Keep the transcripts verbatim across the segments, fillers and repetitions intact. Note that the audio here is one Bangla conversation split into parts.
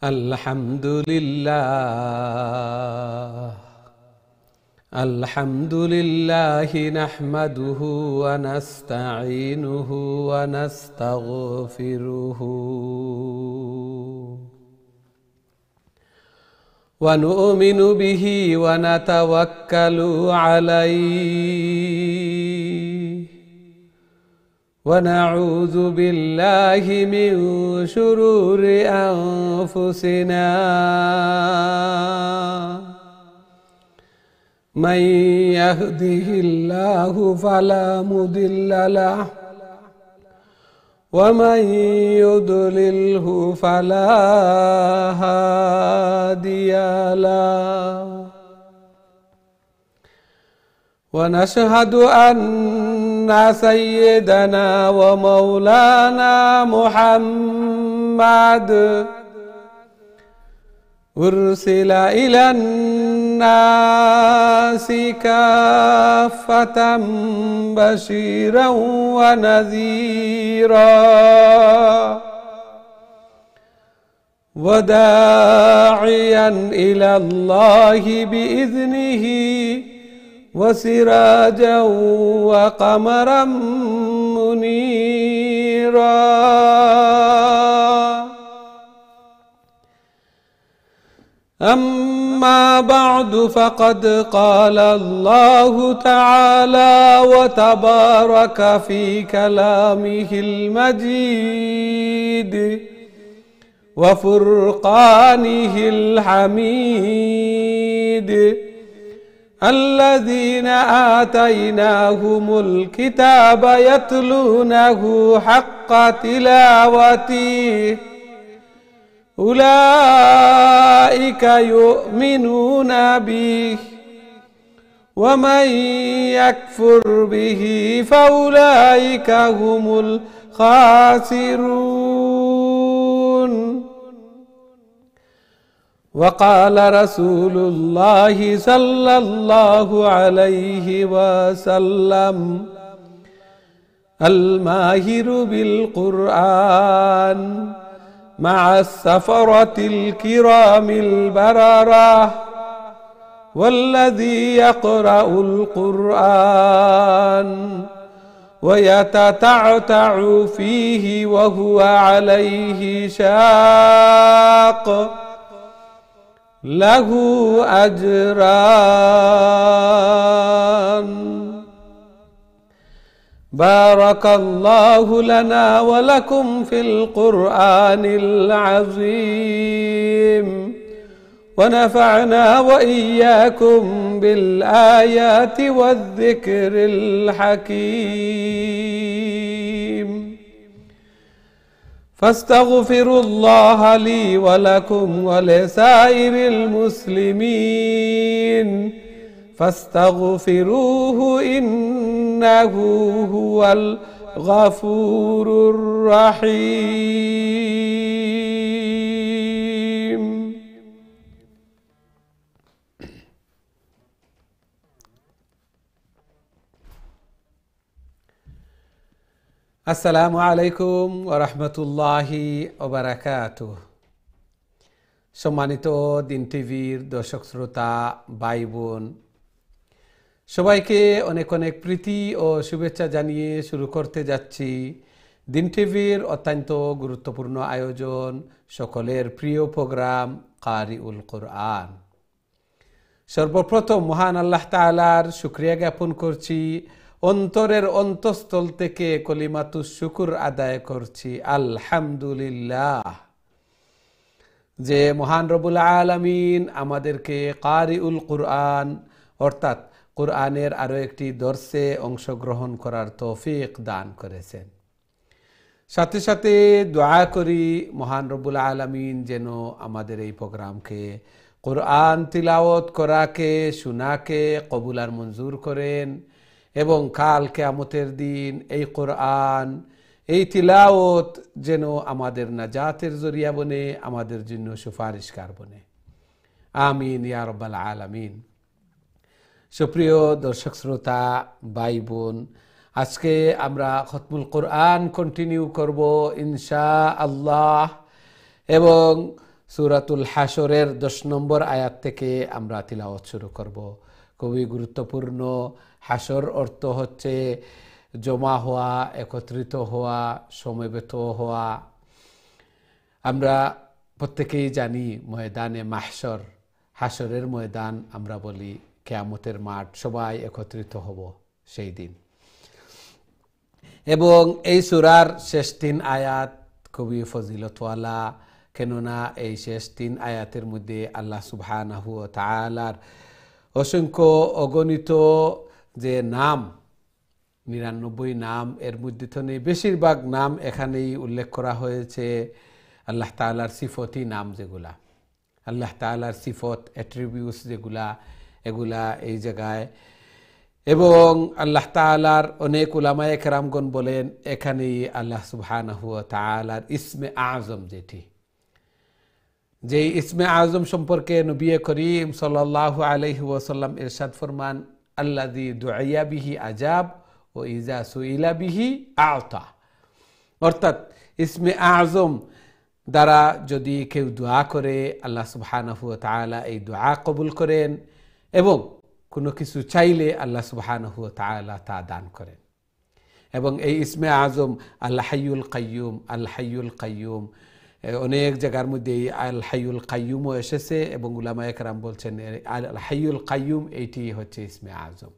الحمد لله الحمد لله نحمده ونستعينه ونستغفره ونؤمن به ونتوكل عليه ونعوذ بالله من شرور أنفسنا من يهده الله فلا مضل له ومن يضلله فلا هادي له ونشهد أن سيدنا ومولانا محمد أرسل إلى الناس كافة بشيرا ونذيرا وداعيا إلى الله بإذنه وسراجا وقمرا منيرا أما بعد فقد قال الله تعالى وتبارك في كلامه المجيد وفرقانه الحميد الذين آتيناهم الكتاب يتلونه حق تلاوته أولئك يؤمنون به ومن يكفر به فأولئك هم الخاسرون وقال رسول الله صلى الله عليه وسلم الماهر بالقرآن مع السفرة الكرام البررة والذي يقرأ القرآن ويتتعتع فيه وهو عليه شاق له أجران. بارك الله لنا ولكم في القرآن العظيم ونفعنا وإياكم بالآيات والذكر الحكيم. فاستغفروا الله لي ولكم ولسائر المسلمين فاستغفروه إنه هو الغفور الرحيم. আসসালামু আলাইকুম ওয়া রাহমাতুল্লাহি ওয়া বারাকাতুহু। সম্মানিত দিন টিভির দর্শক শ্রোতা ভাই বোন সবাইকে অনেক অনেক প্রীতি ও শুভেচ্ছা জানিয়ে শুরু করতে যাচ্ছি দিন টিভির অত্যন্ত গুরুত্বপূর্ণ আয়োজন সকলের প্রিয় প্রোগ্রাম কারিউল কোরআন। সর্বপ্রথম মহান আল্লাহ তাআলার শুকরিয়া জ্ঞাপন করছি, অন্তরের অন্তঃস্থল থেকে কলিমাতুশ শুকর আদায় করছি আলহামদুলিল্লাহ, যে মহান রব্বুল আলামিন আমাদেরকে কারিউল কোরআন অর্থাৎ কোরআনের আরো একটি দর্শে অংশগ্রহণ করার তৌফিক দান করেছেন। সাথে সাথে দোয়া করি মহান রব্বুল আলামিন যেন আমাদের এই প্রোগ্রামকে কোরআন তিলাওয়াত করাকে শোনাকে কবুল আর মঞ্জুর করেন এবং কাল কিয়ামতের দিন এই কোরআন এই তিলাওয়াত যেন আমাদের নাজাতের জরিয়া বনে, আমাদের জন্য সুপারিশকার বনে। আমিন ইয়া রাব্বাল আলামিন। সুপ্রিয় দর্শক শ্রোতা ভাই বোন, আজকে আমরা খতমুল কোরআন কন্টিনিউ করব ইনশাআল্লাহ এবং সূরাতুল হাশরের দশ নম্বর আয়াত থেকে আমরা তিলাওয়াত শুরু করব। খুবই গুরুত্বপূর্ণ। হাশর অর্থ হচ্ছে জমা হওয়া, একত্রিত হওয়া, সমবেত হওয়া। আমরা প্রত্যেকেই জানি ময়দানে মাহশর, হাশরের ময়দান আমরা বলি কিয়ামতের মাঠ, সবাই একত্রিত হব সেই দিন। এবং এই সূরার শেষ তিন আয়াত খুবই ফজিলতওয়ালা, কেননা এই শেষ তিন আয়াতের মধ্যে আল্লাহ সুবহানাহু ওয়া তাআলার অসংখ্য অগণিত যে নাম, নিরানব্বই নাম, এর মধ্যে তো নেই, বেশিরভাগ নাম এখানেই উল্লেখ করা হয়েছে আল্লাহ তাআলার সিফতি নাম, যেগুলা আল্লাহ তাআলার সিফত, অ্যাট্রিবিউটস যেগুলা, এগুলা এই জায়গায়। এবং আল্লাহ তাআলার অনেক উলামায়ে কেরামগণ বলেন এখানেই আল্লাহ সুবহানাহু ওয়া তাআলার ইসমে আযম, যেটি যেই ইসমে আযম সম্পর্কে নবী করিম সাল্লাল্লাহু আলাইহি ওয়াসাল্লাম ইরশাদ ফরমান, আল্লাযী দুইয়া বিহি আজাব ও ইজা সুইলা বিহি আতা। অর্থাৎ ইসমে আযম দ্বারা যদি কেউ দোয়া করে আল্লাহ সুবহানাহু ওয়া তাআলা এই দোয়া কবুল করেন, এবং কোনো কিছু চাইলে আল্লাহ সুবহানাহু ওয়া তাআলা তা দান করেন। এবং এই ইসমে আযম আল হাইয়ুল কাইয়ুম, আল হাইয়ুল কাইয়ুম, অনেক জায়গার মধ্যে আল হাইয়ুল কাইয়ুমও এসেছে, এবং উলামায়ে কেরাম বলছেন আল হাইয়ুল কাইয়ুম এইটি হচ্ছে ইসমে আযম।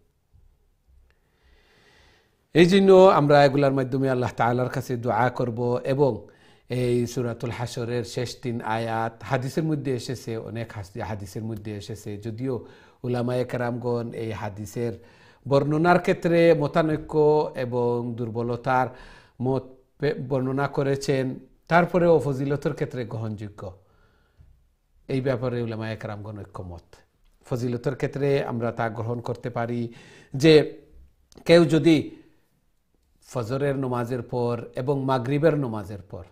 এই জন্য আমরা এগুলার মাধ্যমে আল্লাহ তাআলার কাছে দোয়া করব। এবং এই সূরাতুল হাশরের শেষ তিন আয়াত হাদিসের মধ্যে এসেছে, অনেক হাদিসের মধ্যে এসেছে, যদিও উলামায়ে কেরামগণ এই হাদিসের বর্ণনার ক্ষেত্রে মতানৈক্য এবং দুর্বলতার মত বর্ণনা করেছেন, তারপরেও ফজিলতের ক্ষেত্রে গ্রহণযোগ্য, এই ব্যাপারে উলামায়ে কেরামগণ ঐক্যমত। ফজিলতের ক্ষেত্রে আমরা তা গ্রহণ করতে পারি যে কেউ যদি ফজরের নামাজের পর এবং মাগরিবের নামাজের পর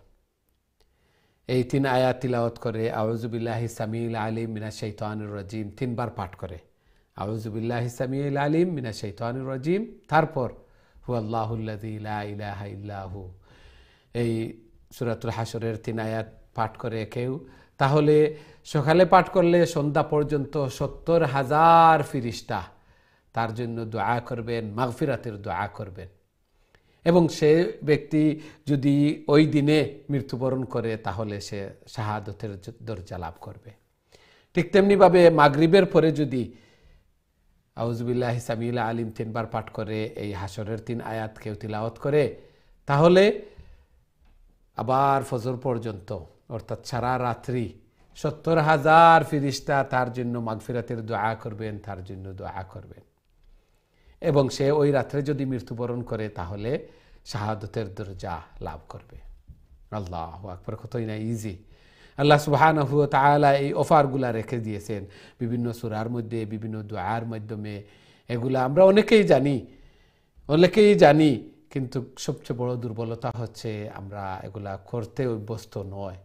এই তিন আয়াত তিলাওয়াত করে, আউযু বিল্লাহি সামিউল আলিম মিনাশ শাইতানির রাজিম তিনবার পাঠ করে, আউযু বিল্লাহি সামিউল আলিম মিনাশ শাইতানির রাজিম, তারপর হুয়াল্লাহুল্লাযী লা ইলাহা ইল্লাহু, এই সূরাতুল হাশরের তিন আয়াত পাঠ করে কেউ, তাহলে সকালে পাঠ করলে সন্ধ্যা পর্যন্ত সত্তর হাজার ফিরিস্তা তার জন্য দোয়া করবেন, মাগফিরাতের দোয়া করবেন। এবং সে ব্যক্তি যদি ওই দিনে মৃত্যুবরণ করে তাহলে সে শাহাদতের দরজা লাভ করবে। ঠিক তেমনিভাবে মাগরিবের পরে যদি আউযু বিল্লাহি সামিউল আলিম তিনবার পাঠ করে এই হাশরের তিন আয়াত কেউ তিলাওয়াত করে, তাহলে আবার ফজর পর্যন্ত, অর্থাৎ সারা রাত্রি সত্তর হাজার ফিরিস্তা তার জন্য মাগফিরাতের দোয়া করবেন, তার জন্য দোয়া করবেন। এবং সে ওই রাত্রে যদি মৃত্যুবরণ করে তাহলে শাহাদতের দরজা লাভ করবে। আল্লাহু আকবার, কতই না ইজি। আল্লাহ সুবহানাহু ওয়া তাআলা এই অফারগুলা রেখে দিয়েছেন বিভিন্ন সূরার মধ্যে, বিভিন্ন দুআর মাধ্যমে। এগুলা আমরা অনেকেই জানি, অনেকেই জানি, কিন্তু সবচেয়ে বড় দুর্বলতা হচ্ছে আমরা এগুলা করতে অভ্যস্ত নয়।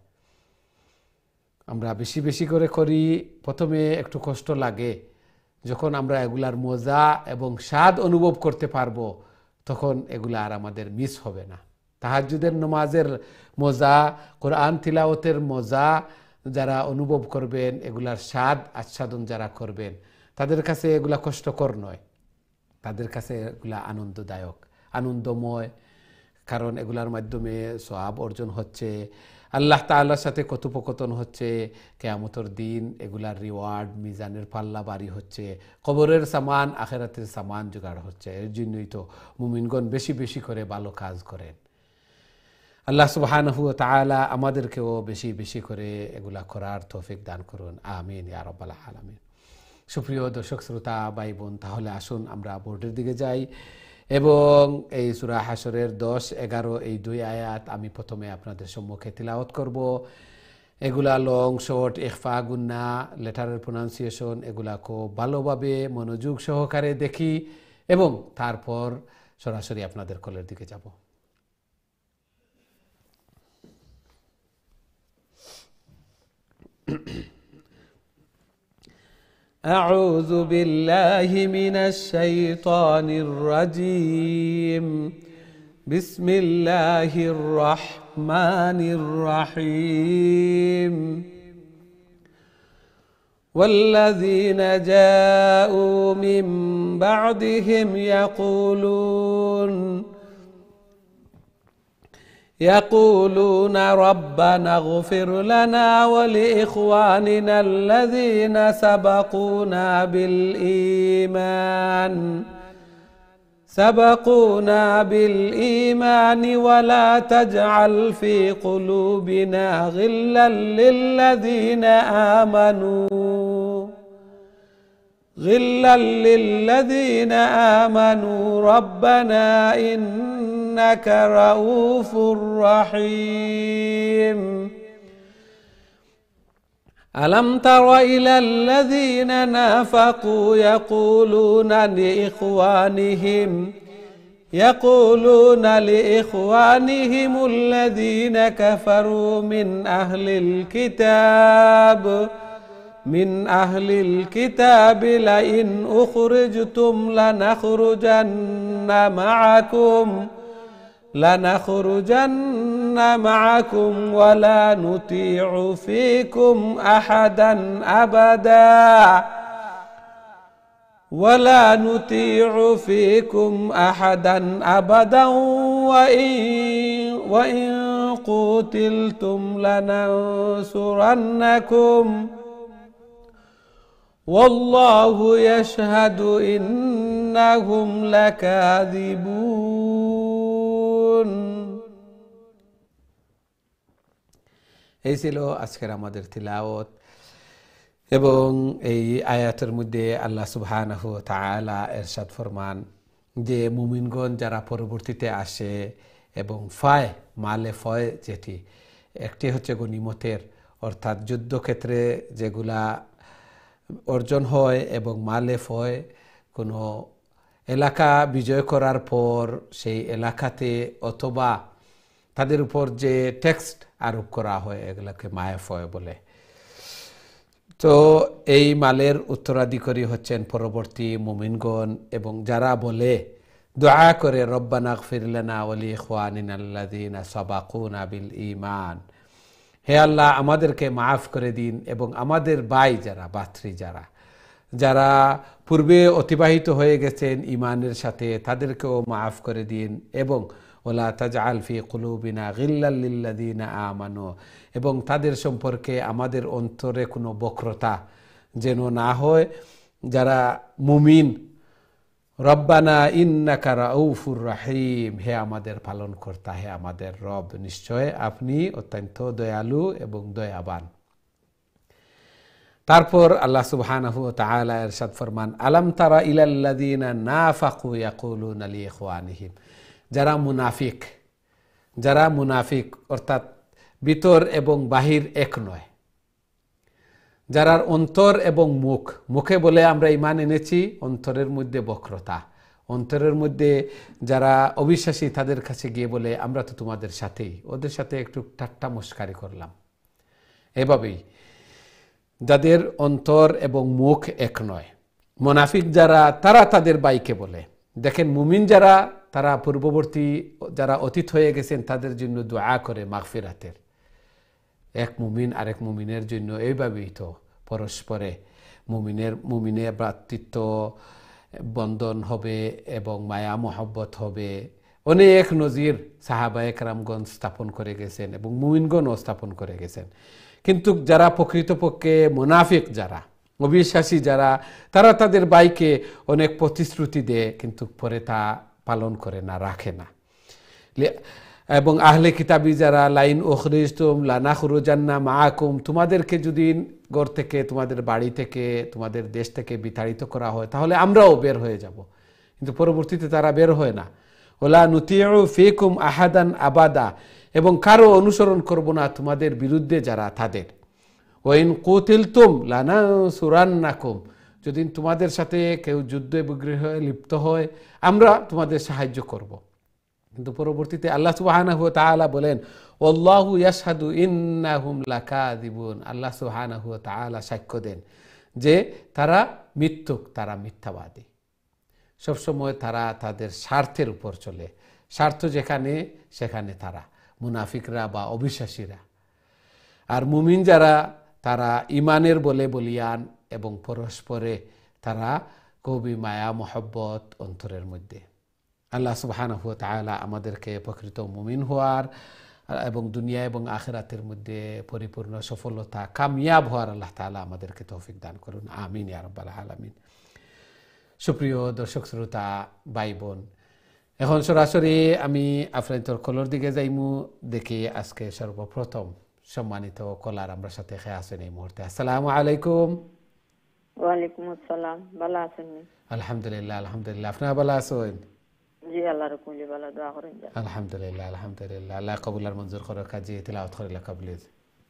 আমরা বেশি বেশি করে করি, প্রথমে একটু কষ্ট লাগে, যখন আমরা এগুলার মজা এবং স্বাদ অনুভব করতে পারবো তখন এগুলা আর আমাদের মিস হবে না। তাহাজ্জুদের নামাজের মজা, কোরআন তিলাওয়াতের মজা যারা অনুভব করবেন, এগুলার স্বাদ আস্বাদন যারা করবেন, তাদের কাছে এগুলা কষ্টকর নয়, তাদের কাছে এগুলা আনন্দদায়ক, আনন্দময়। কারণ এগুলার মাধ্যমে সওয়াব অর্জন হচ্ছে, আল্লাহ তাআলার সাথে কথোপকথন হচ্ছে, কিয়ামতের দিন এগুলার রিওয়ার্ড, মিজানের পাল্লা বাড়ি হচ্ছে, কবরের সামান, আখিরাতের সামান জোগাড় হচ্ছে। এর জন্যই তো মুমিনগণ বেশি বেশি করে ভালো কাজ করেন। আল্লাহ সুবহানাহু ওয়া তাআলা আমাদেরকেও বেশি বেশি করে এগুলা করার তৌফিক দান করুন, আমিন ইয়া রাব্বাল আলামিন। সুপ্রিয় দর্শক শ্রোতা ভাই বোন, তাহলে আসুন আমরা বোর্ডের দিকে যাই এবং এই সূরা হাশরের দশ এগারো এই দুই আয়াত আমি প্রথমে আপনাদের সম্মুখে তিলাওয়াত করব। এগুলা লং শর্ট, ইখফা, গুন্না, লেটারের প্রোনাউন্সিয়েশন, এগুলা খুব ভালোভাবে মনোযোগ সহকারে দেখি এবং তারপর সরাসরি আপনাদের কলের দিকে যাব। أعوذ بالله من الشيطان الرجيم بسم الله الرحمن الرحيم والذين جاءوا من بعدهم يقولون يقولون ربنا اغفر لنا ولإخواننا الذين سبقونا بالإيمان سبقونا بالإيمان ولا تجعل في قلوبنا غلا للذين آمنوا غلا للذين آمنوا ربنا إنك رؤوف رحيم ألم تر إلى الذين نافقوا يقولون لإخوانهم يقولون لإخوانهم الذين كفروا من أهل الكتاب من أهل الكتاب لئن أخرجتم لنخرجن معكم لنخرجن معكم ولا نطيع فيكم أحدا أبدا ولا نطيع فيكم أحدا أبدا وإن وإن قتلتم لننصرنكم والله يشهد إنهم لكاذبون এই ছিল আজকের আমাদের তিলাওয়াত এবং এই আয়াতের মধ্যে আল্লাহ সুবহানাহু ওয়া তাআলা ইরশাদ ফরমান যে মুমিনগণ যারা পরবর্তীতে আসে এবং ফায় মালে ফয় যেটি একটি হচ্ছে গনিমতের অর্থাৎ যুদ্ধক্ষেত্রে যেগুলা অর্জন হয় এবং মালে ফয় কোনো এলাকা বিজয় করার পর সেই এলাকাতে অথবা তাদের উপর যে ট্যাক্স আরোপ করা হয় এগুলোকে মায়ে ফয় বলে। তো এই মালের উত্তরাধিকারী হচ্ছেন পরবর্তী মুমিনগণ এবং যারা বলে দোয়া করে রব্বানা গফির লানা ওয়া লিইখওয়ানিনা আল্লাযীনা সাবাকুনা বিল ঈমান, হে আল্লাহ আমাদেরকে মাফ করে দিন এবং আমাদের ভাই যারা ভাতৃ যারা যারা পূর্বে অতিবাহিত হয়ে গেছেন ঈমানের সাথে তাদেরকেও মাফ করে দিন এবং ওয়ালা তাজআল ফি কুলুবিনা গিল্লাল লিল্লাযীনা আমানু, এবং তাদের সম্পর্কে আমাদের অন্তরে কোনো বক্রতা যেন না হয় যারা মুমিন। রব্বানা ইন্নাকা রাউফুর রহিম, হে আমাদের পালনকর্তা, হে আমাদের রব, নিশ্চয় আপনি অত্যন্ত দয়ালু এবং দয়াবান। তারপর আল্লাহ সুবহানাহু ওয়া তাআলা ইরশাদ ফরমান আলাম তারা ইলাল্লাযীনা নাফাকু ইয়াকুলুনা লিইখওয়ানিহিম, যারা মুনাফিক যারা মুনাফিক অর্থাৎ ভিতর এবং বাহির এক নয়, যারা অন্তর এবং মুখ, মুখে বলে আমরা ঈমান এনেছি, অন্তরের মধ্যে বক্রতা, অন্তরের মধ্যে যারা অবিশ্বাসী তাদের কাছে গিয়ে বলে আমরা তো তোমাদের সাথেই, ওদের সাথে একটু ঠাট্টা মস্কারি করলাম। এভাবেই যাদের অন্তর এবং মুখ এক নয়, মুনাফিক যারা তারা তাদের বাইকে বলে। দেখেন মুমিন যারা তারা পূর্ববর্তী যারা অতীত হয়ে গেছেন তাদের জন্য দোয়া করে মাগফিরাতের, এক মুমিন আরেক মুমিনের জন্য এইভাবেই তো পরস্পরে মুমিনের মুমিনের ভ্রাতৃত্ব বন্ধন হবে এবং মায়া মহব্বত হবে। অনেক নজির সাহাবায়ে কেরামগণ স্থাপন করে গেছেন এবং মুমিনগণও স্থাপন করে গেছেন। কিন্তু যারা প্রকৃতপক্ষে মুনাফিক যারা অবিশ্বাসী যারা তারা তাদের বাইকে অনেক প্রতিশ্রুতি দেয় কিন্তু পরে তা পালন করে না, রাখে না। এবং আহলে কিতাবী যারা লাইন উখরিজতুম লানাখরুজান্না মাআকুম, তোমাদেরকে যদি ঘর থেকে তোমাদের বাড়ি থেকে তোমাদের দেশ থেকে বিতাড়িত করা হয় তাহলে আমরাও বের হয়ে যাব, কিন্তু পরবর্তীতে তারা বের হয় না। ওয়ালা নুতিউ ফিকুম আহাদান আবাদা, এবং কারো অনুসরণ করব না তোমাদের বিরুদ্ধে যারা তাদের। ওয়াইন কুতিলতুম লানানসুরান্নাকুম, যদি তোমাদের সাথে কেউ যুদ্ধে বিগ্রহে লিপ্ত হয় আমরা তোমাদের সাহায্য করব। কিন্তু পরবর্তীতে আল্লাহ সুবহানাহু ওয়া তাআলা বলেন আল্লাহু ইয়াশহাদু ইন্নাহুম লাকাযিবুন, আল্লাহ সুবহানাহু ওয়া তাআলা সাক্ষ্য দেন যে তারা মিথ্যুক, তারা মিথ্যাবাদী। সবসময় তারা তাদের স্বার্থের উপর চলে, স্বার্থ যেখানে সেখানে তারা মুনাফিকরা বা অবিশ্বাসীরা। আর মুমিন যারা তারা ইমানের বলে বলিয়ান এবং পরস্পরে তারা কবি মায়া মহব্বত অন্তরের মধ্যে। আল্লাহ সুবহানাহু ওয়া তাআলা আমাদেরকে প্রকৃত মুমিন হওয়ার এবং দুনিয়া এবং আখিরাতের মধ্যে পরিপূর্ণ সফলতা কামিয়াব হওয়ার আল্লাহ তাআলা আমাদেরকে তৌফিক দান করুন, আমিন ইয়া রাব্বাল আলামিন। সুপ্রিয় দর্শক শ্রোতা ভাই বোন, এখন সরাসরি আমি আপনাদের কলর দিকে যাইমু। দেখি আজকে সর্বপ্রথম সম্মানিত কলার আমরা সাথে খেয়ে আছেন এই মুহূর্তে। আসসালামু আলাইকুম। ওয়ালাইকুম আসসালাম। ভালো আছেন? আলহামদুলিল্লাহ আলহামদুলিল্লাহ। আপনারা ভালো আছেন? জি, আল্লাহর কুলি ভালো, দোয়া করেন। আলহামদুলিল্লাহ আলহামদুলিল্লাহ। আল্লাহ কবুল আর মঞ্জুর করে কাজী তিলাওয়াত করিলা কবলিজ।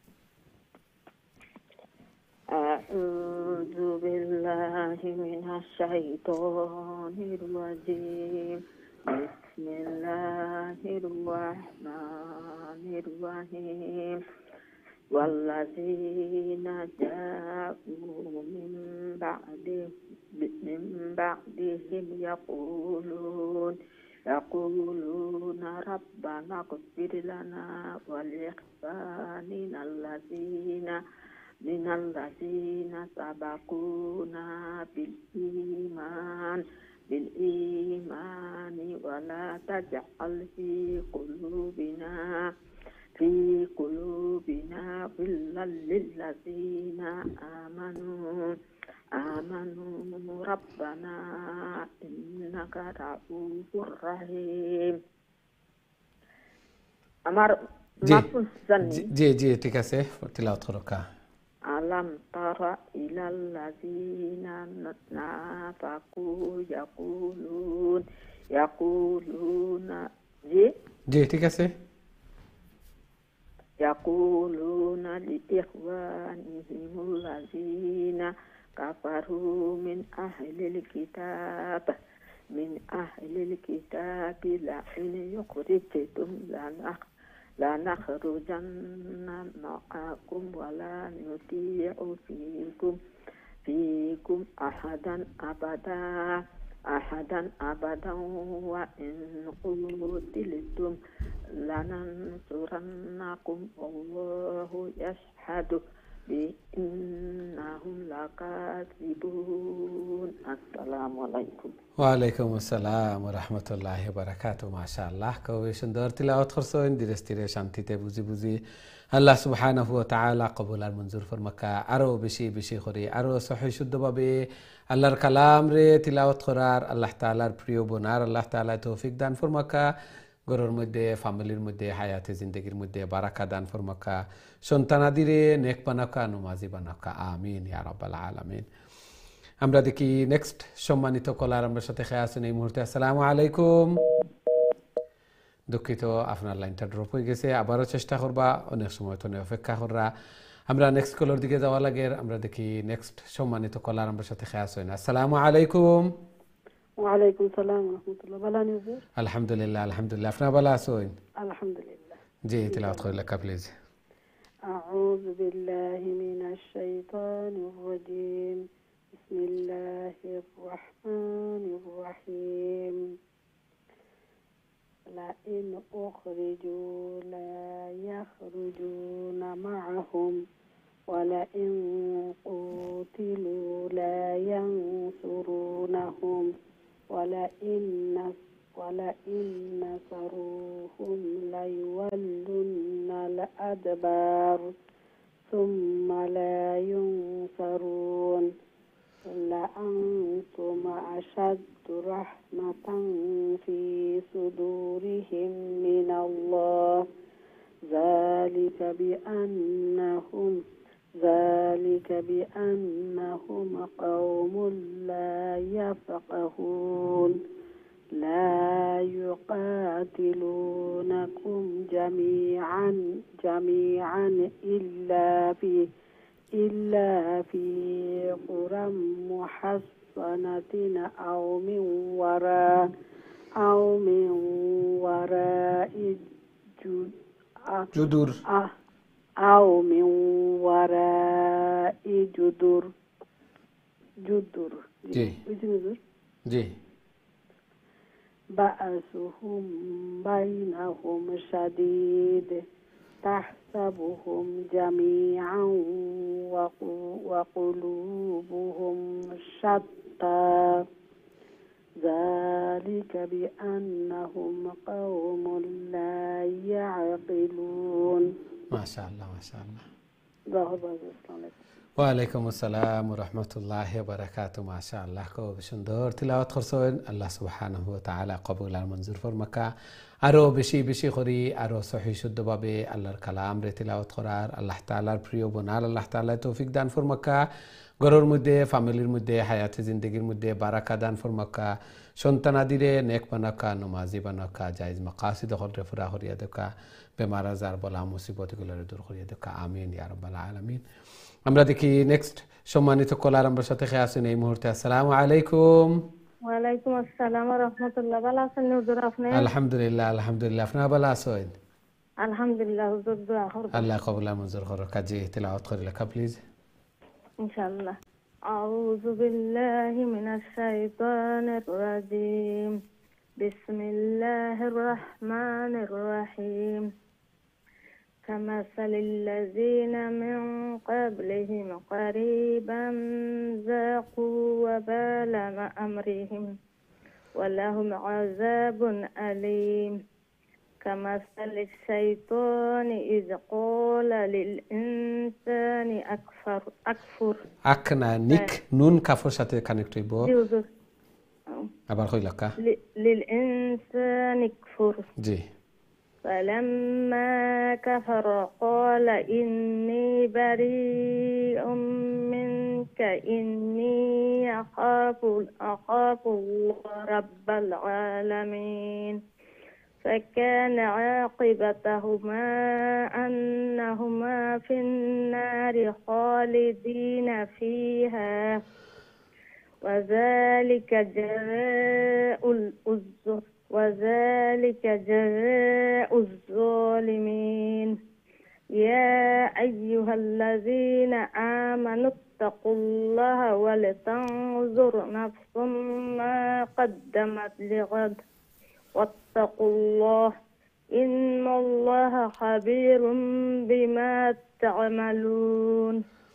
আউযু বিল্লাহি মিনাশ শাইতানির রাজিম। বিসমিল্লাহির রাহমানির রাহিম। ওয়াল্লাযীনা জাউ মিন বা'দি মিন বা'দিহিম ইয়াকুলুন يقولون ربنا اغفر لنا ولإخواننا الذين من الذين سبقونا بالإيمان بالإيمان ولا تجعل في قلوبنا في قلوبنا غلا للذين آمنوا آمنوا ربنا إنك رؤوف رحيم। আমার মাফুজ জানি। জি জি ঠিক আছে, তিলাওয়াত করো কা। আলাম তারা ইলাল্লাযীনা নাফাকু ইয়াকুলুন ইয়াকুলুনা জি জি ঠিক আছে। ইয়াকুলুনা লিইখওয়ানিহিমুল্লাযীনা কাফারু মিন আহলিল কিতাব মিন আহলিল কিতাবি লাইন ইউখরিজতুম লানাখ লানাখরুজান্না মা'akum ওয়ালা নুতি'u ফীকুম ফীকুম আহাদান আবাদা আহাদান আবাদান ওয়া ইন কুতিলতুম লানানসুরান্নাকুম আল্লাহু ইয়াশহাদু বিন্নাহুম লাকাযিবুন। আসসালামু আলাইকুম। ওয়ালাইকুম আসসালাম ওয়া রাহমাতুল্লাহি ওয়া বারাকাতুহু। মাশাআল্লাহ, খুবই সুন্দর তিলাওয়াত করছেন, ধীরে ধীরে শান্তিতে বুঝি বুঝি। আল্লাহ সুবহানাহু ওয়া তাআলা কবুল আর মঞ্জুর ফরমাকা। আরো বেশি বেশি করে আরো সহিহ শুদ্ধভাবে আল্লাহর কালাম রে তিলাওয়াত করার আল্লাহ তাআলার প্রিয় বোনার আল্লাহ তাআলা তৌফিক দান ফরমাকা। ঘরের মধ্যে ফ্যামিলির মধ্যে হায়াতে জিন্দগির মধ্যে বারাকা দান ফরমাকা। সন্তানাদিরে নেক বানাকা, নমাজি বানাকা, আমিন ইয়া রাব্বাল আলামিন। আমরা দেখি নেক্সট সম্মানিত কলার আমরা সাথে খেয়ে আছেন এই মুহূর্তে। আসসালামু আলাইকুম। দুঃখিত, আপনার লাইনটা ড্রপ হয়ে গেছে, আবারও চেষ্টা করবা, অনেক সময় তো অপেক্ষা কররা। আমরা নেক্সট কলার দিকে যাওয়া লাগে। আমরা দেখি নেক্সট সম্মানিত কলার আমরা সাথে খেয়ে আছেন। আসসালামু আলাইকুম। ওয়ালাইকুম সালাম ওয়া রাহমাতুল্লাহ। ভালো আছেন? আলহামদুলিল্লাহ আলহামদুলিল্লাহ। আপনারা ভালো আছেন? আলহামদুলিল্লাহ। জি, তিলাওয়াত করিলা কা প্লিজ। আউযু বিল্লাহি মিনাশ শাইতানির রাজীম। বিসমিল্লাহির রাহমানির রাহিম। লা ইন উখরিজু লা ইয়াখরুজুনা মা'আহুম ওয়া লা ইন কুতিলু লা ইয়ানসুরুনাহুম ولئن ولئن نصروهم ليولن الأدبار ثم لا ينصرون لأنتم أشد رحمة في صدورهم من الله ذلك بأنهم ذلك بأنهم قوم لا يفقهون لا يقاتلونكم جميعا جميعا إلا في إلا في قرى محصنة أو من وراء أو من وراء جدر أو من وراء جدر جدر جي جي بأسهم بينهم شديد تحسبهم جميعا وقلوبهم شتى ذلك بأنهم قوم لا يعقلون. ما شاء الله ما شاء الله. ওয়ালাইকুম আসসালাম ওয়া রাহমাতুল্লাহি ওয়া বারাকাতুহু। মাশাআল্লাহ, খুব সুন্দর তিলাওয়াত করছেন। আল্লাহ সুবহানাহু ওয়া তাআলা কবুল আর মঞ্জুর ফরমাকা। আরো বেশি বেশি করি আরো সহিহ শুদ্ধভাবে আল্লাহর কালাম রে তিলাওয়াত করার আল্লাহ তাআলার প্রিয় বানার আল্লাহ তাআলা তৌফিক দান ফরমাকা। ঘরের মধ্যে, ফ্যামিলির মধ্যে, হায়াতে জিন্দেগির মধ্যে বারাকা দান ফরমাকা। সন্তানাদিরে নেক বানাকা, নমাজি বানাকা, জায়েজ মাকাসিদ হলরে ফুরা করিয়া দেখা, বেমার আজার বলা মুসিবতগুলোরে দূর করিয়া দেখা। আমিন ইয়া রাব্বাল আলামিন। আমরা দেখি নেক্সট সম্মানিত কলার আমার সাথে খেয়ে আছেন এই মুহূর্তে। আসসালামু আলাইকুম। ওয়ালাইকুম আসসালাম ওয়া রাহমাতুল্লাহ। ভালো আছেন হুজুর আপনি? আলহামদুলিল্লাহ আলহামদুলিল্লাহ। আপনারা ভালো আছেন? আলহামদুলিল্লাহ হুজুর, দোয়া করবেন। আল্লাহ কবুল আর মঞ্জুর করুন। কাজী তিলাওয়াত করে লেখা প্লিজ। ইনশাআল্লাহ। আউযু বিল্লাহি মিনাশ শাইতানির রাজীম। বিসমিল্লাহির রহমানির রহিম। كمثل الذين من قبلهم قريبا ذاقوا وبال أمرهم ولهم عذاب أليم. كمثل الشيطان إذ قال للإنسان أكفر أكفر أكنا نيك نون كفر شاتي كانكتبو أبار خوي لك للإنسان كفر جي. فلما كفر قال إني بريء منك إني أخاف أخاف الله رب العالمين. فكان عاقبتهما أنهما في النار خالدين فيها وذلك جزاء الأزر وذلك جزاء الظالمين. يا أيها الذين آمنوا اتقوا الله ولتنظر نفس ما قدمت لغد واتقوا الله إن الله خبير بما تعملون.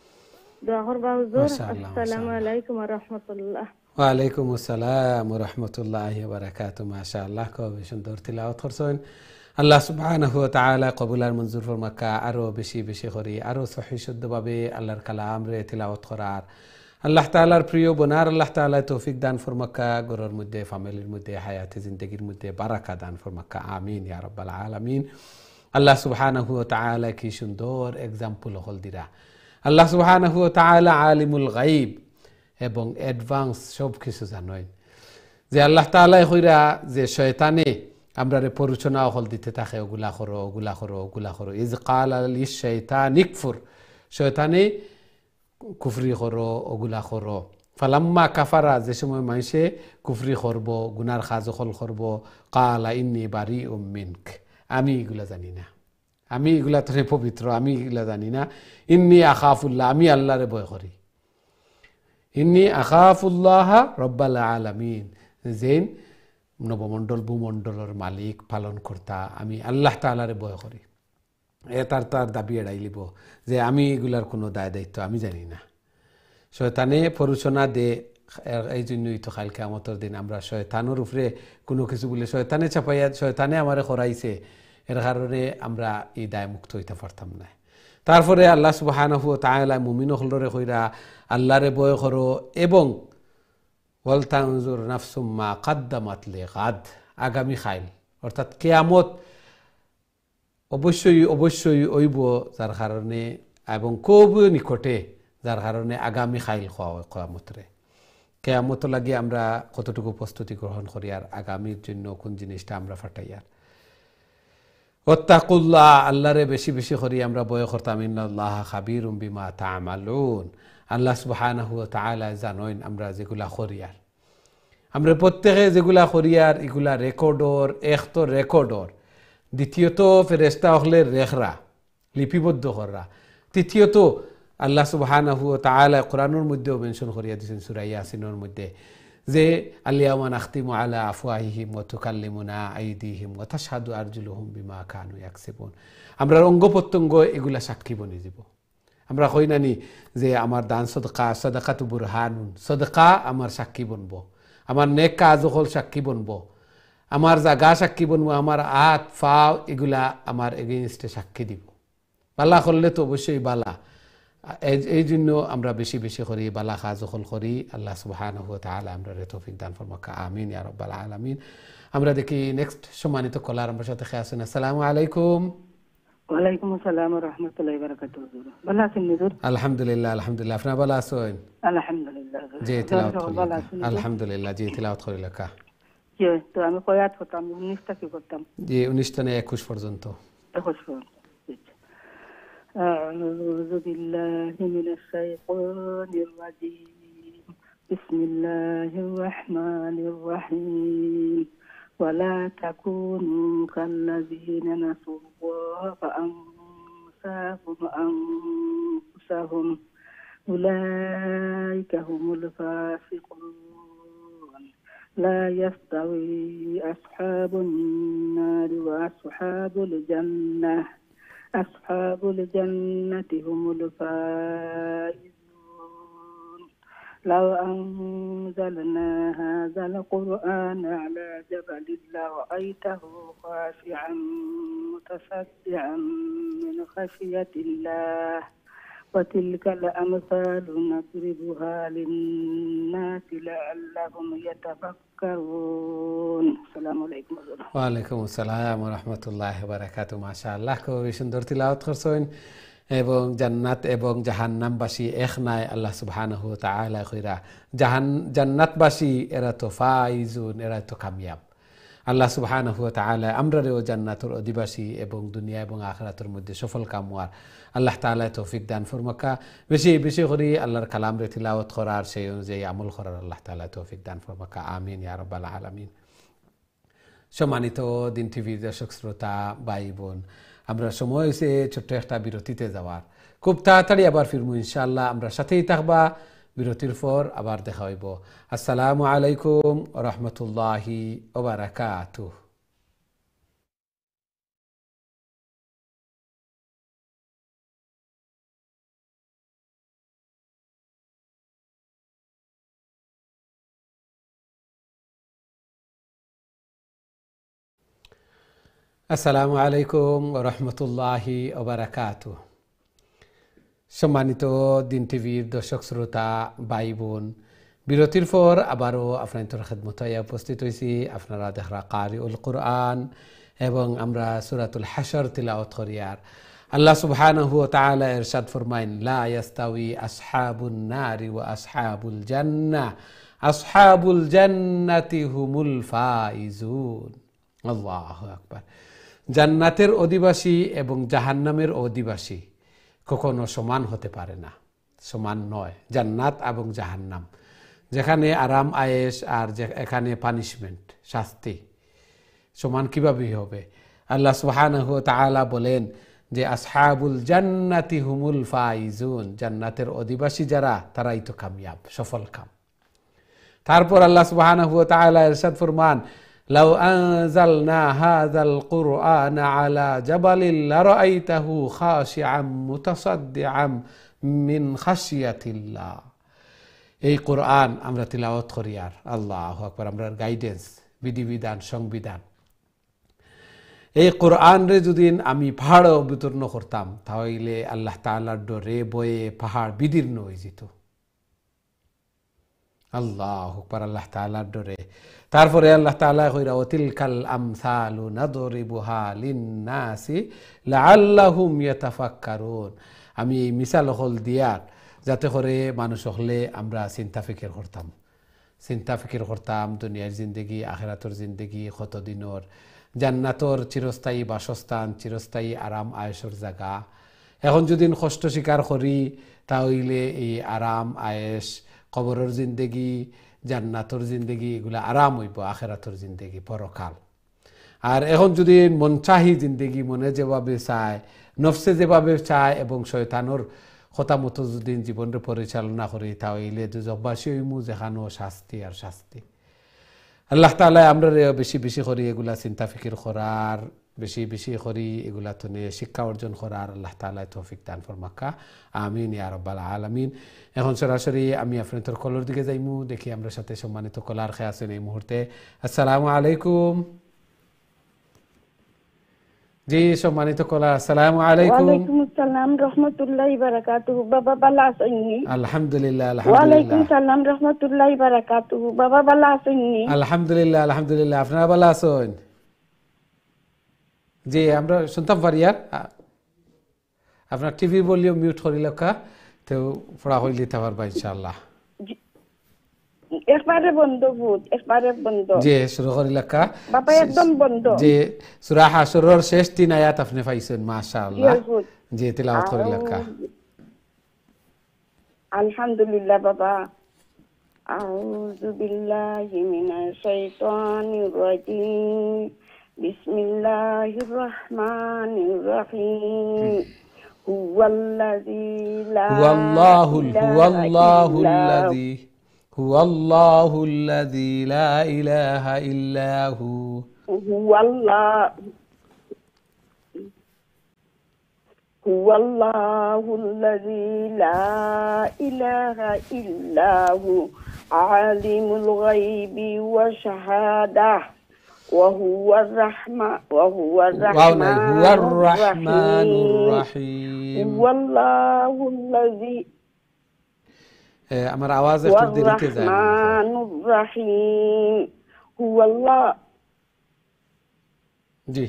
السلام عليكم ورحمة الله. ওয়ালাইকুম আসসালাম ওয়া রাহমাতুল্লাহি ওয়া বারাকাতুহু। মাশাআল্লাহ, খুব সুন্দর তিলাওয়াত করছেন। আল্লাহ সুবহানাহু ওয়া তাআলা কবুল আর মঞ্জুর ফরমাকা। আরো বেশি বেশি করে আরো সহিহ শুদ্ধভাবে আল্লাহর কালাম রে তিলাওয়াত করার আল্লাহ তাআলার প্রিয় বনার আল্লাহ তাআলা তৌফিক দান ফরমাকা। ঘরের মধ্যে, ফ্যামিলির মধ্যে, হায়াতে জিন্দেগির মধ্যে বারাকা দান ফরমাকা। আমিন ইয়া রাব্বাল আলামিন। আল্লাহ সুবহানাহু ওয়া তাআলা কি সুন্দর এক্সাম্পল হল দিরা। আল্লাহ সুবহানাহু ওয়া তাআলা আলিমুল গায়ব এবং অ্যাডভান্স সব কিছু জানেন। যে আল্লাহ তাআলা কইরা যে শয়তানে আমরা রে পরিচনা হল দিতে থাকে, ওগুলা করো ওগুলা করো ওগুলা করো। ইজ ক্বালা লিশ শাইতানি কফর, শয়তানে কুফরি করো ওগুলা করো। ফালাম্মা কাফারা, যে সময় মানুষে কুফরি করব, গুনার কাজ হল করব, ক্বালা ইন্নী বারিউম মিনক, আমি এগুলা জানি না, আমি এগুলা তোরে পবিত্র, আমি এগুলা জানি না। ইন্নী আখাফুল্লাহ, আমি আল্লাহরে ভয় করি। ইন্নী আখাফুল্লাহ রব্বাল আলামিন, যেন নবমণ্ডল ভূমণ্ডলের মালিক পালন কর্তা, আমি আল্লাহ তাআলারে ভয় করি। এ তার তার দাবি এড়াই লিব যে আমি এগুলার কোনো দায় দায়িত্ব আমি জানি না। শয়তানে পরিচনা দে, এই জন্যই তো কাল কিয়ামতের দিন আমরা শয়তানের উপরে কোনো কিছু বলে শয়তানে চাপাইয়া শয়তানে আমারে করাইছে, এর কারণে আমরা এই দায় মুক্ত হইতে পারতাম না। তারপরে আল্লাহ সুবহানাহু ওয়া তাআলা মুমিন হলরে কইরা আল্লাহরে ভয় করো এবং ওয়াল তানজুর নাফসুম মা কদ্দামাত লিগাদ, আগামী খাইল অর্থাৎ কিয়ামত অবশ্যই অবশ্যই হইব, যার কারণে এবং খুব নিকটে, যার কারণে আগামী খাইল খাওয়া হয় কিয়ামতরে। কিয়ামত লাগি আমরা কতটুকু প্রস্তুতি গ্রহণ করি আর আগামীর জন্য কোন জিনিসটা আমরা ফাটাই। আর ওয়াত্তাকুল্লাহ, আল্লাহরে বেশি বেশি করি আমরা ভয় করতাম। ইন্নাল্লাহা খাবীরুম বিমা তা'মালুন, আল্লাহ সুবহানাহু ওয়া তাআলা জানেন আমরা যেগুলা করি। আর আমরা প্রত্যেকে যেগুলা করি আর এগুলা রেকর্ডর, এক তো রেকর্ডর, দ্বিতীয়ত ফেরেশতা হলে রেখরা লিপিবদ্ধ করা, তৃতীয়ত আল্লাহ সুবহানাহু ওয়া তাআলা কোরআনের মধ্যেও মেনশন করিয়া দিয়েছেন সূরা ইয়াসিনের মধ্যে যে আল-ইয়াওমা নাখতিমু আলা আফওয়াহিহিম ওয়া তুকাল্লিমুনা আইদিহিম ওয়া তাশহাদু আরজুলুহুম বিমা কানু ইয়াকসিবুন, আমরা অঙ্গ প্রত্যঙ্গ এগুলা সাক্ষী বনে যাব। আমরা কই নানি যে আমার দান সদকা সদকাতু বুরহানুন, সদকা আমার সাক্ষী বনবো, আমার নেক কাজ হল সাক্ষী বনবো, আমার জাগা সাক্ষী বনবো, আমার হাত পা এগুলা আমার এগেইনস্টে সাক্ষী দিব। বালা করলে তো অবশ্যই বালা, এই জন্য আমরা বেশি বেশি করি বালা কাজ হল করি। আল্লাহ সুবহানাহু ওয়া তাআলা আমরা তৌফিক দান ফরমাক, আমিন ইয়া রাব্বাল আলামিন। আমরা দেখি নেক্সট সম্মানিত কলার আমার সাথে আছেন। আসসালামু আলাইকুম। ওয়ালাইকুম আসসালাম ওয়া রাহমাতুল্লাহি ওয়া বারাকাতুহু। ভালো আছেন হুজুর? আলহামদুলিল্লাহ আলহামদুলিল্লাহ, আপনি ভালো আছেন? আলহামদুলিল্লাহ। জি তিলাওয়াত করি আলহামদুলিল্লাহ, জি তিলাওয়াত করি লেখা। জি তো আমি কয়াত করতাম উনিশটা কি করতাম? জি উনিশ থেকে একুশ পর্যন্ত। একুশ পর্যন্ত। আউযু বিল্লাহি মিনাশ শাইতানির রাজীম। বিসমিল্লাহির রাহমানির রাহিম। ولا تكونوا كالذين نسوا الله فأنساهم أنفسهم أولئك هم الفاسقون. لا يستوي أصحاب النار وأصحاب الجنة أصحاب الجنة هم الفائزون. لو أنزلنا هذا القرآن على جبل لرأيته خاشعا متصدعا من خشية الله وتلك الأمثال نضربها للناس لعلهم يتفكرون. السلام عليكم. ওয়ালাইকুম আসসালাম ওয়া রাহমাতুল্লাহি ওয়া বারাকাতুহু। মাশাআল্লাহ, খুবই সুন্দর তিলাওয়াত করছেন এবং জান্নাত এবং জাহান্নামবাসী এক নাই। আল্লাহ সুবহানাহু ওয়া তাআলা কইরা জাহান জান্নাতবাসী এরা তো ফাইজুন, এরা তো কামিয়াব। আল্লাহ সুবহানাহু ওয়া তাআলা আমরাও জান্নাতের অধিবাসী এবং দুনিয়া এবং আখিরাতের মধ্যে সফল কামওয়ার আল্লাহ তাআলা তৌফিক দান ফরমাকা। বেশি বেশি করে আল্লাহর কালাম রে তিলাওয়াত করার, সেই অনুযায়ী আমল করার আল্লাহ তাআলা তৌফিক দান ফরমাকা, আমিন ইয়া রাব্বাল আলামিন। সম্মানিত দিন টিভির দর্শক শ্রোতা ভাই বোন, আমরা সময় হয়েছে ছোট্ট একটা বিরতিতে যাওয়ার। খুব তাড়াতাড়ি আবার ফিরবো ইনশাআল্লাহ, আমরা সাথেই থাকবা। বিরতির পর আবার দেখা হইব। আসসালামু আলাইকুম ওয়া রাহমাতুল্লাহি ওয়া বারাকাতুহু। আসসালামু আলাইকুম ওয়া রাহমাতুল্লাহি ওয়া বারাকাতুহু। সম্মানিত দিন টিভির দর্শক শ্রোতা ভাই বোন, বিরতির পর আবারও আপনাদের খেদমতে উপস্থিত হয়েছি। আপনারা দেখরা কারিউল কুরআন এবং আমরা সূরাতুল হাশর তিলাওয়াত করি। আর আল্লাহ সুবহানাহু ওয়া তাআলা ইরশাদ ফরমাইন, লা ইয়াস্তাউই আসহাবুন নারি ওয়া আসহাবুল জান্নাহ আসহাবুল জান্নাতি হুমুল ফাইজুন। আল্লাহু আকবার। জান্নাতের অধিবাসী এবং জাহান্নামের অধিবাসী কখনো সমান হতে পারে না, সমান নয়। জান্নাত এবং জাহান্নাম, যেখানে আরাম আয়েশ আর এখানে পানিশমেন্ট শাস্তি, সমান কিভাবে হবে? আল্লাহ সুবহানাহু ওয়া তাআলা বলেন যে আসহাবুল জান্নাতি হুমুল ফাইজুন, জান্নাতের অধিবাসী যারা তারাই তো কামিয়াব, সফল কাম। তারপর আল্লাহ সুবহানাহু ওয়া তাআলা ইরশাদ ফরমান, লাউ আনজালনা হাযাল কুরআনা আলা জাবালিন লারাআইতাহু খাশিআম মুতাসাদ্দিআম মিন খাশিয়াতিল্লাহ। এই কোরআন আমরা তিলাওয়াত করি আর আল্লাহু আকবার, আমরা গাইডেন্স, বিধিবিধান, সংবিধান। এই কোরআন রে যদি আমি পাহাড়ে অবতীর্ণ করতাম তাহলে আল্লাহ তাআলার ডরে বয়ে পাহাড় বিদীর্ণ হয়ে যেত। আল্লাহু আকবার, আল্লাহ তাআলার ডরে। তারপরে আল্লাহ তাআলা কইরা ওয়াতিলকাল আমসালু নাদরিবুহা লিন্নাসি লাআল্লাহুম ইয়াতাফাক্কারুন। আমি এই মিসাল হল দিয়ার যাতে করে মানুষ হলে আমরা চিন্তা ফিকির করতাম, চিন্তা ফিকির করতাম দুনিয়ার জিন্দগি, আখিরাতের জিন্দগি, কতদিনের জান্নাতর চিরস্থায়ী বাসস্থান, চিরস্থায়ী আরাম আয়েশের জায়গা। এখন যদি কষ্ট স্বীকার করি তাহলে এই আরাম আয়েশ, কবরের জিন্দগি, জান্নাতর জিন্দগি এগুলা আরাম হইব, আখিরাতের জিন্দগি পরকাল। আর এখন যদি মন চাহি জিন্দগি, মনে যেভাবে চায়, নফসে যেভাবে চায় এবং শয়তানোর কথা মতো যদি জীবনকে পরিচালনা করি তাহলে দুজকবাসী হইমু, যেখানেও শাস্তি আর শাস্তি। আল্লাহ তাআলা আমরা বেশি বেশি করি এগুলা চিন্তা ফিকির করার বেশি বেশি করি এগুলা তো নিয়ে শিক্ষা অর্জন করার আল্লাহ তাআলা তৌফিক দান ফরমাক্কা আমিন ইয়া রাব্বাল আলামিন। এখন সরাসরি আমি আপনাদের কলর দিকে যাইমু, দেখি আমরা সাথে সম্মানিত কলার খেয়ে আছেন এই মুহূর্তে। আসসালামু আলাইকুম। জি সম্মানিত কলার, আসসালামু আলাইকুম। ওয়ালাইকুম আসসালাম রাহমাতুল্লাহি বারাকাতুহু। বাবা ভালো আছেননি? আলহামদুলিল্লাহ ওয়ালাইকুম আলহামদুলিল্লাহ সালাম রাহমাতুল্লাহি বারাকাতুহু। বাবা ভালো আছেননি? আলহামদুলিল্লাহ আলহামদুলিল্লাহ। আপনারা ভালো আছেন? জি আমরা শুনতাম পারিয়া আপনার টিভি ভলিউম মিউট করি লেখা তো পড়া হইলে দিতে পারবা ইনশাআল্লাহ। একবারে বন্ধ ভূত, একবারে বন্ধ। জি শুরু করি লেখা বাবা একদম বন্ধ। জি সূরা হাশরের শেষ তিন আয়াত আপনি পাইছেন মাশাআল্লাহ। জি তিলাওয়াত করি লেখা। আলহামদুলিল্লাহ বাবা। আউযু বিল্লাহি মিনাশ শাইতানির রাজিম। বিসমিল্লাহির রহমানির রহিম। হুয়াল্লাযী লা হুয়াল্লাহুল হুয়াল্লাহুল্লাযী হুয়াল্লাহুল্লাযী লা ইলাহা ইল্লা হু হুয়াল্লাহ হুয়াল্লাহুল্লাযী লা ইলাহা ইল্লা হু আলিমুল গায়বি ওয়া শাহাদাহ ওয়া হুয়ার রাহমান ওয়া হুয়ার রাহমানুর রহিম। হুয়াল্লাহুল্লাযী আমার আওয়াজ একটু দেরিতে যায়। রাহমানুর রহিম। হুয়াল্লাহ জি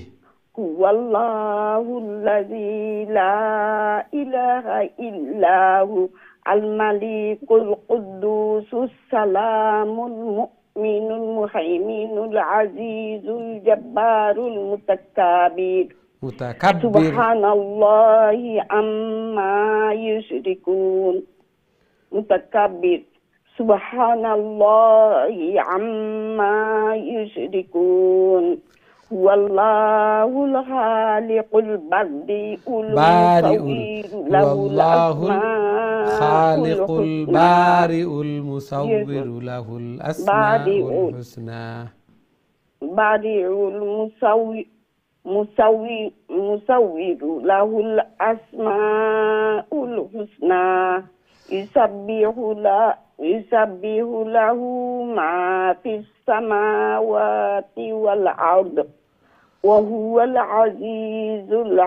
হুয়াল্লাহুল্লাযী লা ইলাহা ইল্লা হু আল মালিকুল কুদ্দুসুস সালামুল মুমিনুল মুহাইমিনুল আজিজুল জব্বারুল মুতাকাব্বির মুতাকাব্বির সুবহানাল্লাহি আম্মা ইউশরিকুন। মুতাকাব্বির সুবহানাল্লাহি আম্মা ইউশরিকুন। হুয়াল্লাহুল খালিকুল বারিউল মুসাউবিরু লাহুল খালিকুল বারিউল মুসাউবিরু লাহুল আসমাউল হুসনা। বারিউল মুসাউবি মুসাউবি মুসাউবিরু লাহুল আসমাউল হুসনা। ইউসাব্বিহু লা ইউসাব্বিহু লাহু মা ফিস সামাওয়াতি ওয়াল আরদ ওয়া হুয়াল আজিজুল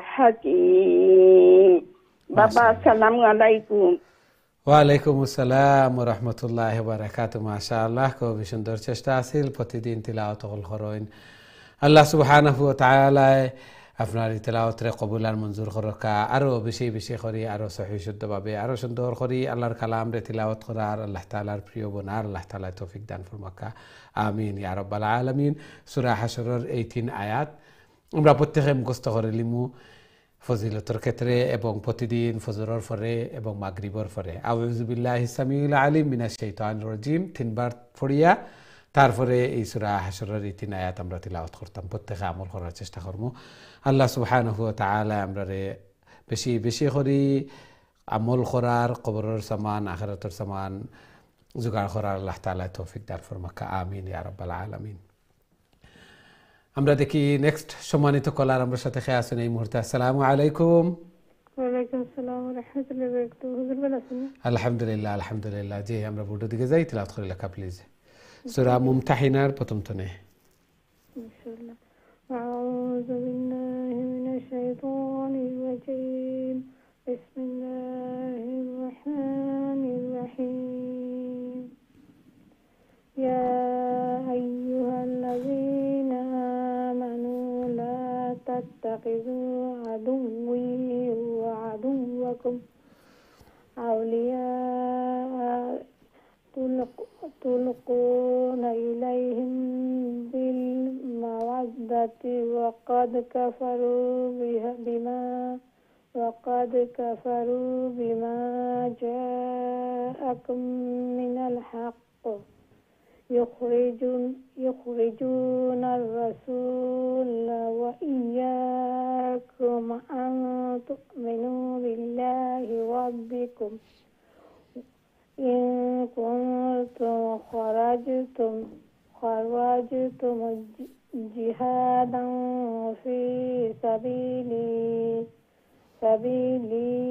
হাকীম। বাবা আসসালামু আলাইকুম। ওয়ালাইকুম আসসালাম ওয়া রাহমাতুল্লাহি ওয়া বারাকাতুহু। মাশাআল্লাহ খুব সুন্দর চেষ্টা আছিল প্রতিদিন তিলাওয়াত করেন। আল্লাহ সুবহানাহু ওয়া তাআলা আপনার তিলাওয়াতরে কবুল আর মঞ্জুর করকা, আরো বেশি বেশি করি আরো সহিহ শুদ্ধভাবে আরো সুন্দর করি আল্লাহর কালাম রে তিলাওয়াত করার আল্লাহ তাআলার প্রিয় বনার আল্লাহ তাআলা তৌফিক দান ফরমাকা আমিন ইয়া রাব্বাল আলামিন। সূরা হাশরের এই তিন আয়াত আমরা প্রত্যেকে মুখস্থ করে লিমু ফজিলতের ক্ষেত্রে এবং প্রতিদিন ফজরের পরে এবং মাগরিবের পরে। আউযু বিল্লাহি সামিউল আলিম মিনাশ শাইতানির রাজিম তিনবার পড়িয়া তারপরে এই সূরা হাশরের এই তিন আয়াত আমরা তিলাওয়াত করতাম। প্রত্যেকে আমল করার চেষ্টা করব। আল্লাহ সুবহানাহু ওয়া তাআলা আমরারে বেশি বেশি করি আমল করার, কবরের সামান আখিরাতের সামান জোগাড় করার আল্লাহ তাআলা তৌফিক দান ফরমাকা আমিন ইয়া রাব্বাল আলামিন। আমরা দেখি নেক্সট সম্মানিত কলার আমার সাথে খেয়ে আছেন এই মুহূর্তে। আসসালামু আলাইকুম। ওয়ালাইকুম আসসালাম ওয়া রাহমাতুল্লাহি ওয়া বারাকাতুহু। হুজুর ভালো আছেন? আলহামদুলিল্লাহ আলহামদুলিল্লাহ। জি আমরা বুড়ো দিকে যাই তিলাওয়াত করে লেখা প্লিজ। সূরা মুমতাহিনার প্রথম তনে। ইনশাআল্লাহ। আউযু বিল্লাহি মিনাশ শাইতানির রাজিম। বিসমিল্লাহির রাহমানির রহিম। ইয়া আইয়ুহাল্লাযীনা আমানু লা তাত্তাখিযু আদুওয়ি ওয়া আদুওয়াকুম আউলিয়া تلقون إليهم بالمودة وقد كفروا بما وقد كفروا بما جاءكم من الحق يخرجون يخرجون الرسول وإياكم أن تؤمنوا بالله ربكم إن كنتم خرجتم خرجتم جهادا في سبيلي سبيلي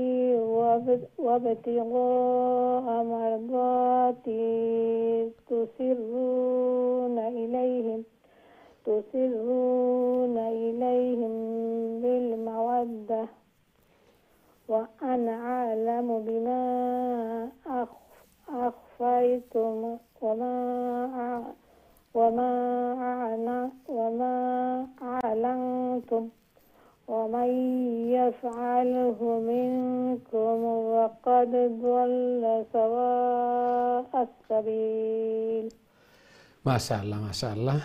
وابتغاء مرضاتي تسرون إليهم تسرون إليهم بالمودة وأنا أعلم بما أخفيتم وما وما وما أعلنتم ومن يفعله منكم وقد ضل سواء السبيل. ما شاء الله ما شاء الله.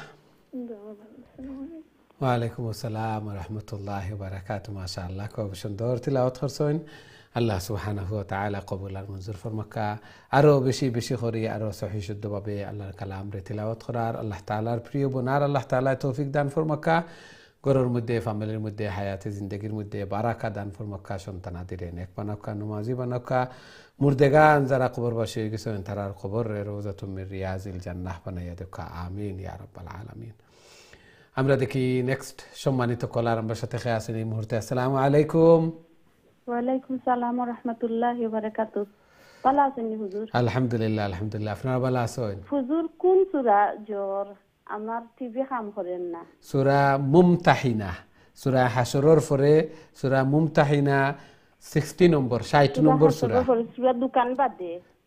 وعليكم السلام ورحمة الله وبركاته. ما شاء الله كوبشن دور تلاوت خرسون الله سبحانه وتعالى قبول المنظر فرمكا أرو بشي بشي خوري أرو صحيح شد بابي الله كلام ري تلاوت خرار الله تعالى بريو بنار الله تعالى توفيق دان فرمكا گرور مده فاميلي مده حياتي زندگي مده بركة دان فرمكا شون تناديرين اك بنوكا نمازي بنوكا مردگان زرا قبر باشي گسون ترار قبر روزة من رياض الجنة بنيدك آمين يا رب العالمين. আমরা দেখি নেক্সট সম্মানিত কলার আমরা সাথে আছেন এই মুহূর্তে। আসসালামু আলাইকুম। ওয়ালাইকুম সালাম ওয়া রাহমাতুল্লাহি ওয়া বারাকাতুহু। ভালো আছেন হুজুর? আলহামদুলিল্লাহ আলহামদুলিল্লাহ। আপনারা ভালো আছেন? হুজুর কোন সূরা জোর আমার টিভি কাম করেন না? সূরা মুমতাহিনা, সূরা হাশরের পরে সূরা মুমতাহিনা ষাট নম্বর ষাট নম্বর সূরা। সূরা দোকান বাদে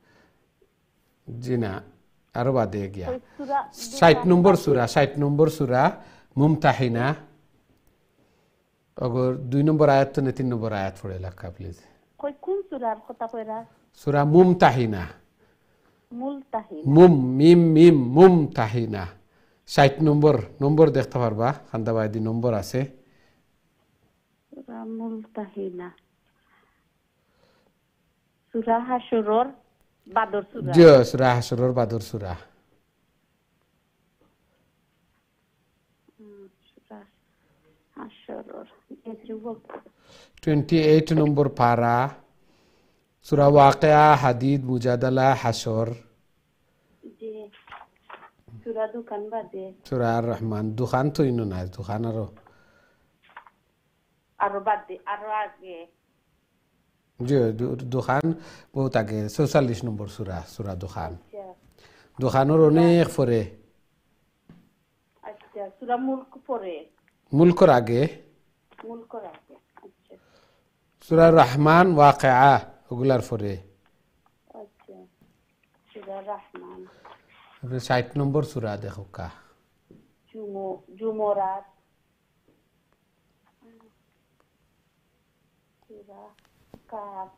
জি না আরো বাদে গিয়া ষাট নম্বর সূরা ষাট নম্বর সূরা মুমতাহিনা অগর দুই নম্বর আয়াত তো তিন নম্বর আয়াত পড়ে লেখা প্লিজ। কই কোন সূরার কথা কইরা? সূরা মুমতাহিনা। মুলতাহিনা মুম মিম মিম মুমতাহিনা ষাট নম্বর নম্বর দেখতে পারবা খান্দাবাদি নম্বর আছে। সূরা মুলতাহিনা সূরা হাশরর বাদর সূরা। জি সূরা হাশরর বাদর সূরা। সূরা হাশরর अट्ठाईस নম্বর পারা সূরা ওয়াকিয়া হাদিদ মুজাদালা হাশর। জি সূরা দোকান বাদে সূরা আর রহমান দোকান তো ইনো না দোকান আরো আরো বাদে আরো আগে জি দোকান বহুত আগে চৌচল্লিশ নম্বর সূরা সূরা দোকান। দোকানের অনেক পরে। আচ্ছা সূরা মুলক পরে মুলকর আগে মুলকর আগে। আচ্ছা সূরা রহমান ওয়াকিয়া ওগুলার পরে। আচ্ছা সূরা রহমান আপনি ষাট নম্বর সূরা দেখো কা জুমু জুমরাত সূরা কাফ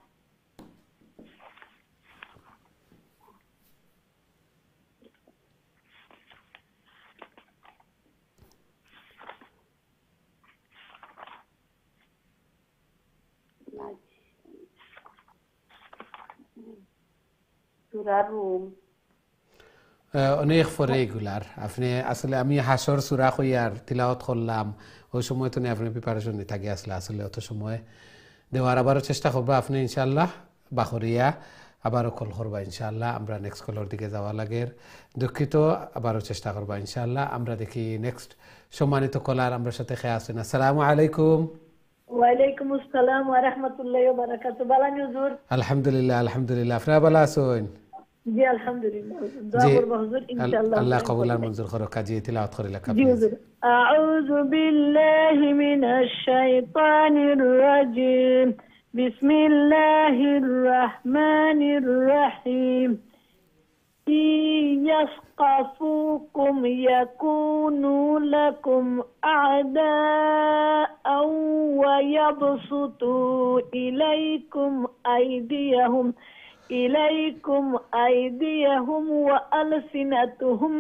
সূরা রুম অনেক পরে এগুলার। আপনি আসলে আমি হাসর সূরা কইয়ার তিলাওয়াত করলাম ওই সময় তো আপনি প্রিপারেশন নিতে গিয়ে আসলে আসলে অত সময় দেওয়ার আবারও চেষ্টা করবো আপনি ইনশাআল্লাহ বাখরিয়া আবারও কল করবা ইনশাআল্লাহ। আমরা নেক্সট কলর দিকে যাওয়া লাগে দুঃখিত আবারও চেষ্টা করবা ইনশাআল্লাহ। আমরা দেখি নেক্সট সম্মানিত কলার আমরা সাথে খেয়ে আছেন। আসসালামু আলাইকুম। ওয়ালাইকুম আসসালাম ওয়া রাহমাতুল্লাহি ওয়া বারাকাতুহু। ভালো হুজুর? আলহামদুলিল্লাহ আলহামদুলিল্লাহ। আপনারা ভালো আছেন? জি আলহামদুলিল্লাহ। দোয়া করব হুজুর ইনশাআল্লাহ। আল্লাহ কবুল আর মঞ্জুর করুক। কাজী তিলাওয়াত করে লেখা জি হুজুর। আউযু বিল্লাহি মিনাশ শাইতানির রাজিম। বিসমিল্লাহির রাহমানির রাহিম। يثقفوكم يكونوا لكم أعداء ويبسطوا إليكم أيديهم إليكم أيديهم وألسنتهم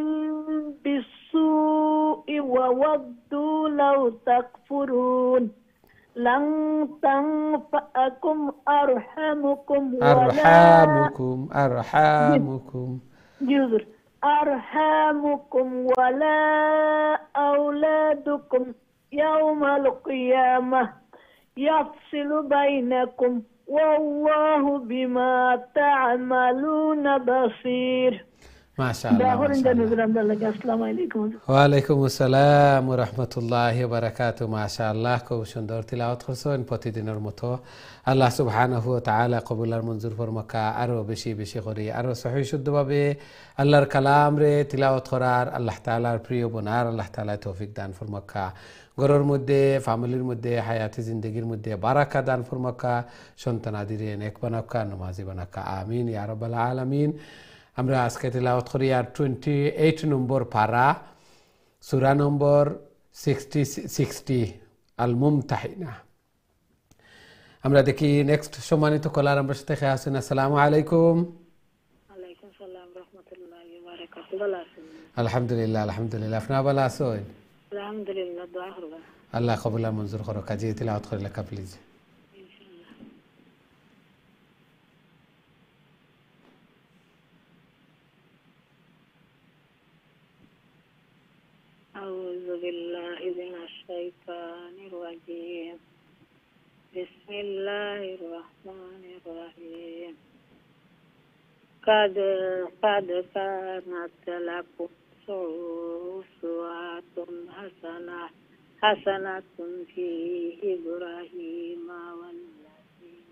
بالسوء وودوا لو تكفرون لن تنفعكم أرحمكم أرحامكم أرحامكم جزر أرحامكم ولا أولادكم يوم القيامة يفصل بينكم والله بما تعملون بصير. মাশাআল্লাহ আসসালামু আলাইকুম। ওয়া আলাইকুম আসসালাম ওয়া রাহমাতুল্লাহি ওয়া বারাকাতুহু। মাশাআল্লাহ, খুব সুন্দর তিলাওয়াত করছেন প্রতিদিনের মতো। আল্লাহ সুবহানাহু ওয়া তাআলা কবুল আর মঞ্জুর ফরমাকা, আরো বেশি বেশি করে আরো সহিহ শুদ্ধভাবে আল্লাহর কালাম রে তিলাওয়াত করার আল্লাহ তাআলার প্রিয় বনার আল্লাহ তাআলা তৌফিক দান ফরমাকা। ঘরের মধ্যে, ফ্যামিলির মধ্যে, হায়াতি জিন্দগির মধ্যে বারাকা দান ফরমাকা, সন্তানাদিরে নেক বানাকা, নামাজি বানাকা। আমিন ইয়া রাব্বাল আলামিন। আমরা আজকে তিলাওয়াত করি আর টোয়েন্টি এইট নম্বর পারা, সূরা নম্বর সিক্সটি সিক্সটি আল মুমতাহিনা। আমরা দেখি নেক্সট সম্মানিত কলার আমরা সাথে খেয়ে আসেন। আসসালামু আলাইকুম। ওয়ালাইকুম সালাম রহমতুল্লাহি ওয়া বারাকাতুহু। ভালো আছেন? আলহামদুলিল্লাহ আলহামদুলিল্লাহ। আপনারা ভালো আছেন? আলহামদুলিল্লাহ, দোয়া করবা। আল্লাহ কবুল আর মঞ্জুর করো। কাজী তিলাওয়াত করে লেখা প্লিজ। أعوذ بالله من الشيطان الرجيم. بسم الله الرحمن الرحيم. قد قد كانت لكم أسوة حسنة حسنة في إبراهيم والذين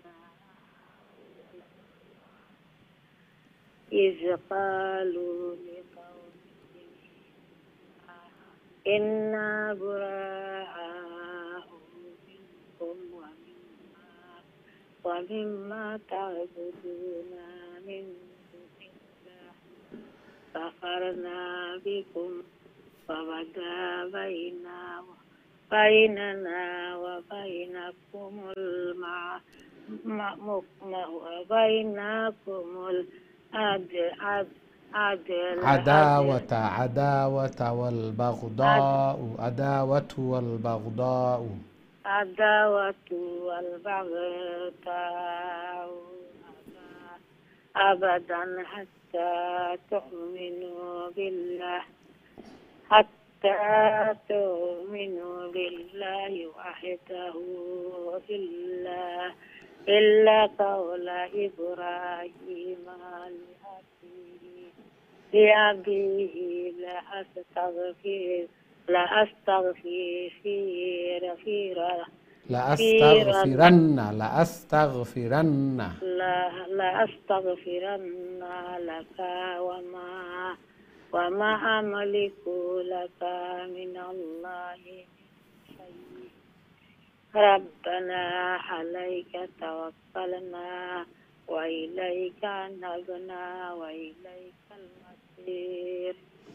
إذ قالوا إنا براء منكم ومما ومما تعبدون من دون الله كفرنا بكم وبدا بيننا وبينكم المع وبينكم العدل عداوة عداوة والبغضاء عداوة والبغضاء عداوة والبغضاء أبدا حتى تؤمنوا بالله حتى تؤمنوا بالله وحده إلا إلا قول إبراهيم لأبيه لأستغفر لأستغفر لأستغفرن لأستغفرن لأستغفرن لك وما وما أملك لك من الله شيء ربنا عليك توكلنا وإليك نبنا وإليك المصير.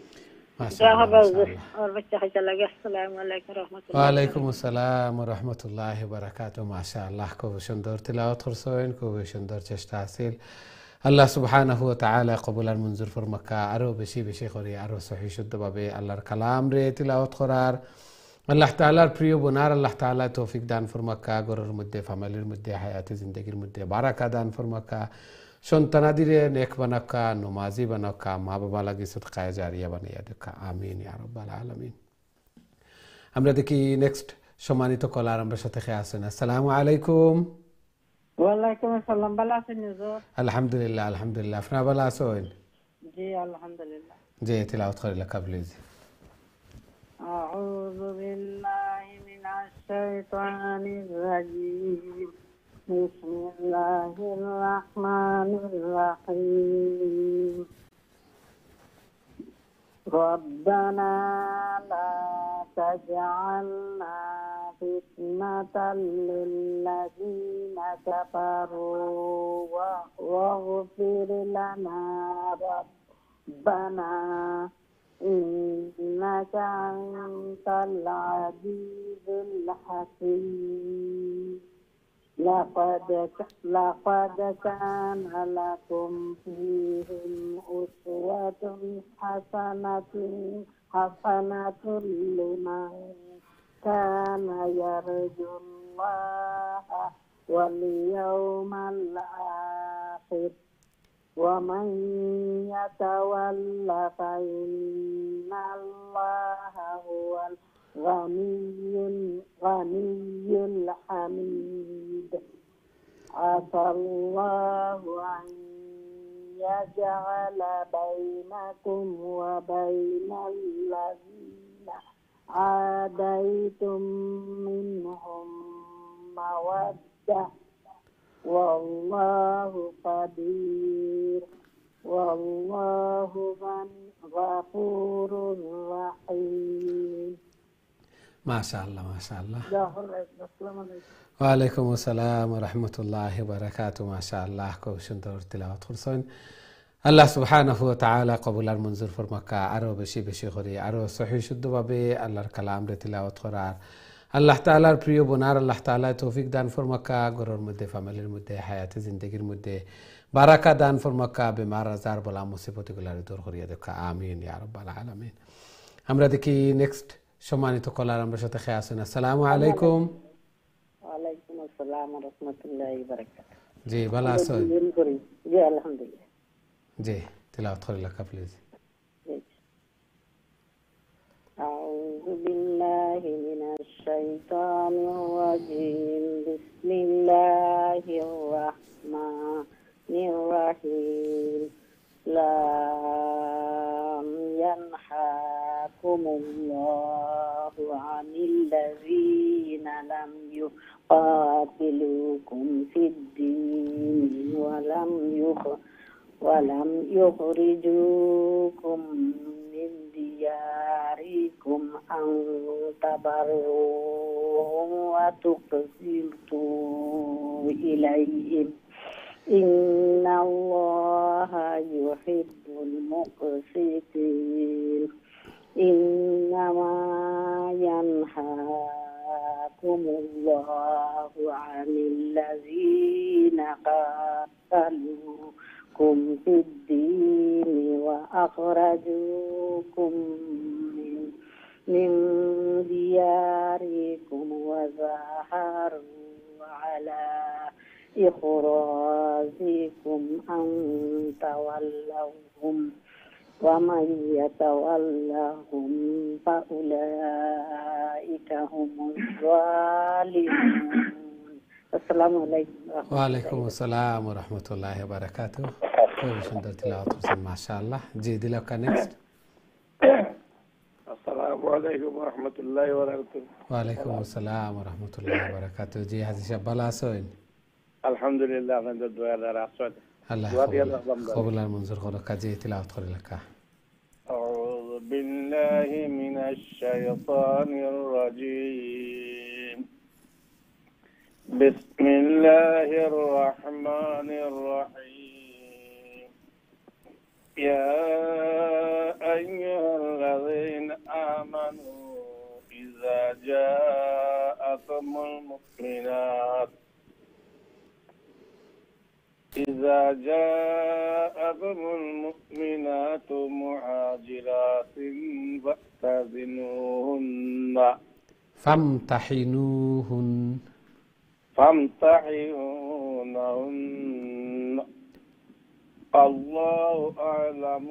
ওয়ালাইকুম আসসালাম ওয়া রাহমাতুল্লাহি ওয়া বারাকাতুহু। মাশাআল্লাহ, খুব সুন্দর তিলাওয়াত করছেন, খুব সুন্দর চেষ্টা আছিল। আল্লাহ সুবহানাহু ওয়া তাআলা কবুল আর মঞ্জুর ফরমাকা, আরো বেশি বেশি করে আরো সহিহ শুদ্ধভাবে আল্লাহর কালাম রে তিলাওয়াত করার আল্লাহ তাআলার প্রিয় বোনার আল্লাহ তাআলা তৌফিক দান ফরমাকা। ঘরের মধ্যে, ফ্যামিলির মধ্যে, হায়াতি জিন্দগির মধ্যে বারাকা দান ফরমাকা, সন্তানাদিরে নেক বানাকা, নমাজি বানাকা, মা বাবা লাগি সদকায়ে জারিয়া বানাইয়া দেখা। আমিন ইয়া রাব্বাল আলামিন। আমরা দেখি নেক্সট সম্মানিত কলার আমরা সাথে খেয়ে আসেন। আসসালামু আলাইকুম। ওয়ালাইকুম আসসালাম। ভালো আছেন হুজুর? আলহামদুলিল্লাহ আলহামদুলিল্লাহ। আপনারা ভালো আছেন? জি আলহামদুলিল্লাহ। জি তিলাওয়াত করে লেখা প্লিজ। أعوذ بالله من الشيطان الرجيم. بسم الله الرحمن الرحيم. ربنا لا تجعلنا فتنة للذين كفروا واغفر لنا ربنا إنك أنت العزيز الحكيم. لقد لقد كان لكم فيهم أسوة حسنة حسنة لمن كان يرجو الله واليوم الآخر ومن يتول فإن الله هو الغني الغني الحميد. عسى الله أن يجعل بينكم وبين الذين عاديتم منهم مودة والله قدير والله غفور رحيم. ما شاء الله ما شاء الله. السلام عليكم. وعليكم السلام ورحمة الله وبركاته. ما شاء الله كو شندور تلاوت خرسون الله سبحانه وتعالى قبول المنظر فرمكا عرو بشي بشي خوري عرو صحي شدو بابي الله كلام ر تلاوت خرار الله تعالى প্রিয় বোনার الله تعالى توفيق دان فرمكا গরর মধ্যে ফ্যামিলির মধ্যে হায়াতে জিন্দেগির মধ্যে বারাকা দান ফরমাকা বেমার আজার বলা মুসিবতগুলো দূর করিয়া দেখা আমিন ইয়া রাব্বাল আলামিন। আমরা দেখি নেক্সট সম্মানিত কলার আমরা সাথে খেয়ে আসুন। আসসালামু আলাইকুম। ওয়ালাইকুম আসসালাম ওয়া রাহমাতুল্লাহি ওয়া বারাকাতুহু। জি ভালো আছেন? জি আলহামদুলিল্লাহ। জি তিলাওয়াত করে লেখা প্লিজ। أعوذ بالله من الشيطان الرجيم بسم الله الرحمن الرحيم لا ينهاكم الله عن الذين لم يقاتلوكم في الدين ولم يخرجوكم ولم يخرجوكم من دياركم أن تبروهم وتقسطوا إليهم إن الله يحب المقسطين. إنما ينهاكم الله عن الذين قاتلوكم في الدين وأخرجوكم من, من دياركم وظاهروا على إخراجكم أن تولوهم ومن يتولهم فأولئك هم الظالمون. السلام عليكم. وعليكم السلام ورحمة الله وبركاته. كيف شندر تلاوت ما شاء الله. جي دي لك نيكست. السلام عليكم ورحمة الله وبركاته. وعليكم السلام ورحمة الله وبركاته. جي هذه شبالة سوين. الحمد لله عند الدعاء الرسول. الله قبل المنظر خلق جي تلاوت خلق لك. أعوذ بالله من الشيطان الرجيم. بسم الله الرحمن الرحيم. يا أيها الذين آمنوا إذا جاءكم المؤمنات إذا جاءكم المؤمنات مهاجرات فاعتزلوهن فامتحنوهن فامتحنوهن الله أعلم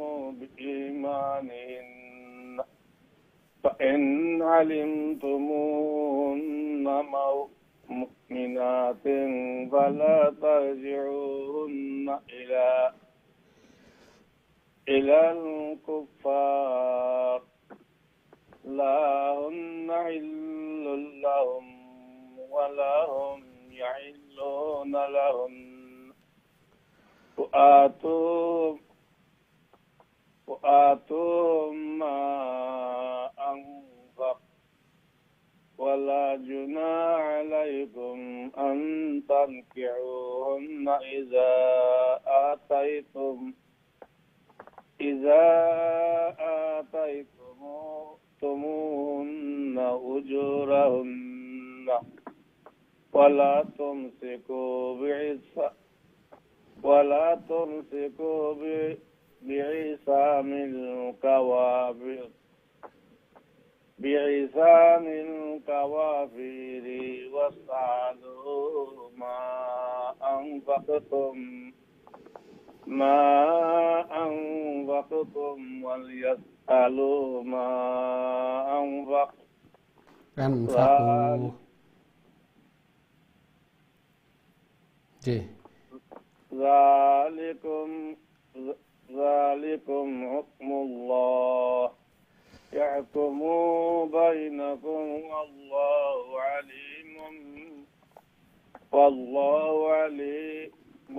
بإيمانهن فإن علمتموهن مؤمنات فلا ترجعوهن إلى إلى الكفار لا هن حل لهم ولا هم يحلون لهم وآتوهم وآتوهم ما أنفقوا ولا جناح عليكم أن تنكحوهن إذا آتيتم إذا آتيتموهن أجورهن ولا تمسكوا بعصا ولا تمسكوا بعصام الكوافر بعصام الكوافر واسألوا ما أنفقتم ما أنفقتم وليسألوا ما أنفقتم أنفقوا جي ذلكم ذلكم حكم الله يحكم بينكم والله عليم والله عليم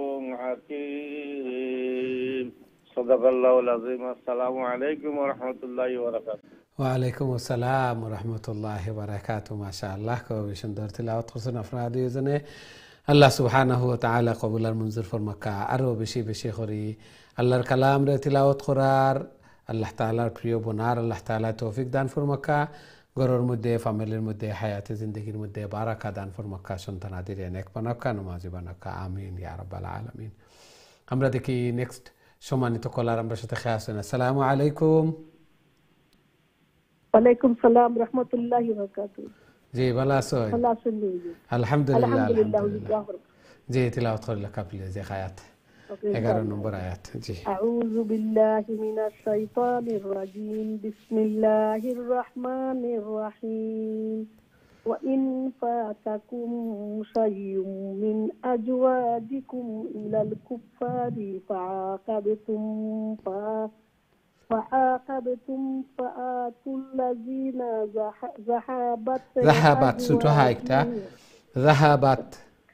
حكيم صدق الله العظيم السلام عليكم ورحمة الله وبركاته ওয়ালাইকুম আসসালাম রহমতুল্লাহ বারাকাতু মাশাআল্লাহ খুবই সুন্দর তিলাওয়াত করছেন আপনারা দুইজনে আল্লাহ সুবহানাহু ওয়া তাআলা কবুল আর মঞ্জুর ফরমাকা আরো বেশি বেশি করি আল্লাহর কালাম রে তিলাওয়াত করার আল্লাহ তাআলার প্রিয় বনার আল্লাহ তাআলা তৌফিক দান ফরমাকা ঘরের মধ্যে ফ্যামিলির মধ্যে হায়াতে জিন্দেগির মধ্যে বারাকা দান ফরমাকা সন্তান আদির নেক বানাকা নামাজি বানাকা আমিন ইয়া রাব্বাল আলামিন আমরা দেখি নেক্সট সম্মানিত কলার আমরা সাথে খেয়ে আসেন আসসালামু আলাইকুম ওয়ালাইকুম সালাম রাহমাতুল্লাহি ওয়া বারাকাতুহু জি ভালো আছো ভালো আছেন আলহামদুলিল্লাহ আলহামদুলিল্লাহ জি তিলাওয়াত করলে কাপলে যে আয়াত এগারো নম্বর আয়াত জি আউযু বিল্লাহি মিনাশ শাইতানির রাজিম বিসমিল্লাহির রাহমানির রাহিম ওয়া ইন ফাতাকুম শাইয়ুম মিন আজওয়াজিকুম ইলাল কুফারি ফাআকাবতুম ফা فعاقبتم فآتوا الذين ذهبت ذهبت ستوها اكتا ذهبت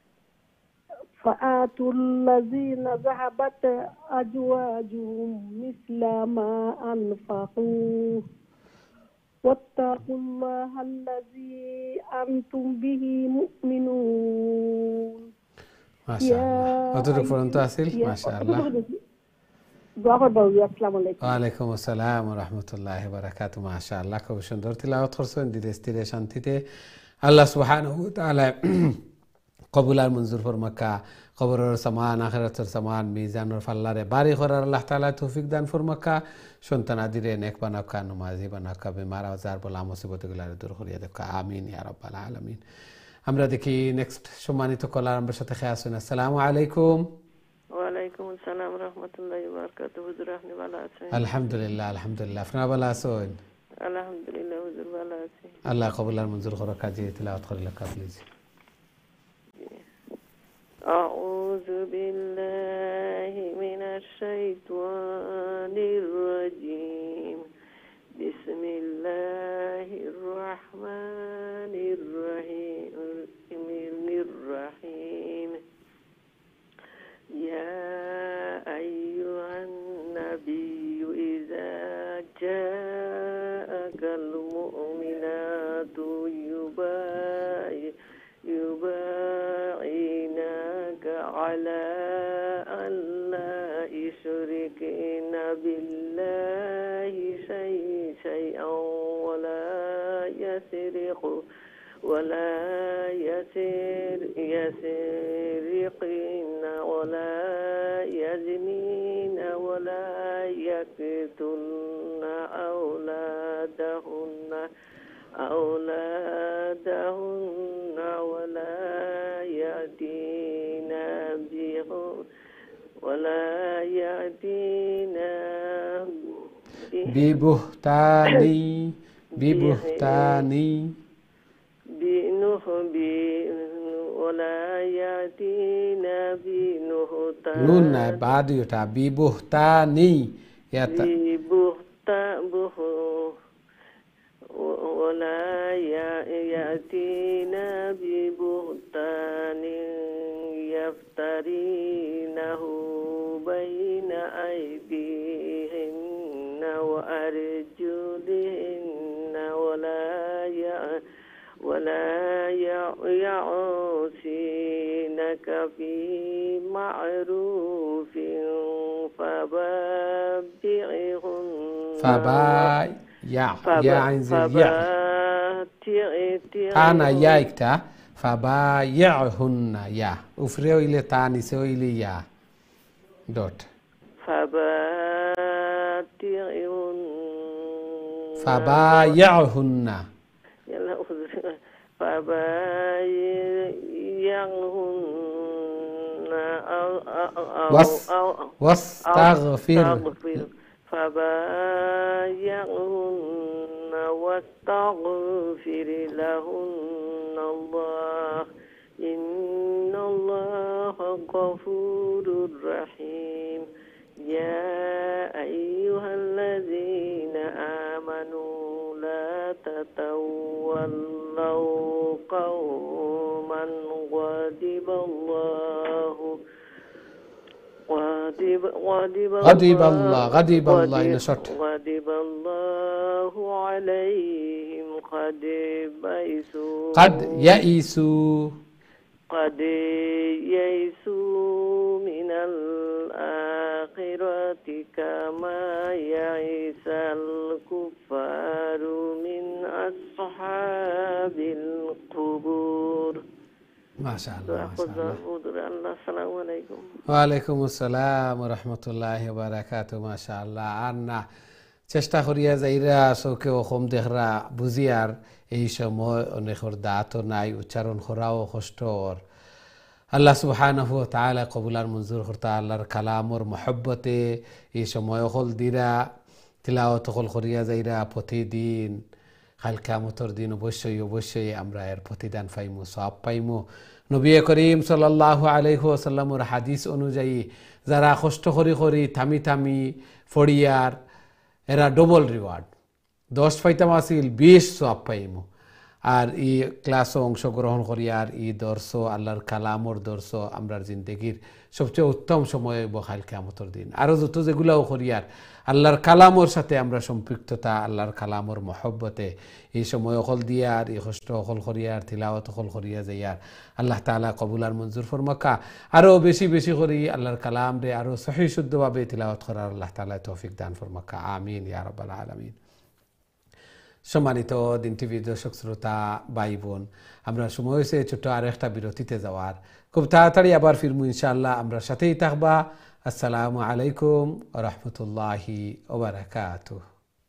فآتوا الذين ذهبت أزواجهم مثل ما أنفقوا واتقوا الله الذي أنتم به مؤمنون ما شاء الله أترك فرنت أصيل ما شاء الله ওয়ালাইকুম আসসালাম রাহমাতুল্লাহি ওয়া বারাকাতুহু মাশাআল্লাহ খুব সুন্দর তিলাওয়াত করছেন ধীরে স্থিরে শান্তিতে আল্লাহ সুবহানাহু ওয়া তাআলা কবুল আর মঞ্জুর ফরমাকা কবরের সমান আখিরাতের সমান মিজানের ফাল্লারে বাড়ি করার আল্লাহ তাআলা তৌফিক দান ফরমাকা সন্তান আদিরে নেক বানাকা নামাজি বানাকা বেমার আজার বলা মুসিবতগুলো দূর করিয়া দেকা আমিন ইয়া রাব্বাল আলামিন আমরা দেখি নেক্সট সম্মানিত কলার আমরা সাথে খেয়ে আসেন আসসালামু আলাইকুম ওয়ালাইকুম আসসালাম রাহমাতুল্লাহি ওয়া বারাকাতুহু হুজুর আপনি ভালো আছেন আলহামদুলিল্লাহ আলহামদুলিল্লাহ আপনারা ভালো আছেন আলহামদুলিল্লাহ হুজুর ভালো আছি আল্লাহ কবুল আর মঞ্জুর করো কাজী তিলাওয়াত করলে প্লিজ আউযু বিল্লাহি মিনাশ শাইতানির রাজিম বিসমিল্লাহির রাহমানির রহিম يا أيها النبي إذا جاءك المؤمنات يبايعناك على أن لا يشركن بالله شيئا ولا يسرقوا ولا يسر يسرقن ولا يزنين ولا يقتلن أولادهن أولادهن ولا يأتين ولا يأتين ببهتان ببهتان بنهب ولا يأتينا بنهتان نون بعد يتا ببهتاني يتا ببهتان ولا يأتينا ببهتان يفترينه بين أيديهن وأرجلهن ولا يأتين ولا يعصينك في معروف فبايعهن فبايع يا عنزل يا أنا ياكتا فبايعهن يا أفريو إلى تاني سو إلى يا دوت فبايعهن فبايعهن فبايعهن واستغفر فبايعهن واستغفر لهن الله إن الله غفور رحيم يا أيها الذين آمنوا لا تتولوا قوما غضب الله غضب غضب غضب الله غضب الله إن شرط غضب الله عليهم قد يئسوا قد يئسوا قد يئسوا من الآخرة كما يئس الكفار من أصحاب القبور. ما شاء الله ما شاء الله. السلام عليكم. ওয়ালাইকুম আসসালাম ওয়া রাহমাতুল্লাহি ওয়া বারাকাতুহু। মাশাআল্লাহ। আন্না চেষ্টা করিয়া যাইরা চোখে অসম দেখরা বুঝিয়ার এই সময় অনেকর দাঁতও নাই, উচ্চারণ করাও কষ্টর। আল্লাহ সুবহানাহু ওয়া তাআলা কবুলার মঞ্জুর করতা আল্লাহর কালামর মহব্বতে এই সময় হল দিরা তিলাওয়াত হল করিয়া যাইরা প্রতিদিন কাল কিয়ামতের দিন অবশ্যই অবশ্যই আমরা এর প্রতিদান পাইমু, সওয়াব পাইমু। নবী করিম সাল্লাল্লাহু আলাইহি ওয়াসাল্লামের হাদিস অনুযায়ী যারা কষ্ট করি করি থামি থামি ফড়িয়ার এরা ডবল রিওয়ার্ড, দশ পাইতাম আসিল বিশ সওয়াব পাইমু। আর ই ক্লাসও অংশগ্রহণ করি আর ই দর্শ আল্লাহর কালামর দর্শ আমরার জিন্দগির সবচেয়ে উত্তম সময় বহাল কিয়ামতের দিন। আরও যত যেগুলাও করি আর আল্লাহর কালামর সাথে আমরা সম্পৃক্ততা আল্লাহর কালামর মহব্বতে এই সময় অকল দিয়া আর এই কষ্ট অকল করিয়ার তিলাওয়াত অকল করিয়া যাইয়ার আল্লাহ তাআলা কবুলার মঞ্জুর ফরমাকা। আরও বেশি বেশি করি আল্লাহর কালাম রে আরও সহি শুদ্ধভাবে তিলাওয়াত করার আল্লাহ তাআলা তৌফিক দান ফরমাকা। আমিন ইয়া রাব্বাল আলামিন। সম্মানিত দিন টিভি দর্শক শ্রোতা ভাই বোন, আমরা সময় হয়েছে ছোট্ট আর একটা বিরতিতে যাওয়ার। খুব তাড়াতাড়ি আবার ফিরমু ইনশাআল্লাহ, আমরা সাথেই থাকবা। আসসালামু আলাইকুম ওয়া রাহমাতুল্লাহি ওয়া বারাকাতুহু।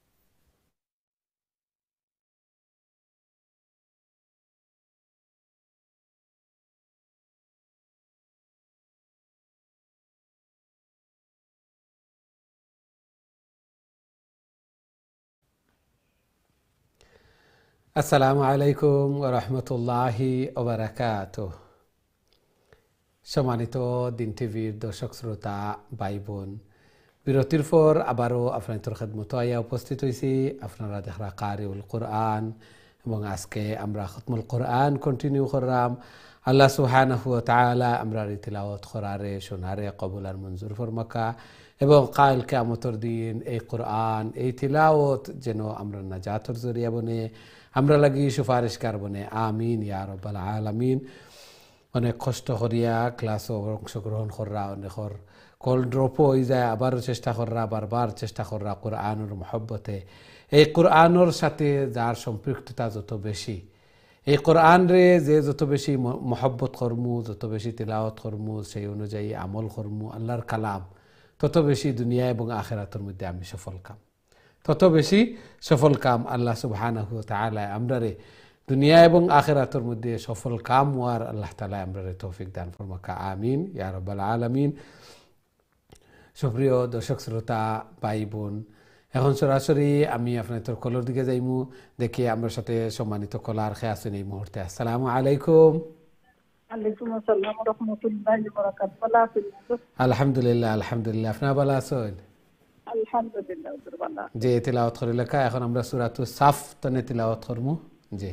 আসসালামু আলাইকুম ওয়া রাহমাতুল্লাহি ওয়া বারাকাতুহু। সম্মানিত দিন টিভির দর্শক শ্রোতা ভাই বোন, বিরতির পর আবারও আপনাদের খেদমত আয়া উপস্থিত হয়েছি। আপনারা দেখরা কারিউল কোরআন এবং আজকে আমরা খতমুল কোরআন কন্টিনিউ করলাম। আল্লাহ সুবহানাহু ওয়া তাআলা আমরা তিলাওয়াত করারে শোনারে কবুল আর মঞ্জুর ফরমাকা এবং কাল কিয়ামতের দিন এই কোরআন এই তিলাওয়াত যেন আমরা নাজাতের জরিয়া বনে, আমরা লাগি সুপারিশকার বনে। আমিন ইয়া রাব্বাল আলামিন। অনেক কষ্ট করিয়া ক্লাসও অংশগ্রহণ করা, অনেকর কল ড্রপও হয়ে যায়, আবারও চেষ্টা করা, বারবার চেষ্টা করা কোরআনের মহব্বতে। এই কোরআনের সাথে যার সম্পৃক্ততা যত বেশি, এই কোরআন রে যে যত বেশি মহব্বত করমু, যত বেশি তিলাওয়াত করমু, সেই অনুযায়ী আমল করমু আল্লাহর কালাম, তত বেশি দুনিয়া এবং আখিরাতের মধ্যে আমি সফল কাম, তত বেশি সফল কাম আল্লাহ সুবহানাহু ওয়া তাআলা আমরারে দুনিয়া এবং আখিরাতের মধ্যে সফল কাম হওয়ার আল্লাহ তাআলা আমরারে তৌফিক দান ফরমাকা। আমিন ইয়া রাব্বাল আলামিন। সুপ্রিয় দর্শক শ্রোতা ভাই বোন, এখন সরাসরি আমি আপনাদের কলর দিকে যাইমু, দেখি আমার সাথে সম্মানিত কলার খেয়ে আছেন এই মুহূর্তে। আসসালামু আলাইকুম। ওয়ালাইকুম আসসালাম ওয়া রাহমাতুল্লাহি ওয়া বারাকাতুহু। ভালো আছেন? আলহামদুলিল্লাহ আলহামদুলিল্লাহ। আপনারা ভালো আছেন? আলহামদুলিল্লাহ ভালো। যে তিলাওয়াত করে লেখা, এখন আমরা সূরাতুস সাফ তনে তিলাওয়াত করমু। জি।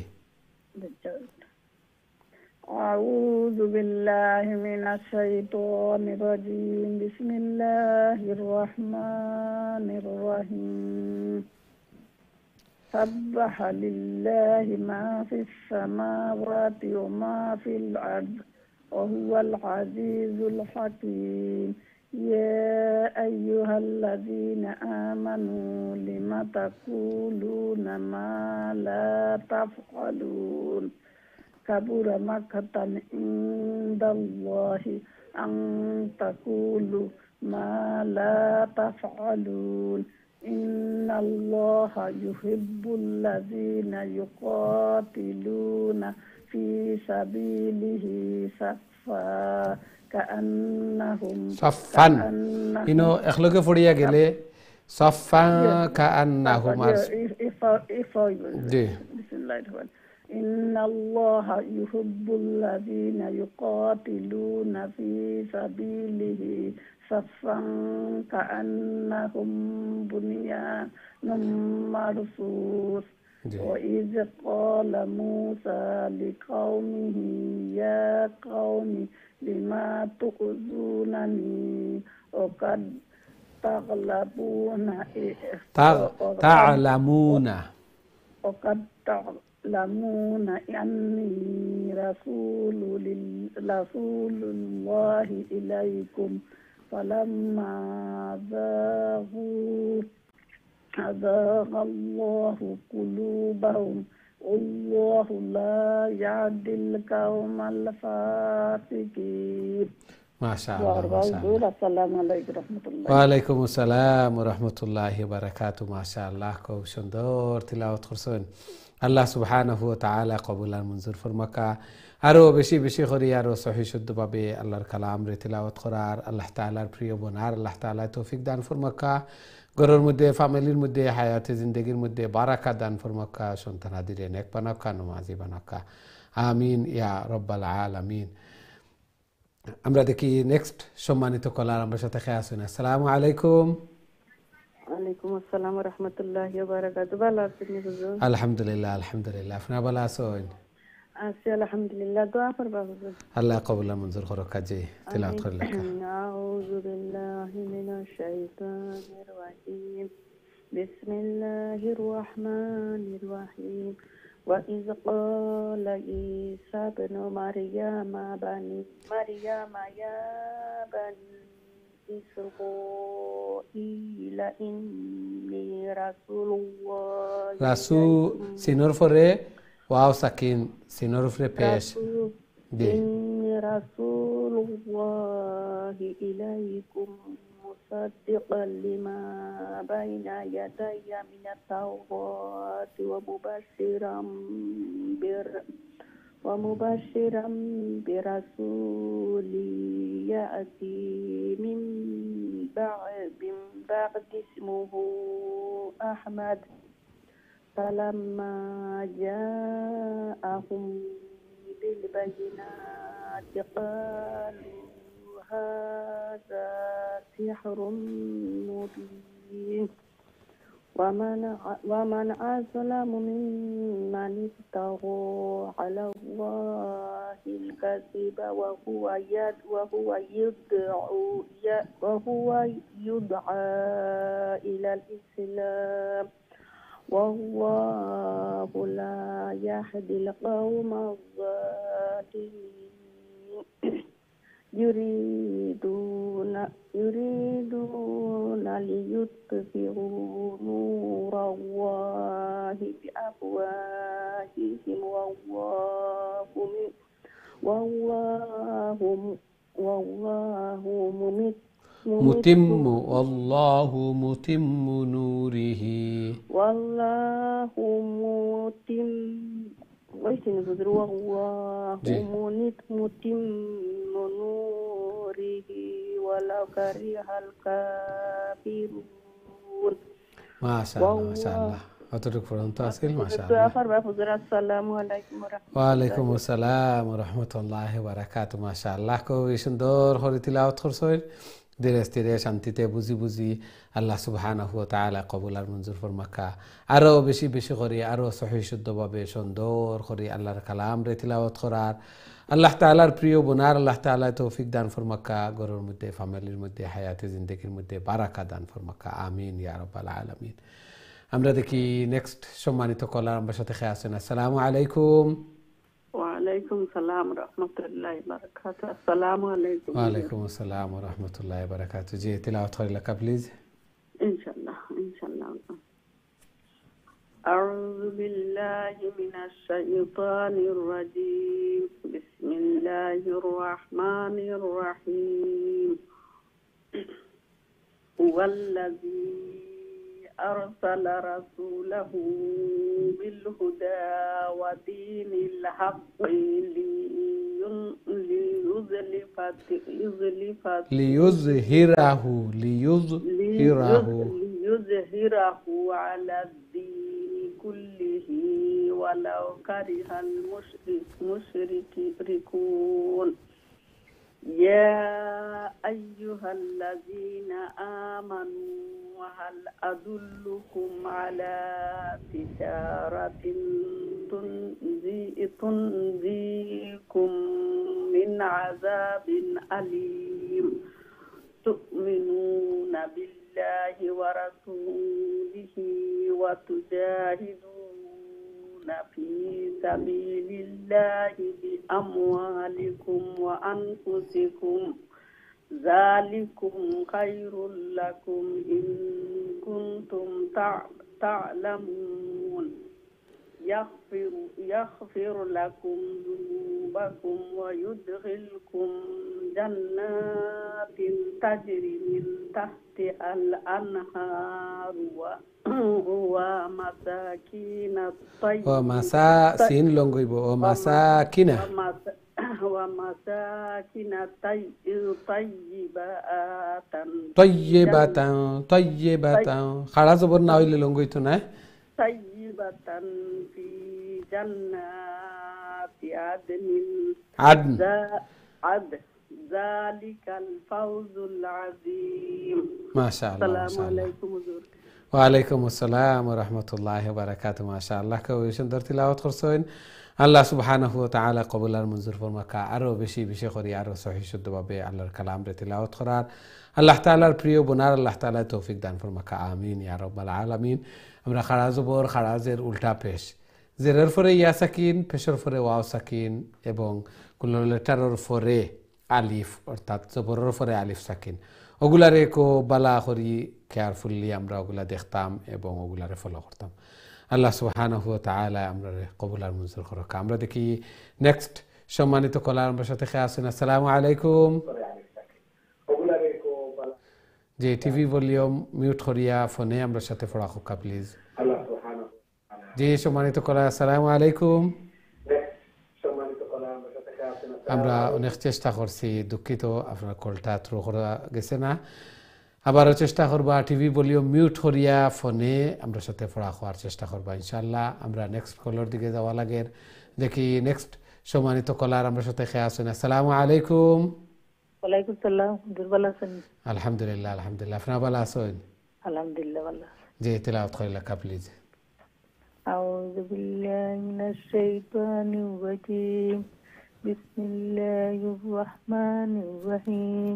أعوذ بالله من الشيطان الرجيم. بسم الله الرحمن الرحيم. سبح لله ما في السماوات وما في الأرض وهو العزيز الحكيم. يا أيها الذين آمنوا لم تقولون ما لا تفعلون. كبر مقتا عند الله أن تقولوا ما لا تفعلون. إن الله يحب الذين يقاتلون في سبيله صفا كأنهم صفا إنه إخلقه فريا قلي صفا كأنهم بسم الله الرحمن. إن الله يحب الذين يقاتلون في سبيله صفا كأنهم بنيان مرصوص وإذ قال موسى لقومه يا قوم لما تؤذونني وقد تعلمون تعلمون وقد تعلمون أني رسول رسول الله إليكم فلما زاغوا أزاغ الله قلوبهم والله لا يهدي القوم الفاسقين. ما شاء الله ما شاء الله. السلام عليكم ورحمة الله. ওয়ালাইকুম আসসালাম ওয়া রাহমাতুল্লাহি ওয়া বারাকাতুহু। মাশাআল্লাহ, খুব সুন্দর তিলাওয়াত করছেন। আল্লাহ সুবহানাহু ওয়া তাআলা কবুল আর মঞ্জুর ফরমাকা। আরো বেশি বেশি করে আরো সহি শুদ্ধভাবে আল্লাহর কালাম রে তিলাওয়াত করার আল্লাহ তাআলার প্রিয় বনার আল্লাহ তাআলা তৌফিক দান ফরমাকা। ঘরের মধ্যে ফ্যামিলির মধ্যে হায়াতে জিন্দেগির মধ্যে বারাকা দান ফরমাকা। সন্তানাদিরে নেক বানাকা, নমাজি বানাকা। আমিন ইয়া রব্বাল আলামিন। আমরা দেখি নেক্সট সম্মানিত কলার আমার সাথে খেয়ে আসুন। আসসালামু আলাইকুম। ওয়ালাইকুম আসসালাম ওয়া রাহমাতুল্লাহি ওয়া বারাকাতুহু। ভালো আছেন হুজুর? আলহামদুলিল্লাহ আলহামদুলিল্লাহ। আপনারা ভালো আছেন? আছি আলহামদুলিল্লাহ। দোয়া করবা হুজুর। আল্লাহ কবুল মঞ্জুর করুক। কাজে তিলাওয়াত করে লেখা। আউযু বিল্লাহি মিনাশ শাইতানির রাজীম। বিসমিল্লাহির রাহমানির রাহিম। وإذ قال عيسى ابن مريم بني مريم يا بني إسرائيل إني رسول الله رسول سينور فره واو ساكن سينور فره بيش إني رسول الله إليكم مصدقا لما بين يدي من التوراة ومبشرا بر ومبشرا برسول يأتي من بعد من بعد اسمه أحمد فلما جاءهم بالبينات قالوا هذا سحر مبين ومن ومن أظلم ممن افترى على الله الكذب وهو يد وهو يدعو وهو يدعى إلى الإسلام والله لا يهدي القوم الظالمين. يريدون يريدون ليطفئوا نور الله بأفواههم والله والله والله متم والله متم نوره والله متم والله متم نوره ولو كره الكافرون. ما شاء الله ما شاء الله. أترك فرن تاسيل ما شاء الله. السلام عليكم ورحمة الله. وعليكم السلام ورحمة الله وبركاته. ما شاء الله كو সুন্দর করে তিলাওয়াত করছেন। ধীরে ধীরে শান্তিতে বুঝি বুঝি আল্লাহ সুবহানাহু ওয়া তাআলা কবুল আর মঞ্জুর ফরমাকা। আরো বেশি বেশি করে আরো সহিহ শুদ্ধভাবে সুন্দর করে আল্লাহর কালাম রে তিলাওয়াত করার আল্লাহ তাআলার প্রিয় বোনার আল্লাহ তাআলা তৌফিক দান ফরমাকা। ঘরের মধ্যে ফ্যামিলির মধ্যে হায়াতে জিন্দেগির মধ্যে বারাকা দান ফরমাকা। আমিন ইয়া রাব্বাল আলামিন। আমরা দেখি নেক্সট সম্মানিত কলার আমার সাথে খেয়ে আছেন। আসসালামু আলাইকুম। ওয়ালাইকুম সালাম রাহমাতুল্লাহি ওয়া বারাকাতুহু। আসসালামু আলাইকুম। ওয়ালাইকুম আসসালাম ওয়া রাহমাতুল্লাহি ওয়া বারাকাতুহু। জি তিলাওয়াত করে লেখা প্লিজ। ইনশাআল্লাহ ইনশাআল্লাহ। أعوذ بالله من الشيطان الرجيم. بسم الله الرحمن الرحيم. هو الذي أرسل رسوله بالهدى ودين الحق ليظهره ليظهره ليظهره على الدين كله ولو كره المشركون. يا أيها الذين آمنوا هل أدلكم على تجارة تنجي تنجيكم من عذاب أليم تؤمنون بالله ورسوله وتجاهدون في سبيل الله بأموالكم وأنفسكم ذلكم خير لكم إن كنتم تعلمون يغفر, يغفر لكم ذنوبكم ويدخلكم جنات تجري من تحتها الأنهار ومساكين طيبة ومساكين لونغيبو ومساكين ومساكن طيبات طيبة طيبة خلاص زبرنا ويل لونغيتو نه طيبة في جنات عدن عدن عدن ذلك الفوز العظيم. ما شاء الله. السلام عليكم حضور. وعليكم السلام ورحمة الله وبركاته. ما شاء الله كويشن در تلاوت خرسوين আল্লাহ সুবহানাহু ওয়া তাআলা কবুল আর মঞ্জুর ফরমাকা আরো বেশি বেশি করে আরো সহিহ শুদ্ধভাবে আল্লাহর কালাম রে তিলাওয়াত করার আল্লাহ তাআলার প্রিয় বোনার আল্লাহ তাআলা তৌফিক দান ফরমাকা আমিন ইয়া রাব্বাল আলামিন। আমরা খাড়া জবর খাড়াজের উল্টা পেশ জেরের পরে ইয়া সাকিন পেশের পরে ওয়াও সাকিন এবং কোন লেটারের পরে আলিফ অর্থাৎ জবরের পরে আলিফ সাকিন ওগুলারে কো বালা করি কেয়ারফুলি আমরা ওগুলা দেখতাম এবং ওগুলারে ফলো করতাম। আল্লাহ সুবহানাহু ওয়া তাআলা আমরা কবুল আর মঞ্জুর করুক। আমরা দেখি নেক্সট সম্মানিত কলার আমার সাথে খেয়ে আসেন। আসসালামু আলাইকুম। যে টিভি ভলিউম মিউট করিয়া ফোনে আমরা সাথে পড়া হোক প্লিজ। জি সম্মানিত কলার আসসালামু আলাইকুম। আমরা অনেক চেষ্টা করছি, দুঃখিত আপনার কলটা থ্রু করা গেছে না, আবারও চেষ্টা করবা টিভি ভলিউম মিউট করিয়া ফোনে আমরা সাথে পড়া হওয়ার চেষ্টা করবা ইনশাআল্লাহ। আমরা নেক্সট কলার দিকে যাওয়া লাগে, দেখি নেক্সট সম্মানিত কলার আমরা সাথে খেয়ে আসেন। আসসালামু আলাইকুম। ওয়ালাইকুম সালাম। ভালো আছেন? আলহামদুলিল্লাহ আলহামদুলিল্লাহ। আপনারা ভালো আছেন? আলহামদুলিল্লাহ ভালো। জি তেলাওয়াত করিলা কা প্লিজ। আউযু বিল্লাহি মিনাশ শাইতানির রাজীম। বিসমিল্লাহির রহমানির রহিম।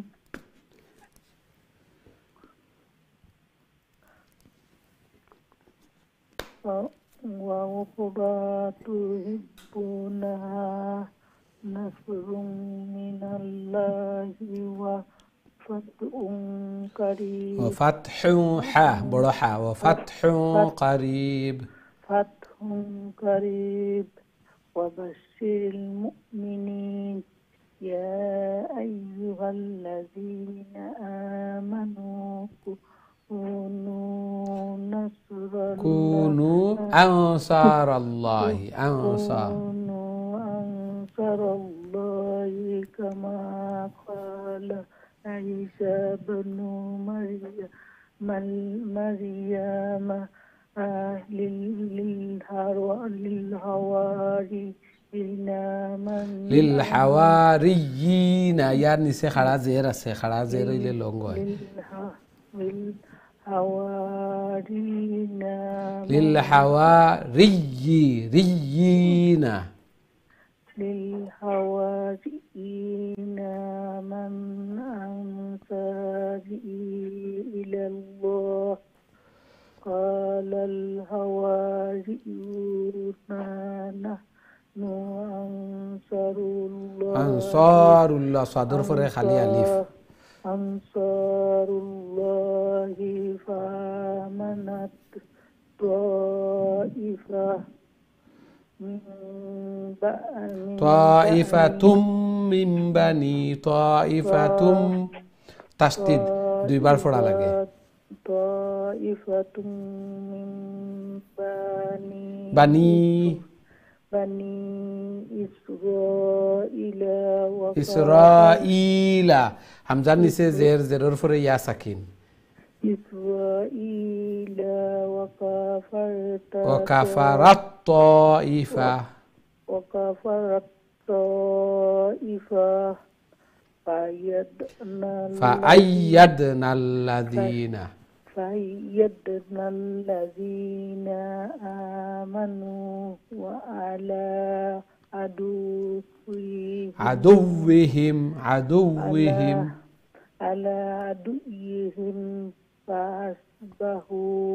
وأخرى تحبونها نصر من الله وفتح قريب وفتح ح بڑا ح وفتح قريب فتح قريب وبشر المؤمنين يا أيها الذين آمنوا كونوا نصر كونوا أنصار الله أنصار كونوا أنصار الله كما قال عيسى بن مريم مريم للحواريين للحواريين يعني سي خلاص زيرا سي خلاص زيرا إلى لونغوي للحواريين للحواريين للحواريين من أنصاري إلى الله قال الحواريون نحن أنصار الله أنصار الله صادر فرق خلي ألف أنصار الله فآمنت طائفة طائفة من بني طائفة تشديد দুই বার পড়া লাগে طائفة من بني بني بني إسرائيل إسرائيل হামজার নিচে জের জেরের পরে ইয়া সাকিন إسرائيل وكفرت وكفرت طائفة وكفرت طائفة فأيدنا فأيدنا الذين فأيدنا الذين آمنوا وعلى عدوهم عدوهم عدوهم على عدوهم فأصبحوا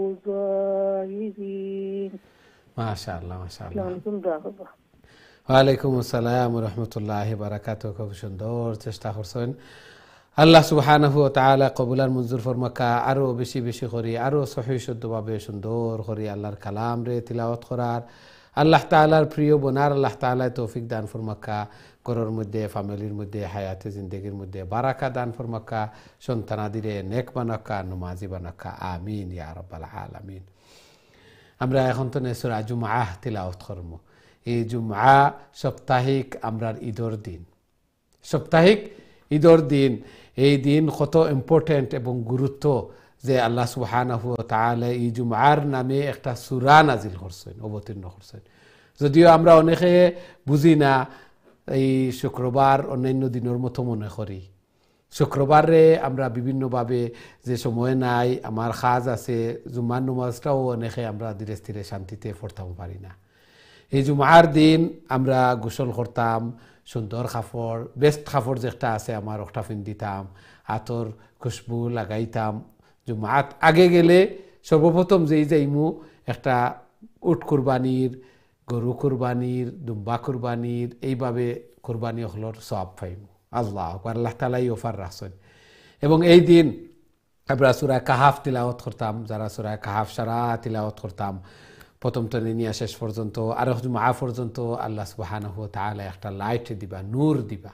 ظاهرين. ما شاء الله ما شاء الله. الله ওয়ালাইকুম আসসালাম ওয়া রাহমাতুল্লাহি ওয়া বারাকাতুহু। খুব সুন্দর চেষ্টা করছেন। আল্লাহ সুবহানাহু ওয়া তাআলা কবুল আর মঞ্জুর ফরমাকা। আরো বেশি বেশি করি, আরো সহিহ শুদ্ধভাবে সুন্দর করি আল্লাহর কালাম রে তিলাওয়াত করার, আল্লাহ তাআলার প্রিয় বনার আল্লাহ তাআলা তৌফিক দান ফরমাকা। ঘরের মধ্যে, ফ্যামিলির মধ্যে, হায়াতে জিন্দেগির মধ্যে বারাকা দান ফরমাকা। সন্তানাদিরে নেক বানাকা, নমাজি বানাকা। আমিন ইয়া রাব্বাল আলামিন। আমরা এখন তো সূরা জুমআ তিলাওয়াত করব। এই জুমআ সাপ্তাহিক আমরার ঈদর দিন, সাপ্তাহিক ঈদর দিন। এই দিন কত ইম্পর্টেন্ট এবং গুরুত্ব যে আল্লাহ সুবহানাহু ওয়া তাআলা এই জুমআর নামে একটা সূরা নাজিল করছেন, অবতীর্ণ করছেন। যদিও আমরা অনেকে বুঝি না, এই শুক্রবার অন্যান্য দিনের মতো মনে করি। শুক্রবারে আমরা বিভিন্নভাবে যে সময় নাই, আমার কাজ আছে, জুমার নামাজটাও অনেকে আমরা ধীরে ধীরে শান্তিতে পড়তাম পারি না। এই জুমার দিন আমরা গোসল করতাম, সুন্দর কাপড়, বেস্ট কাপড় যেটা আছে আমার ওটা পিন্দিতাম, আতর খুশবু লাগাইতাম। জুমাত আগে গেলে সর্বপ্রথম যেই যাইমু একটা উট কুরবানির, গরু কুরবানির, দুম্বা কুরবানির, এইভাবে কুরবানি হলোর সওয়াব পাইমু। আল্লাহ আল্লাহ তাআলা এই অফার রাখছেন। এবং এই দিন আমরা সূরা কাহাফ তিলাওয়াত করতাম। যারা সূরা কাহাফ সারা তিলাওয়াত করতাম প্রথম তো নিয়ে শেষ পর্যন্ত, আর জুমআ পর্যন্ত আল্লাহ সুবহানাহু ওয়া তাআলা একটা লাইট দিবা, নূর দিবা।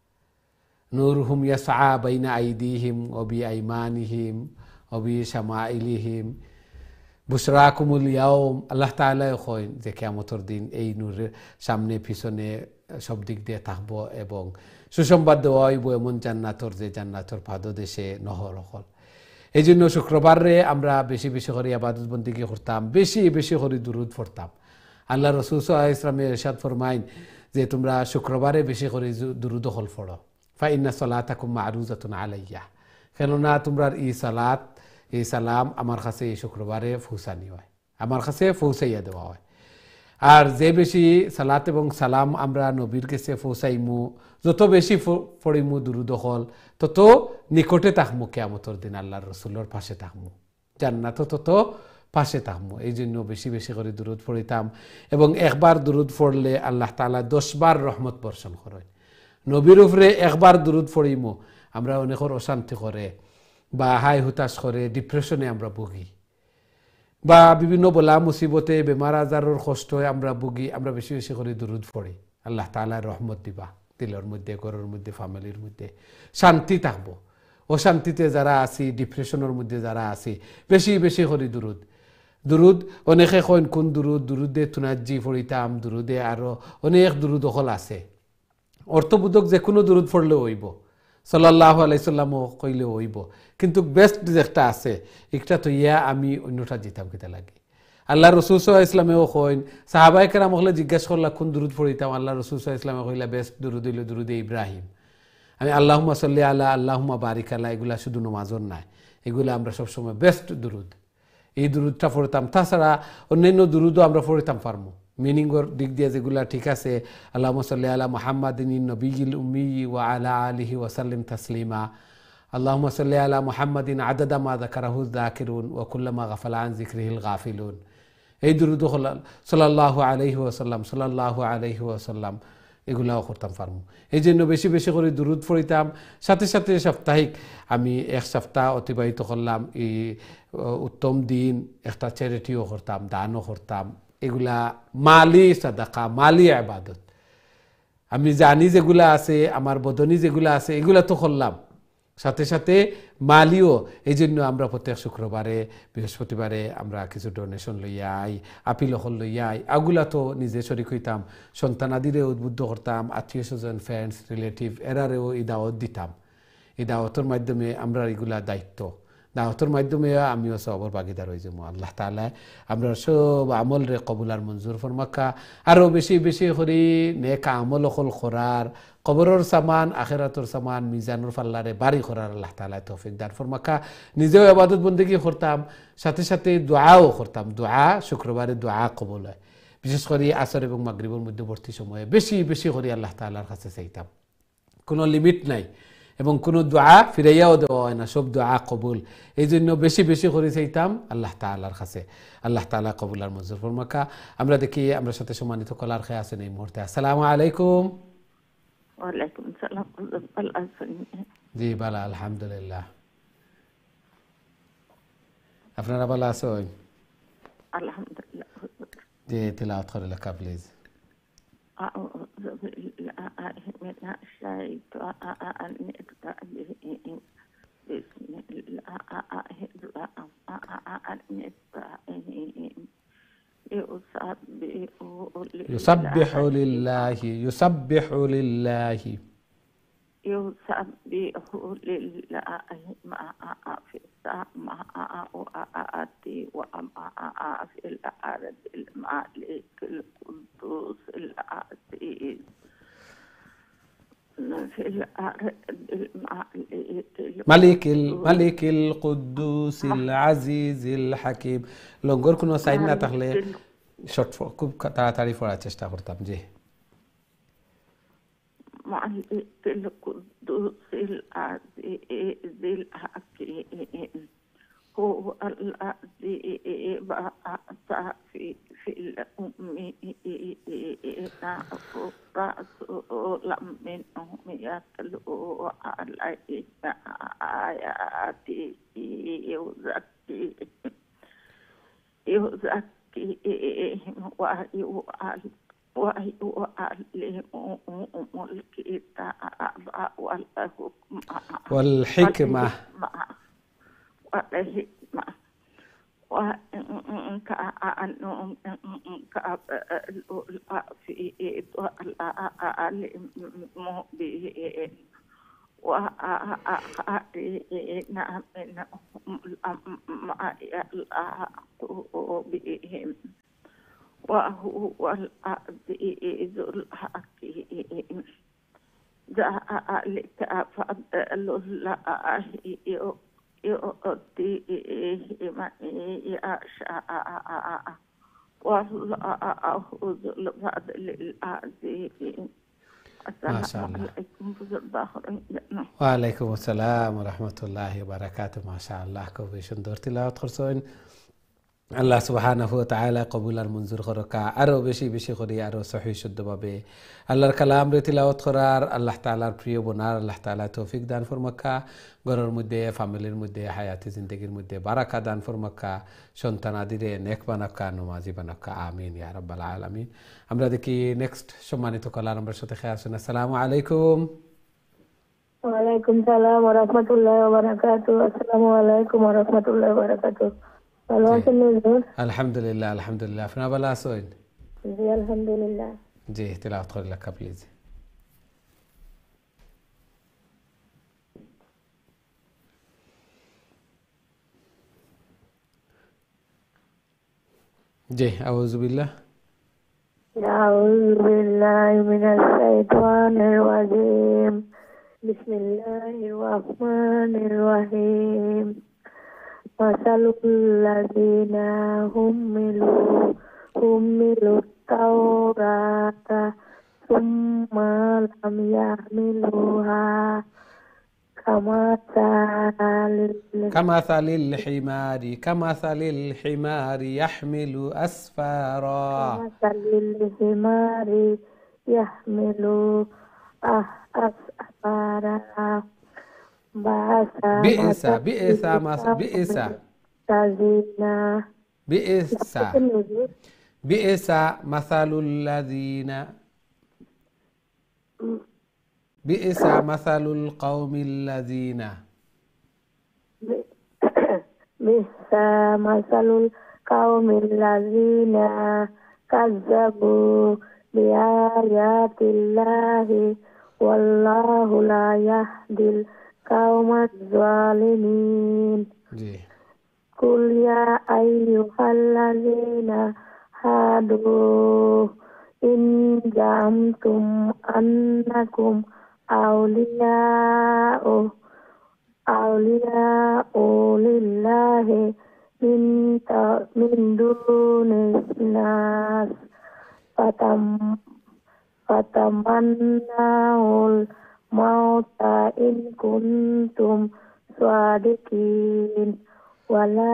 নূরহুম ইয়াসআ বাইনা আইদিহিম ওয়া বিআইমানিহিম ওয়া বিশামাইলিহিম বুশরাকুমুল ইয়াউম। আল্লাহ তাআলা কইন যে কিয়ামতের দিন এই নূরের সামনে পিছনে সব দিক দিয়ে থাকবো এবং সুসংবাদ দেওয়া হইব এমন জান্নাতর যে জান্নাতর পাদদেশে নহর হল। এই জন্য শুক্রবারে আমরা বেশি বেশি করে ইবাদত বন্দেগী করতাম, বেশি বেশি করে দুরুদ পড়তাম। আল্লাহ রাসূল সাল্লাল্লাহু আলাইহি ওয়াসাল্লাম ইরশাদ ফরমাইন যে তোমরা শুক্রবারে বেশি করে দুরুদ হল পড়ো। ফা ইন্না সালাতাকুম মা'রুজাতুন আলাইয়া, কেননা তোমরা এই সালাত, এই সালাম আমার কাছে এই শুক্রবারে পৌঁছানি হয়, আমার কাছে পৌঁছাইয়া দেওয়া হয়। আর যে বেশি সালাত এবং সালাম আমরা নবীর কাছে পৌঁছাইমু, যত বেশি পড়িমু দুরুদ হল, তত নিকটে থাকমু কিয়ামতের দিন আল্লাহর রাসূলের পাশে থাকমু, জান্নাত তত পাশে থাকমু। এই জন্য বেশি বেশি করে দুরুদ পড়িতাম। এবং একবার দুরুদ পড়লে আল্লাহ তাআলা দশ বার রহমত বর্ষণ করেন। নবীর উপরে একবার দুরুদ পড়িমু, আমরা অনেকের অশান্তি করে বা হাই হুতাশ করে, ডিপ্রেশনে আমরা ভুগি, বা বিভিন্ন বলা মুসিবতে বেমার আজারের কষ্ট আমরা ভুগি, আমরা বেশি বেশি করে দুরুদ পড়ি। আল্লাহ তাআলা রহমত দিবা দিলের মধ্যে, ঘরের মধ্যে, ফ্যামিলির মধ্যে শান্তি থাকবো। অশান্তিতে যারা আছি, ডিপ্রেশনের মধ্যে যারা আছি, বেশি বেশি করে দুরুদ দুরুদ অনেকে কইন কোন দুরুদ, দুরুদে তুনাজ্জি পড়িতাম, দুরুদে আরো অনেক দুরুদ হল আছে। অর্থবোধক যে কোনো দুরুদ পড়লেও হইব, সাল্লাল্লাহু আলাইহি সাল্লাম কইলেও হইব, কিন্তু বেস্ট যেটা আছে একটা তো ইয়া আমি অন্যটা জিতাম কিতা লাগে। আল্লাহ রাসূল সাল্লাল্লাহু আলাইহি ওয়াসাল্লামেও কইন, সাহাবায়ে কেরাম হলে জিজ্ঞেস করলা কোন দুরুদ পড়িতাম, আল্লাহ রাসূল সাল্লাল্লাহু আলাইহি ওয়াসাল্লাম কইলা বেস্ট দুরুদ হইল দুরুদে ইব্রাহিম। আমি আল্লাহুম্মা সাল্লি আলা, আল্লাহুম্মা বারিক আলা, এগুলা শুধু নামাজের নাই, এগুলা আমরা সবসময় বেস্ট দুরুদ, এই দুরুদটা পড়তাম। তাছাড়া অন্যান্য দুরুদও আমরা পড়তাম পারমু, মিনিংর দিক দিয়ে যেগুলা ঠিক আছে। আল্লাহুম্মা সাল্লি আলা মুহাম্মাদিন নবিয়্যিল উম্মি ওয়া আলা আলিহি ওয়া সাল্লিম তাসলিমা। আল্লাহুম্মা সাল্লি আলা মুহাম্মাদিন আদাদা মা যাকারাহু যাকিরুন ওয়া কুল্লামা গাফালা আন যিকরিহিল গাফিলুন। এই দুরুদ সাল্লাল্লাহু আলাইহি ওয়াসাল্লাম, সাল্লাল্লাহু আলাইহি ওয়াসাল্লাম, এগুলাও করতাম পারমু। এই জন্য বেশি বেশি করে দুরুদ পড়িতাম। সাথে সাথে সাপ্তাহিক আমি এক সপ্তাহ অতিবাহিত করলাম। এই উত্তম দিন একটা চ্যারিটিও করতাম, দানও করতাম। এগুলা মালি সাদাকা, মালি ইবাদত। আমি জানি যেগুলা আছে, আমার বদনি যেগুলা আছে, এগুলা তো করলাম। সাথে সাথে মালিও, এই জন্য আমরা প্রত্যেক শুক্রবারে, বৃহস্পতিবারে আমরা কিছু ডোনেশন লইয়া আই, আপিল হল লইয়া আই। আগুলা তো নিজে শরিক হইতাম, সন্তানাদিরে উদ্বুদ্ধ করতাম, আত্মীয় স্বজন, ফ্রেন্ডস, রিলেটিভ এরারেও এই দাওয়াত দিতাম। এই দাওয়াতের মাধ্যমে আমরা এগুলা দায়িত্ব, দাওয়াতের মাধ্যমে আমিও সবর ভাগিদার হয়ে যাবো। আল্লাহ তাআলা আমরা সব আমল রে কবুল আর মঞ্জুর ফরমাকা। আরও বেশি বেশি করে নেক আমল হল করার, কবরের সামান আখিরাতের সামান মিজানুর ফাল্লারে বাড়ি করার আল্লাহ তাআলা তৌফিক দান ফরমাকা নিজেও ইবাদত বন্দেগী করতাম সাথে সাথে দোয়াও করতাম দোয়া শুক্রবারে দোয়া কবুল হয় বিশেষ করে আসর এবং মাগরিবের মধ্যবর্তী সময়ে বেশি বেশি করে আল্লাহ তাআলার কাছে চাইতাম কোনো লিমিট নাই এবং কোনো দোয়া ফিরাইয়াও দেওয়া হয় না সব দোয়া কবুল এই জন্য বেশি বেশি করে চাইতাম আল্লাহ তাআলার কাছে আল্লাহ তাআলা কবুল আর মঞ্জুর ফরমাকা আমরা দেখি আমরা সাথে সম্মানিত কলার খেয়ে আছেন এই মুহূর্তে আসসালামু আলাইকুম ওয়ালাইকুম সালাম ভালো আছেন জি ভালো আলহামদুলিল্লাহ আপনারা ভালো আছেন আলহামদুলিল্লাহ জি তিলাওয়াত করে লেখা প্লিজ أعوذ بالله من الشيطان الرجيم بسم الله يسبح لله يسبح لله يسبح لله ما في السماوات وما في الأرض الملك القدوس العزيز في الأرض ملك الملك القدوس العزيز الحكيم লঙ্গর কোন সাইন না থাকলে শর্ট খুব তাড়াতাড়ি পড়ার চেষ্টা করতাম জি ملك القدوس العزيز الحكيم هو الذي بعث في في الأميين رسولا منهم يتلو عليهم آياته يزكيهم يزكيهم ويعلمهم الكتاب والحكمة والحكمة والحكمة وإن كانوا قبلوا في ضلال مبين وآخرين منهم لما يلحق بهم وهو العزيز الحكيم ذلك فضل الله يؤتيه من يشاء والله ذو الفضل العظيم السلام عليكم وعليكم السلام ورحمة الله وبركاته ما شاء الله كوبي সুন্দর তিলাওয়াত করছেন আল্লাহ সুবহানাহু ওয়া তাআলা কবুল আর মঞ্জুর করুকা আরো বেশি বেশি করে আরো সহিহ শুদ্ধভাবে আল্লাহর কালাম রে তিলাওয়াত করার আল্লাহ তাআলার প্রিয় বনার আল্লাহ তাআলা তৌফিক দান ফরমাক্কা ঘরের মধ্যে ফ্যামিলির মধ্যে হায়াতি জিন্দেগির মধ্যে বারাকা দান ফরমাক্কা সন্তান আদিরে নেক বানাক্কা নমাজি বানাক্কা আমিন ইয়া রাব্বাল আলামিন আমরা দেখি নেক্সট সম্মানিত কলার আমরা সাথে খেয়ে আসেন আসসালামু আলাইকুম ওয়ালাইকুম সালাম ওয়া রাহমাতুল্লাহি ওয়া বারাকাতুহু আসসালামু আলাইকুম ওয়া রাহমাতুল্লাহি ওয়া বারাকাতুহু ভালো আছেন হুজুর আলহামদুলিল্লাহ আলহামদুলিল্লাহ আপনারা ভালো আছেন জি আলহামদুলিল্লাহ জি তিলাওয়াত করে লেখা প্লিজ জি আউযু বিল্লাহ আউযু বিল্লাহি মিনাশ শাইতানির রাজীম বিসমিল্লাহির রাহমানির রহিম مثل الذين حملوا حملوا التوراة ثم لم يحملوها كمثل الحمار كمثل الحمار يحمل أسفارا كمثل الحمار يحمل أسفارا بئس بئس بئس بئس بئس مثل الذين بئس مثل القوم الذين بئس مثل القوم الذين كذبوا بآيات الله والله لا يهدي القوم الظالمين قل يا أيها الذين هادوا إن زعمتم أنكم আউলিয়াউ আউলিয়াউ লিল্লাহি মিন তা মিন দুনিস নাস ফাতাম ফাতামান্নাউল মাউতা ইন কুনতুম সাদিকিন ওয়ালা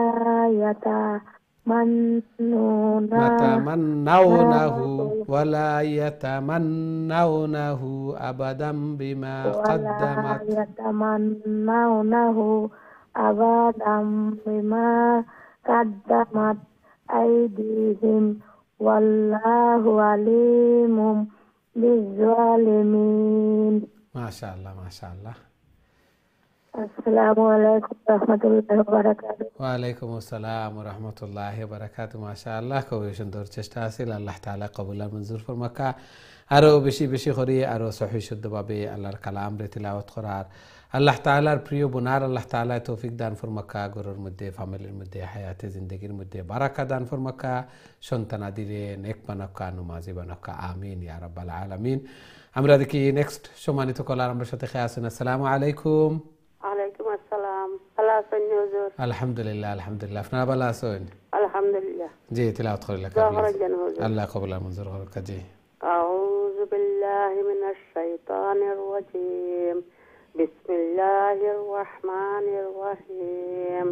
ইয়াতামান্নুনা নাতামান্নাউনাহু ওয়ালা ইয়াতামান্নাউনাহু আবাদাম বিমা কদ্দামাত ওয়ালা ইয়াতামান্নাউনাহু আবাদাম বিমা কদ্দামাত আইদিহিম ওয়াল্লাহু আলিমুম বিজ্জালিমিন। মাশাআল্লাহ মাশাআল্লাহ। আসসালামু আলাইকুম ওয়া রাহমাতুল্লাহি ওয়া বারাকাতুহু। ওয়া আলাইকুম আসসালাম ওয়া রাহমাতুল্লাহি ওয়া বারাকাতুহু। মাশাআল্লাহ, খুবই সুন্দর চেষ্টা আছিল। আল্লাহ তাআলা কবুল আর মঞ্জুর ফরমাকা। আরো বেশি বেশি করে আরো সহিহ শুদ্ধভাবে আল্লাহর কালাম রে তিলাওয়াত করার আল্লাহ তাআলার প্রিয় বোনার আল্লাহ তাআলা তৌফিক দান ফরমাকা। ঘরের মধ্যে, ফ্যামিলির মধ্যে, হায়াতে জিন্দেগির মধ্যে বারাকা দান ফরমাকা। সন্তানাদিরে নেক বানাকা, নমাজি বানাকা। আমিন ইয়া রাব্বাল আলামিন। আমরা দেখি নেক্সট সম্মানিত কলার আমার সাথে খেয়ে আছেন। আসসালামু আলাইকুম। ওয়ালাইকুম আসসালাম। ভালো আছেন হুজুর? আলহামদুলিল্লাহ আলহামদুলিল্লাহ। আপনারা ভালো আছেন? আলহামদুলিল্লাহ। জি, তিলাওয়াত করিলা আল্লাহ কবুল আর মঞ্জুর করুক। জি। أعوذ بالله من الشيطان الرجيم. بسم الله الرحمن الرحيم.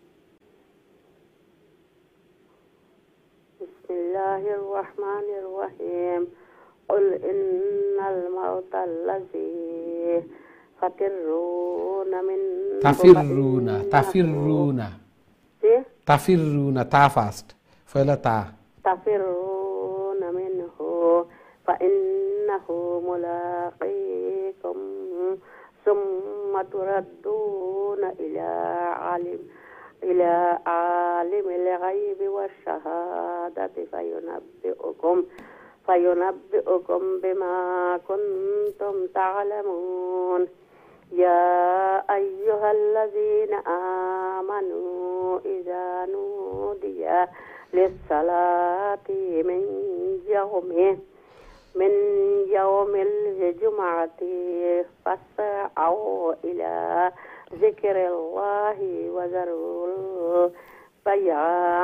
بسم الله الرحمن الرحيم. قل إن الموت الذي تفرون من تفرون تفرون تفرون تا فاست فلا تا تفرون منه فإنه ملاقيكم ثم تردون إلى عالم إلى عالم الغيب والشهادة فينبئكم فينبئكم بما كنتم تعلمون. يا أيها الذين آمنوا إذا نودي للصلاة من يوم من يوم الجمعة فاسعوا إلى ذكر الله وذروا البيع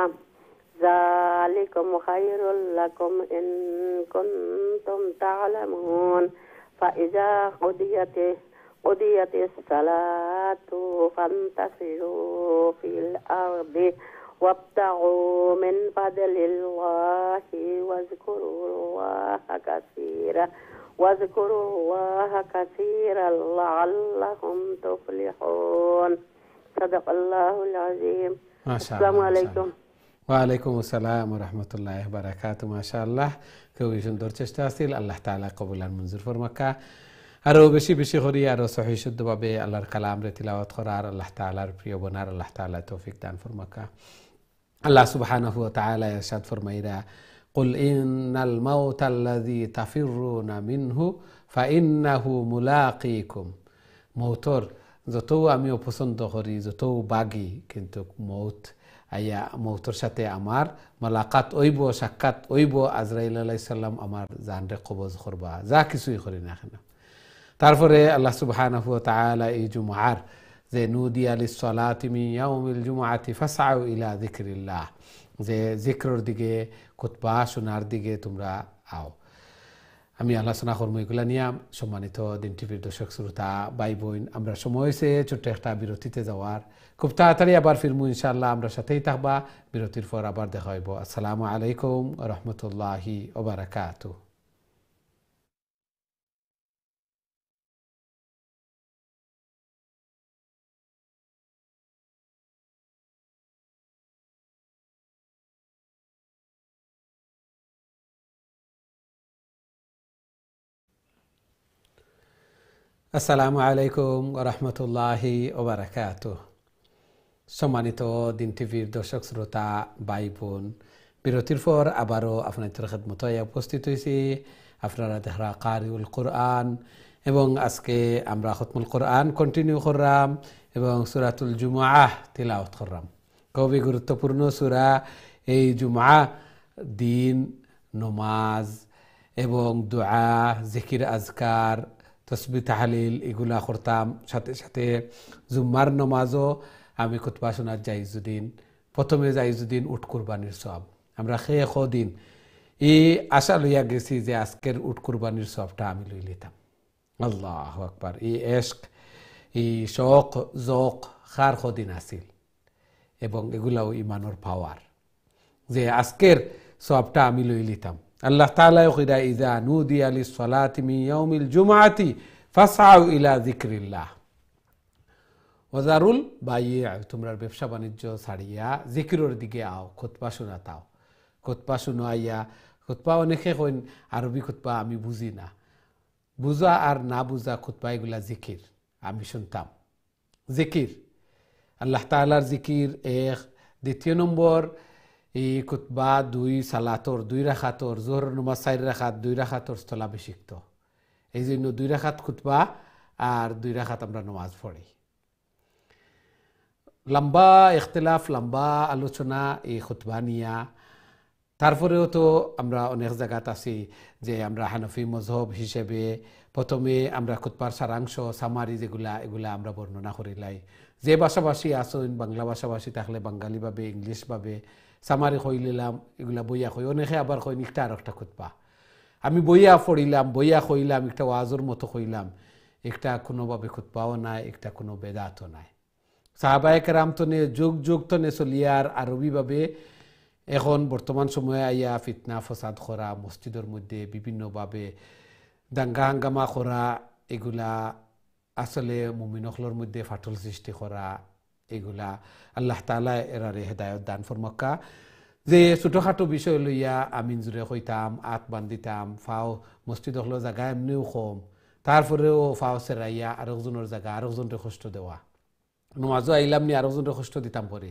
ذلكم خير لكم إن كنتم تعلمون. فإذا قضيت قضيت الصلاة فانتشروا في الأرض وابتغوا من فضل الله واذكروا الله كثيرا واذكروا الله كثيرا لعلهم تفلحون. صدق الله العظيم. ما شاء الله. السلام عليكم. ওয়ালাইকুম আসসালাম ওয়া রাহমাতুল্লাহি ওয়া বারাকাতুহু। মাশাআল্লাহ, খুবই সুন্দর চেষ্টা আছিল। আল্লাহ তাআলা কবুল আর মঞ্জুর ফরমাকা। আরো বেশি বেশি করে আরো সহিহ শুদ্ধভাবে আল্লাহর কালাম রে তিলাওয়াত করার আল্লাহ তাআলার প্রিয় বোনার আল্লাহ তাআলা তৌফিক দান ফরমাকা। আল্লাহ সুবহানাহু ওয়া তাআলা ইরশাদ ফরমাইরা, কুল ইন্নাল মাউতাল্লাযী তাফিরুনা মিনহু ফাইন্নাহু মুলাকীকুম। মৌতর যতও আমি অপছন্দ করি, যতও বাগি, কিন্তু মৌত আইয়া মৌতর সাথে আমার মালাকাত ওইব, সাক্ষাৎ ওইব। আজরাইল আলাইহিস সালাম আমার জানরে কবজ করবা, যা কিছুই করি না কেন। তারপরে আল্লাহ সুবহানাহু ওয়া তাআলা এই জুমআর যে নুদিয়া লিস-সালাতি মিন ইয়াউমিল জুমআতি ফাসআউ ইলা যিকরিল্লাহ, যে জিক্রর দিকে, খুতবা শোনার দিকে তোমরা আও। আমি আলোচনা করবো এগুলা নিয়ে। সম্মানিত দিন টিভির দর্শক শ্রোতা ভাই বোন, আমরা সময় হয়েছে ছোট্ট একটা বিরতিতে যাওয়ার। খুব তাড়াতাড়ি আবার ফিরবো ইনশাআল্লাহ। আমরা সাথেই থাকবা। বিরতির পর আবার দেখা হইব। আসসালামু আলাইকুম ওয়া রাহমাতুল্লাহি ওয়া বারাকাতুহু। আসসালামু আলাইকুম ওয়া রাহমাতুল্লাহি ওয়া বারাকাতুহু। সম্মানিত দিন টিভির দর্শক শ্রোতা ভাই বোন, বিরতির পর আবারও আপনাদের খেদমতে উপস্থিত হয়েছি। আপনারা দেখরা কারিউল কোরআন, এবং আজকে আমরা খতমুল কোরআন কন্টিনিউ করলাম এবং সূরাতুল জুমআহ তিলাওয়াত করলাম। খুবই গুরুত্বপূর্ণ সূরা এই জুমআহ। দিন, নমাজ এবং দুআ, জিকির, আজকার, তসবিহ তাহলিল এগুলা করতাম, সাথে সাথে জুম্মার নামাজও আমি খুতবা শোনার যাইজুদ্দিন, প্রথমে যাইজুদ্দিন উট কুরবানির সওয়াব আমরা খেয়ে দিন এই আশা লইয়া গেছি যে আজকের উট কুরবানির সওয়াবটা আমি লই লিতাম। আল্লাহু আকবার, এই এশক, এই শখ জক খার দিন আসিল, এবং এগুলাও ইমানোর পাওয়ার যে আজকের সওয়াবটা আমি লই লিতাম। আল্লাহ তাআলা কইরা ইযা নুদিয়া লিস-সালাতি মিন ইয়াউমিল জুমআতি ফাসআউ ইলা যিকরিল্লাহ ওয়াজারুল বাইয়া, তোমরা ব্যবসা বাণিজ্য ছাড়িয়া জিকিরের দিকে আও, খুতবা শোনাতাও। খুতবা শোনাইয়া, খুতবা অনেকে কইন আরবি খুতবা আমি বুঝি না, বুঝা আর না বুঝা খুতবা এগুলা জিকির আমি শুনতাম। জিকির আল্লাহ তাআলার জিকির এক। দ্বিতীয় নম্বর এই খুতবা দুই সালাতর, দুই রাখাতর, জোহর নামাজ চার রাখাত, দুই রাখাতর স্থলাভিষিক্ত, এই জন্য দুই রাখাত খুতবা আর দুই রাখাত আমরা নামাজ পড়ি। লম্বা ইখতিলাফ, লম্বা আলোচনা এই খুতবা নিয়া। তারপরেও তো আমরা অনেক জায়গাত আছি যে আমরা হানফি মজহব হিসেবে প্রথমে আমরা খুতবার সারাংশ সামারি যেগুলা এগুলা আমরা বর্ণনা করিলাই। যে ভাষাভাষী আসেন, বাংলা ভাষাভাষী থাকলে বাঙালি ভাবে, ইংলিশ ভাবে সামারি কইলাম, এগুলা বইয়া কই। অনেকে আবার কইন একটা আর একটা খুতবা আমি বইয়া পড়িলাম, বইয়া কইলাম, একটা ওয়াজের মতো কইলাম, একটা কোনোভাবে খুতবাও নাই, একটা কোনো বেদাতও নাই। সাহাবায়ে কেরাম তো নে যুগ যুগ তো নে চলিয়ার আরবিভাবে। এখন বর্তমান সময়ে আইয়া ফিতনা ফসাদ করা, মসজিদের মধ্যে বিভিন্নভাবে দাঙ্গা হাঙ্গামা করা, এগুলা আসলে মুমিনখলর মধ্যে ফাটল সৃষ্টি করা, এগুলা আল্লাহ তাআলা এরারে হেদায়ত দান ফরমাক্কা। যে ছোটখাটো বিষয় লইয়া আমিন জুড়ে কইতাম, আত বান্ধিতাম, ফাও মসজিদ হলো জায়গা এমনিও কম, তারপরেও ফাও সেরাইয়া আরেকজনের জায়গা আরেকজনকে কষ্ট দেওয়া, নমাজও আইলাম নি আরেকজনকে কষ্ট দিতাম পরে।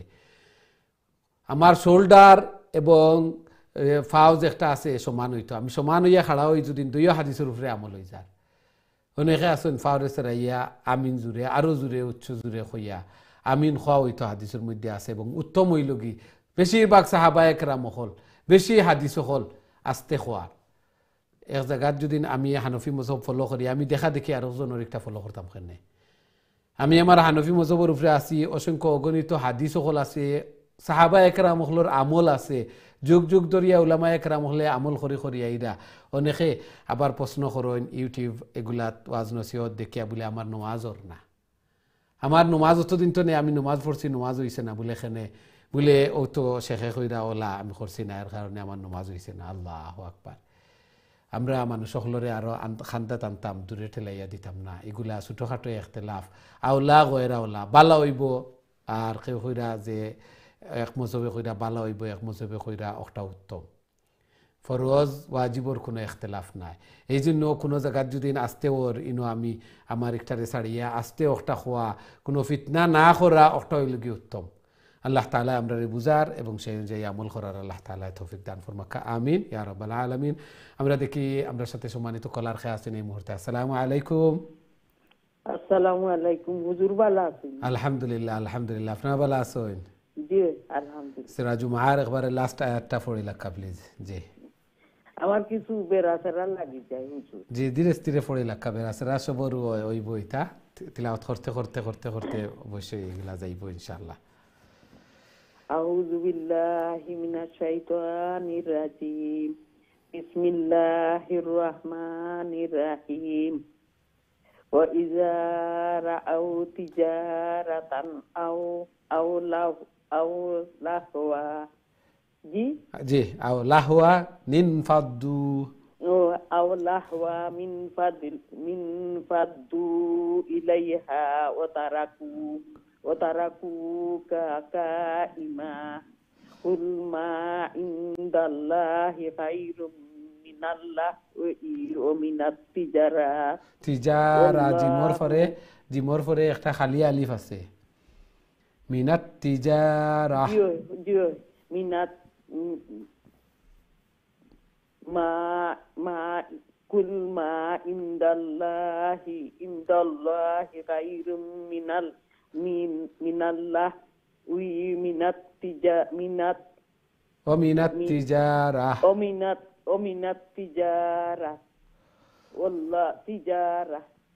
আমার শোল্ডার এবং ফাউজ একটা আছে সমান হইতো, আমি সমান হইয়া খাড়া হই যদি দুইও হাদিসের উপরে আমল হয়ে যায়। অনেকে আছেন ফাউরে সেরাইয়া আমিন জুড়ে আরো জুড়ে উচ্চ জুড়ে হইয়া আমিন খোয়া হইতো হাদিসের মধ্যে আছে, এবং উত্তম হইল কি বেশিরভাগ সাহাবায়ে কেরাম হল বেশি হাদিস হল আস্তে খোয়ার। এক জায়গাত যদি আমি হানফি মজহব ফলো করি, আমি দেখা দেখি আরেকজনের একটা ফলো করতাম কেনে। আমি আমার হানফি মজহবের উপরে আছি, অসংখ্য অগণিত হাদিস হল আছে, সাহাবায়ে কেরাম হলর আমল আছে, যুগ যুগ ধরিয়া উলামা একরাম হলে আমল করি করি আইরা। অনেকে আবার প্রশ্ন করেন ইউটিউব এগুলা ওয়াজ নসিহত দেখিয়া বলে আমার নমাজর না, আমার নমাজ অতদিন তো নেই, আমি নমাজ পড়ছি নমাজ হইছে না বলে এখানে বলে ও তো শেখে কইরা ওলা আমি করছি না, এর কারণে আমার নমাজ হইছে না। আল্লাহু আকবার। আমরা মানুষ সকলরে আরো খান্দা টানতাম, দূরে ঠেলাইয়া দিতাম না। এগুলা ছোটখাটো এখতেলাফ, আওলা গয়রা ওলা বালা হইব, আর কেউ কইরা যে এক মজহবে কইরা বালা হইব, এক মজহবে কইরা একটা উত্তম। ফরজ ওয়াজিবর কোনো এখতেলাফ নাই। এই জন্য কোনো জায়গার যদি আসতে ওর ইনো আমি আমার একটারে ছাড়িয়া আসতে একটা খোয়া, কোনো ফিতনা না করা একটা হইল কি উত্তম। আল্লাহ তাআলা আমরা বুঝার এবং সেই অনুযায়ী আমল করার আল্লাহ তাআলা তৌফিক দান ফরমাক্কা, আমিন ইয়া রাব্বাল আলামিন। আমরা দেখি আমরা সাথে সম্মানিত কলার খেয়ে আছেন এই মুহূর্তে। আসসালামু আলাইকুম। আসসালামু আলাইকুম, হুজুর ভালো আছেন? আলহামদুলিল্লাহ আলহামদুলিল্লাহ, আপনারা ভালো আছেন? জি আলহামদুলিল্লাহ। সিরাজু মাহার একবারে লাস্ট আয়াতটা পড়িলা প্লিজ। জি আমার কিছু বেরাসেরা লাগি যায় হুজুর। জি ধীরে ধীরে পড়িলা বেরাসেরা সবর ওই বইটা তিলাওয়াত করতে করতে করতে করতে অবশ্যই এগুলা যাইব ইনশাআল্লাহ। আউযু বিল্লাহি মিনাশ শাইতানির রাজিম। বিসমিল্লাহির রহমানির রহিম। ওয়া ইযা রাআউ তিজারাতান আও আও লাহ আও লাহওয়া জি জি আও লাহওয়া নিন ফাদ্দু ও আও লাহওয়া মিন ফাদিল মিন ফাদ্দু ইলাইহা ওয়া তারাকু ওয়া তারাকু কাইমা কুল মা ইনদাল্লাহি খায়রুম মিনাল্লাহ ওয়া মিনাত তিজারা। তিজারা জিমর পরে জিমর পরে একটা খালি আলিফ আছে, মিনাত তিজারা। জিও জিও মিনাত মা মা কুল মা ইনদাল্লাহি ইনদাল্লাহি খায়রুম মিনাল মিন মিনাল্লাহ উই মিনাত তিজা মিনাত ও মিনাত তিজারা ও মিনাত ও মিনাত তিজারা ওয়াল্লাহ তিজারা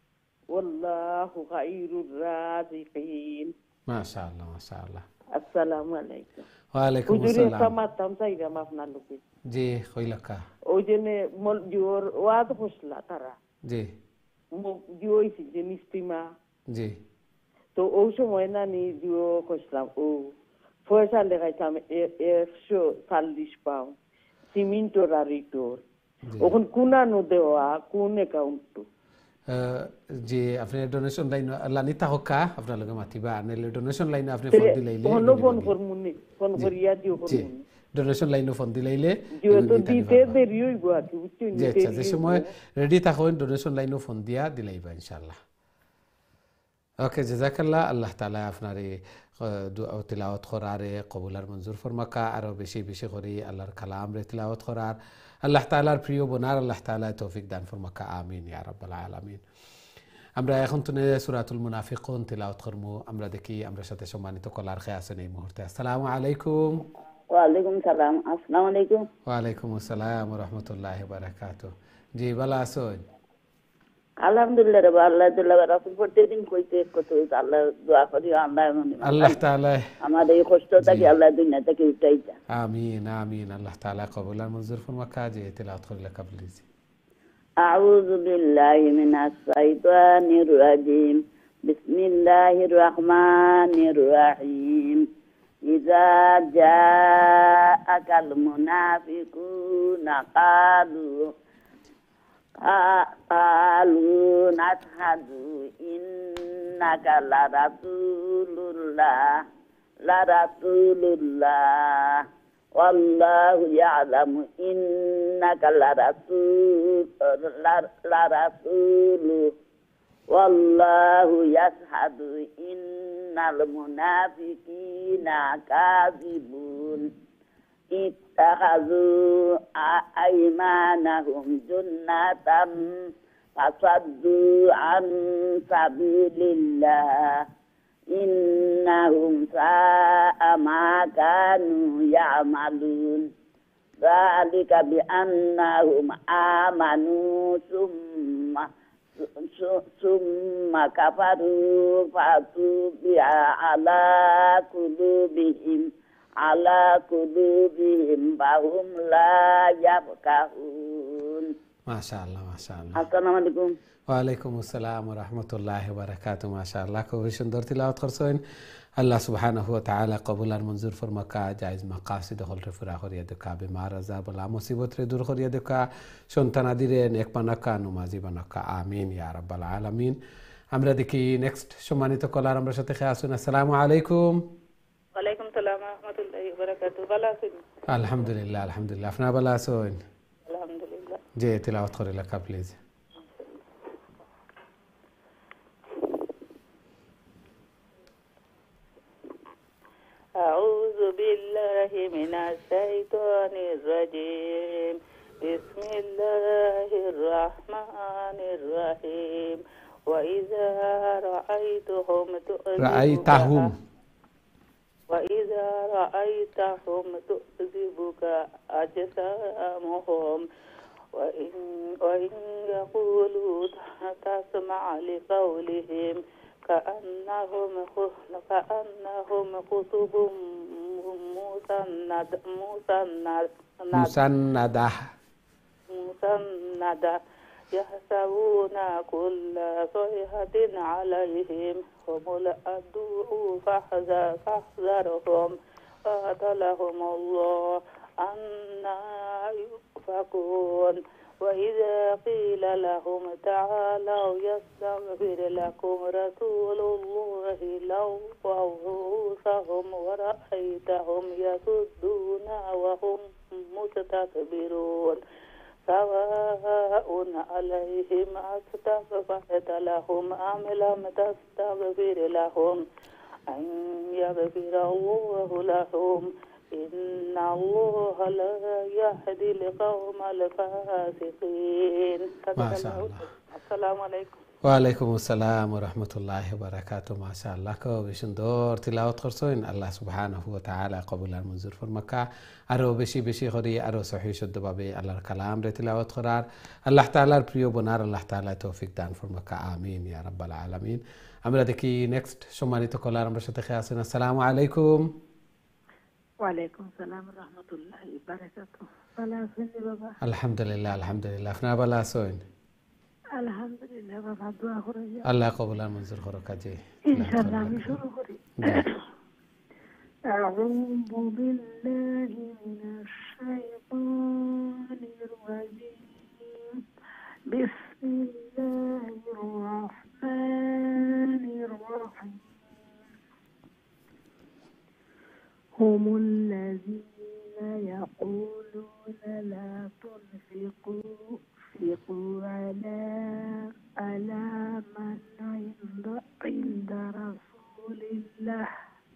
والله خير الرازقين. ما شاء الله ما شاء الله. السلام عليكم. وعليكم Ujuri السلام. sama tam sai ga mafna luki. জি কইলাকা। Ojene mol dior wad khusla tara. জি Mo dioi si jenistima. জি তো ওই সময় না নি দিও কইলাম ও পয়সা লেগাইতাম একশো চল্লিশ পাউন্ড সিমেন্টর আর ইটোর ওখান কুনানো দেওয়া কোন অ্যাকাউন্ট জি আপনি ডোনেশন লাইন লানি তাহকা আপনার লগে মাতিবা আনেলে ডোনেশন লাইন আপনি ফোন দিলাইলে ফোন ফোন করমুনি ফোন করিয়া দিও জি করমুনি ডোনেশন লাইন ফোন দিলাইলে দিও তো দিতে দেরি হইব আর কি বুঝছো জি আচ্ছা যে সময় রেডি থাকুন ডোনেশন লাইন ফোন দিয়া দিলাইবা ইনশাআল্লাহ। ওকে জাযাকাল্লাহ। আল্লাহ তাআলা আপনার এই দুআ তিলাওয়াত করারে কবুল আর মঞ্জুর ফরমাকা আরো বেশি বেশি করে আল্লাহর কালাম রে তিলাওয়াত করার আল্লাহ তাআলার প্রিয় বনার আল্লাহ তাআলা তৌফিক দান ফরমাকা আমিন ইয়া রাব্বাল আলামিন। আমরা এখন তুনে সূরাতুল মুনাফিকুন তিলাওয়াত করব। আমরা দেখি আমরা সাথে সম্মানিত কলার খেয়ে আছেন এই মুহূর্তে। আসসালামু আলাইকুম। ওয়া আলাইকুম সালাম। আসসালামু আলাইকুম। ওয়া আলাইকুম আসসালাম ওয়া রাহমাতুল্লাহি ওয়া বারাকাতুহু। জি ভালো আছেন? আলহামদুলিল্লাহ রাব্বা আল্লাহ তাআলা রাসূল প্রতিদিন কইতে কত আল্লাহ দোয়া করি আল্লাহ আল্লাহ তাআলা আমাদের এই কষ্টটাকে আল্লাহ দুনিয়া থেকে উঠাইতা। আমিন আমিন। আল্লাহ তাআলা কবুল আর মঞ্জুর ফরমাকা যে তিলাওয়াত করলে কাবলি। আউযু বিল্লাহি মিনাশ শাইতানির রাজিম। বিসমিল্লাহির রহমানির রহিম। ইযা জাআকাল মুনাফিকুনা ক্বালু قالوا نشهد إنك لرسول الله لرسول الله والله يعلم إنك لرسول لرسول والله يشهد إن المنافقين كاذبون اتخذوا أيمانهم جنة فصدوا عن سبيل الله إنهم ساء ما كانوا يعملون ذلك بأنهم آمنوا ثم ثم كفروا فطبع على قلوبهم على قلوبهم فهم لا يفقهون. ما شاء الله ما شاء الله. السلام عليكم. ওয়ালাইকুম আসসালাম ওয়া রাহমাতুল্লাহি ওয়া বারাকাতুহু। মাশাআল্লাহ খুবই সুন্দর তিলাওয়াত করছেন। আল্লাহ সুবহানাহু ওয়া তাআলা কবুল আর মঞ্জুর ফরমাকা জায়েজ মাকাসিদ হল রে ফুরা করিয়া দেখা বেমার আযাব বলা মুসিবত রে দূর করিয়া দেখা সন্তান আদিরে নেক বানাকা নমাজি বানাকা আমিন ইয়া রাব্বাল আলামিন। আমরা দেখি নেক্সট সম্মানিত কলার আমরা সাথে খেয়ে আসুন। আসসালামু আলাইকুম। ওয়ালাইকুম সালাম ওয়া রাহমাতুল্লাহি ওয়া বারাকাতুহু। ভালো আছেন? আলহামদুলিল্লাহ আলহামদুলিল্লাহ। আপনারা ভালো আছেন? আলহামদুলিল্লাহ। জি তিলাওয়াত করে লেখা প্লিজ। أعوذ بالله من الشيطان الرجيم. بسم الله الرحمن الرحيم. وإذا رأيتهم رأيتهم وإذا رأيتهم تعجبك أجسامهم وإن, وإن يقولوا تسمع لقولهم كأنهم كأنهم خطب مسند مسند مسندة مسندة يحسبون كل صيحة عليهم هم العدو فاحذرهم قاتلهم الله أنى يؤفكون. وإذا قيل لهم تعالوا يستغفر لكم رسول الله لووا رؤوسهم ورأيتهم يصدون وهم مستكبرون. سواء عليهم أستغفرت لهم أم لم تستغفر لهم أن يغفر الله لهم إن الله لا يهدي القوم الفاسقين. ما شاء الله. السلام عليكم. ওয়ালাইকুম আসসালাম ওয়া রাহমাতুল্লাহি ওয়া বারাকাতুহু মাশাআল্লাহ খুবই সুন্দর তিলাওয়াত করছেন আল্লাহ সুবহানাহু ওয়া তাআলা কবুল আর মঞ্জুর ফরমাকা আরো বেশি বেশি করে আরো সহিহ শুদ্ধভাবে আল্লাহর কালাম রে তিলাওয়াত করার আল্লাহ তাআলার প্রিয় বনার আল্লাহ তাআলা তৌফিক দান ফরমাকা আমিন ইয়া রাব্বাল আলামিন। আমরা দেখি নেক্সট সম্মানিত কলার আমরা সাথে আছেন। আসসালামু আলাইকুম। ওয়ালাইকুম সালাম রহমতুল্লাহি বারাকাতুহু। ভালো আছেন বাবা? আলহামদুলিল্লাহ আলহামদুলিল্লাহ। আপনারা ভালো আছেন? আলহামদুলিল্লাহ বাবা, দোয়া করে আল্লাহ কবুল আর মঞ্জুর করুক। জি ইনশাআল্লাহ আমি শুরু করি। আউযু বিল্লাহি মিনাশ শাইতানির রাজিম। বিসমিল্লাহির রাহমানির রাহিম। হুমুল্লাযীনা ইয়াকুলুনা লা তুনফিকু فيقوا على على من عند عند رسول الله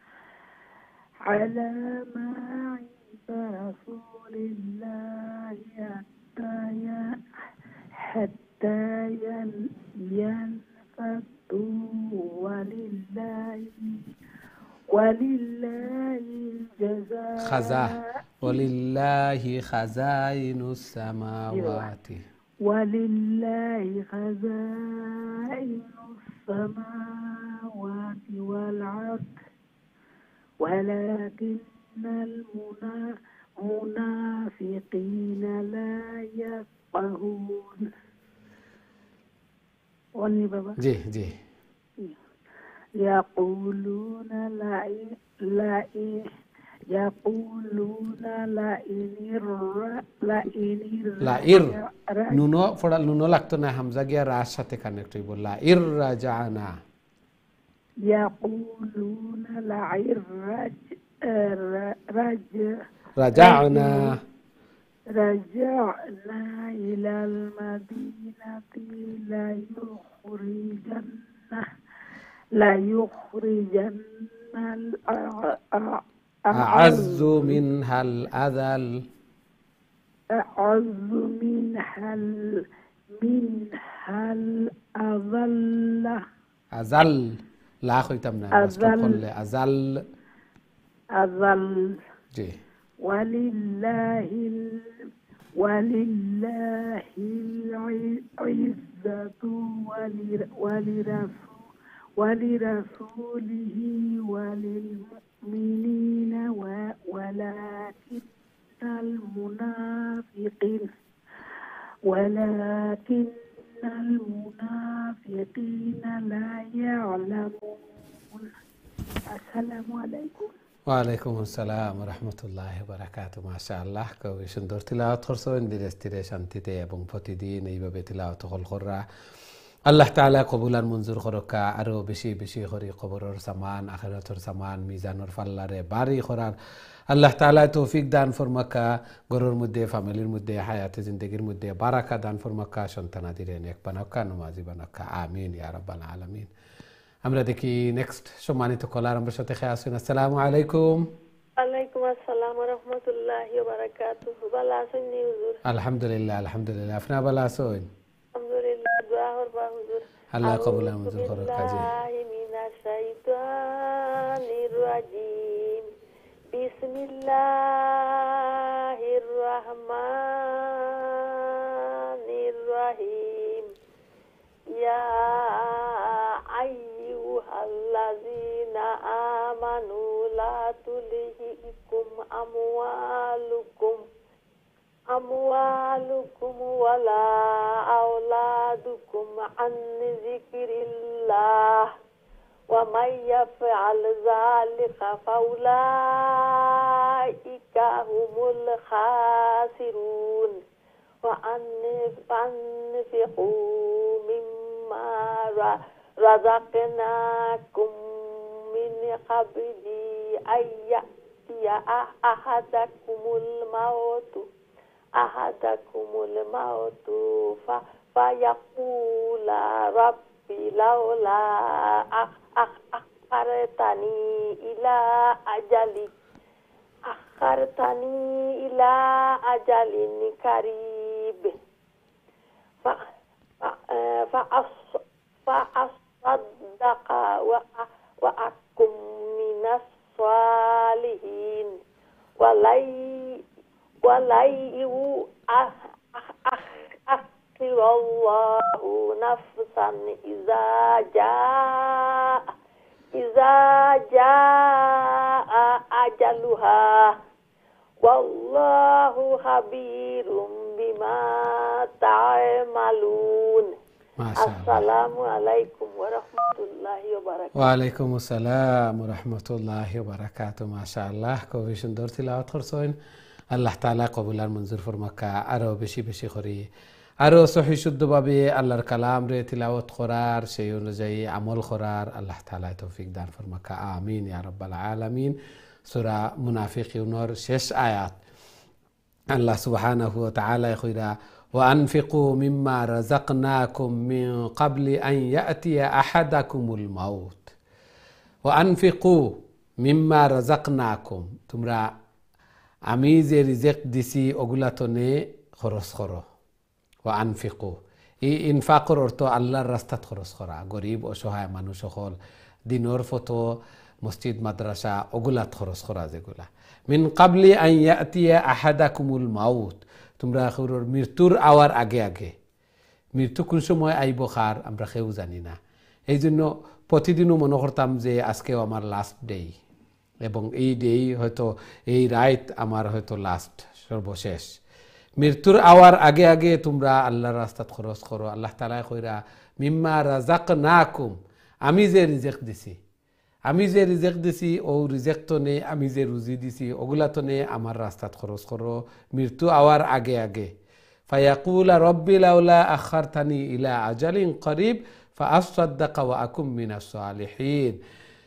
على ما عند رسول الله حتى حتى ينفذوا ولله ولله الجزاء خزا ولله خزائن السماوات ولله خزائن السماوات والأرض ولكن المنافقين لا يفقهون. जी जी يقولون لا لا يقولون لئن لئن লাইর নুনো ফড়া নুনো লাগতো না, হামজা গিয়া রার সাথে কানেক্ট হইব। লাইর রাজানা يقولون لئن رج রাজানা رجعنا إلى المدينة لا يخرجن لا يخرجن أعز منها الأذل أعز منها منها الأذل أذل لا خويتمنا أذل أذل أذل جي ولله ولله العزة ولرسول ولرسوله وللمؤمنين ولكن المنافقين ولكن المنافقين لا يعلمون. السلام عليكم. ওয়ালাইকুম আসসালাম রহমতুল্লাহ বারাকাতু। মাশাআল্লাহ খুবই সুন্দর তিলাওয়াত করছেন, ধীরে স্থিরে শান্তিতে এবং প্রতিদিন এইভাবে তিলাওয়াত হল করা আল্লাহ তাআলা কবুল আর মঞ্জুর করকা। আরো বেশি বেশি করে কবরের সামান আখিরাতের সামান মিজানের পাল্লারে বাড়ি করার আল্লাহ তাআলা তৌফিক দান ফরমাকা। ঘরের মধ্যে ফ্যামিলির মধ্যে হায়াতে জিন্দেগির মধ্যে বারাকা দান ফরমাকা। সন্তানাদিরে নেক বানাকা নমাজি বানাকা আমিন ইয়া রাব্বাল আলামিন। আমরা দেখি নেক্সট সম্মানিত কলার আমার সাথে খেয়ে আসুন। আসসালামু আলাইকুম। ওয়ালাইকুম আসসালাম ওয়া রাহমাতুল্লাহি ওয়া বারাকাতুহু। ভালো আছেন নি হুজুর? আলহামদুলিল্লাহ আলহামদুলিল্লাহ। আপনি ভালো আছেন? আলহামদুলিল্লাহ। দোয়া করবা হুজুর। আল্লাহ কবুল আর মঞ্জুর করুক। কাজী মিনাশ শাইতানির রাজিম। বিসমিল্লাহির রাহমানির রাহিম। ইয়া আইয়ুহাল্লাযীনা আমানু লা তুলহিকুম আমওয়ালুকুম আমওয়ালুকুম ওয়ালা আওলাদুকুম আন যিকরিল্লাহ ওয়া মান ইয়াফআল যালিকা ফাউলাইকা হুমুল খাসিরুন ওয়া আনফিকু মিম্মা রাযাকনাকুম মিন ক্বাবলি আইয়াতিয়া আহাদাকুমুল মাউতু আহাদাকুমুল মাউতু ফায়াকুলা রাব্বি লাউলা আখখারতানি ইলা আজালি আখখারতানি ইলা আজালিন কারিব فأصدق وأكن من الصالحين ولن يؤخر الله نفسا إذا جاء إذا جاء أجلها والله خبير بما تعملون. السلام عليكم ورحمة الله وبركاته. ওয়ালাইকুম আসসালাম ওয়া রাহমাতুল্লাহি ওয়া বারাকাতুহু। মাশাআল্লাহ, খুবই সুন্দর তিলাওয়াত করছেন। আল্লাহ তাআলা কবুল আর মঞ্জুর ফরমাকা। আরো বেশি বেশি করে আরো সহি শুদ্ধভাবে আল্লাহর কালাম রে তিলাওয়াত করার, সেই অনুযায়ী আমল করার আল্লাহ তাআলা তৌফিক দান ফরমাকা। আমিন ইয়া রাব্বাল আলামিন। সূরা মুনাফিকুনের শেষ আয়াত আল্লাহ সুবহানাহু ওয়া তাআলা কইরা وأنفقوا مما رزقناكم من قبل أن يأتي أحدكم الموت وأنفقوا مما رزقناكم তোমরা আমি যে রিজিক দিছি ওগুলাতনে খরচ করো। وأنفقوا এই ইনফাকর অর্থ আল্লাহর রাস্তাত খরচ করা। গরিব অসহায় মানুষ সকল দিনের ফটো মসজিদ মাদ্রাসা ওগুলাত খরচ করা যেগুলা। মিন কাবলি আন ইয়াতিয়া আহাদাকুমুল মাউত, তোমরা মৃত্যুর আওয়ার আগে আগে। মৃত্যু কোন সময় আইব খার আমরা কেউ জানি না। এই জন্য প্রতিদিনও মনে করতাম যে আজকেও আমার লাস্ট ডে, এবং এই ডে হয়তো এই রাত আমার হয়তো লাস্ট সর্বশেষ। মৃত্যুর আওয়ার আগে আগে তোমরা আল্লাহর রাস্তাত খরচ করো। আল্লাহ তাআলা কইরা মিম্মা রাযাকনাকুম, আমি যে রিজিক দিছি, আমি যে রিজিক দিছি ও রিজিক তো নে, আমি যে রুজি দিছি ওগুলা তো নে আমার রাস্তাত খরচ করো মৃত্যু আওয়ার আগে আগে। ফায়াকুলা রব্বি লাউলা আখারতানি ইলা আজালিন করিব ফাআসাদ্দাকা ওয়া আকুম মিনাস সালিহিন।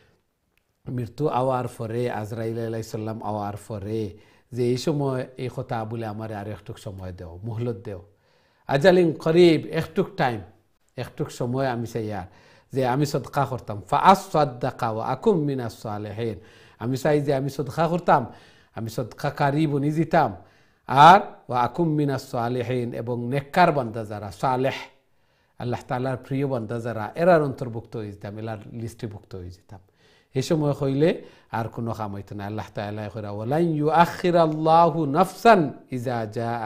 মৃত্যু আওয়ার পরে, আজরাইল আলাইহিস সালাম আওয়ার পরে যে এই সময় এই কথা বলে আমার আর একটুক সময় দেও, মুহলত দেও। আজালিন করিব, একটুক টাইম, একটুক সময় আমি চাই আর যে আমি সদকা করতাম। ফাআসাদ্দাকা ওয়া আকুম মিনাস সালিহিন, আমি চাই যে আমি সদকা করতাম, আমি সদকাকারী বনি যেতাম। আর ওয়া আকুম মিনাস সালিহিন, এবং নেককার বান্দা যারা, সালেহ আল্লাহ তাআলার প্রিয় বান্দা যারা, এরার অন্তর্ভুক্ত হয়ে যেতাম, এলার লিস্টেভুক্ত হয়ে যেতাম। এই সময় হইলে আর কোনো কাম হইতো না। আল্লাহ তাআলা কইরা ওয়ালান ইউআখিরাল্লাহু নাফসান ইজা জাআ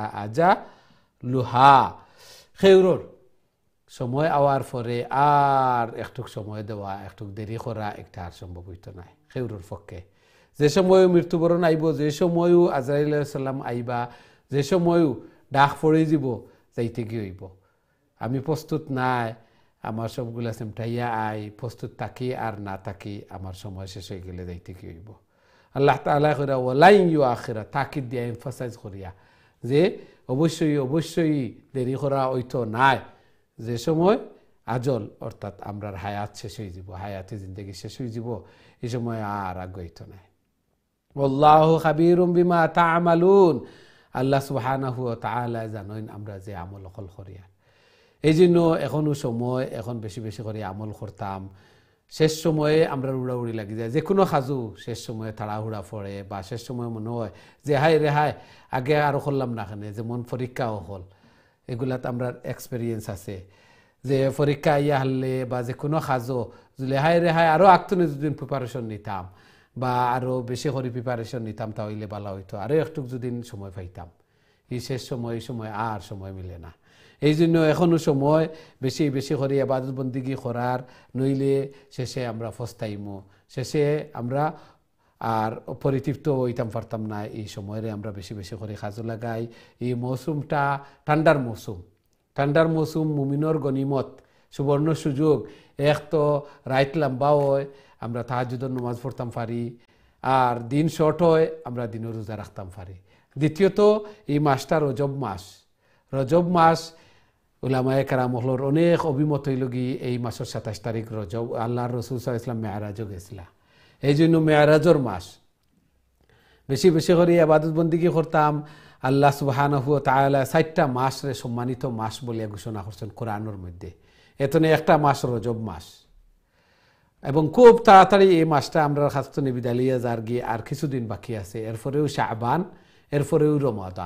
আজালুহা, খেউরর সময় আওয়ার পরে আর একটুক সময় দেওয়া, একটুক দেরি করা একটা আর সম্ভব হইতো না খেউরর পক্ষে। যে সময়ও মৃত্যুবরণ আইব, যে সময়ও আজরাইল আলাইহিস সালাম আইবা, যে সময়ও ডাক পড়ে যাব, যাইতে গিয়ে হইব। আমি প্রস্তুত নাই, আমার সবগুলা সেমটাইয়া আই, প্রস্তুত থাকি আর না থাকি আমার সময় শেষ হয়ে গেলে যাইতে কি হইব। আল্লাহ তাআলা কইরা ওয়ালাইন ইউআখিরা, তাকিদ দিয়া এমফাসাইজ করিয়া যে অবশ্যই অবশ্যই দেরি করা হইতো নাই। যে সময় আজল অর্থাৎ আমরার হায়াত শেষ হয়ে যাব, হায়াতে জিন্দেগি শেষ হয়ে যাব, এই সময় আর আগ হইতো নাই। আল্লাহু খাবীরুম বিমা তা'মালুন, আল্লাহ সুবহানাহু ওয়া তাআলা জানেন আমরা যে আমল কল করিয়া। এই জন্য এখনো সময়, এখন বেশি বেশি করে আমল করতাম। শেষ সময়ে আমরা উড়াউড়ি লাগি যায়, যে কোনো সাজু শেষ সময়ে তাড়াহুড়া পড়ে, বা শেষ সময় মনে হয় যে হাই রে হাই আগে আরও করলাম না, কেন যেমন পরীক্ষাও হল, এগুলাত আমরা এক্সপেরিয়েন্স আছে যে পরীক্ষা ইয়া হারলে বা যে কোনো সাজো যদি হাই রে হাই আরও আগতনে যদি প্রিপারেশন নিতাম বা আরও বেশি করে প্রিপারেশন নিতাম তাহলে ভালো হইতো, আরও একটু যদি সময় পাইতাম। এই শেষ সময়, এই সময় আর সময় মিলে না। এই জন্য এখনও সময় বেশি বেশি করে ইবাদত বন্দিগি করার, নইলে শেষে আমরা ফস্তাইমো, শেষে আমরা আর পরিতৃপ্ত হইতাম পারতাম না। এই সময়ের আমরা বেশি বেশি করে কাজে লাগাই। এই মৌসুমটা ঠান্ডার মৌসুম, ঠান্ডার মৌসুম মুমিনর গনিমত, সুবর্ণ সুযোগ। এক তো রাইত লম্বা হয়, আমরা তাহাজ্জুদের নামাজ পড়তাম পারি, আর দিন শর্ট হয়, আমরা দিনও রোজা রাখতাম পারি। দ্বিতীয়ত এই মাসটা রজব মাস, রজব মাস উলামায়ে কেরামহলর অনেক অভিমত হইল গি এই মাসের সাতাশ তারিখ রজব, আল্লাহর রাসূল সাল্লাল্লাহু আলাইহি ওয়াসাল্লাম মেরাজও গেছিলা, এই জন্য মেরাজর মাস। বেশি বেশি করে ইবাদত বন্দিগি করতাম। আল্লাহ সুবহানাহু ওয়া তাআলা চারটা মাস রে সম্মানিত মাস বলে ঘোষণা করছেন কোরআনের মধ্যে। এতনে একটা মাস রজব মাস, এবং খুব তাড়াতাড়ি এই মাসটা আমরা খাস্তনে বিদালিয়া যার গিয়ে আর কিছুদিন বাকি আছে। এরপরেও শাবান, এরপরেও রমাদান।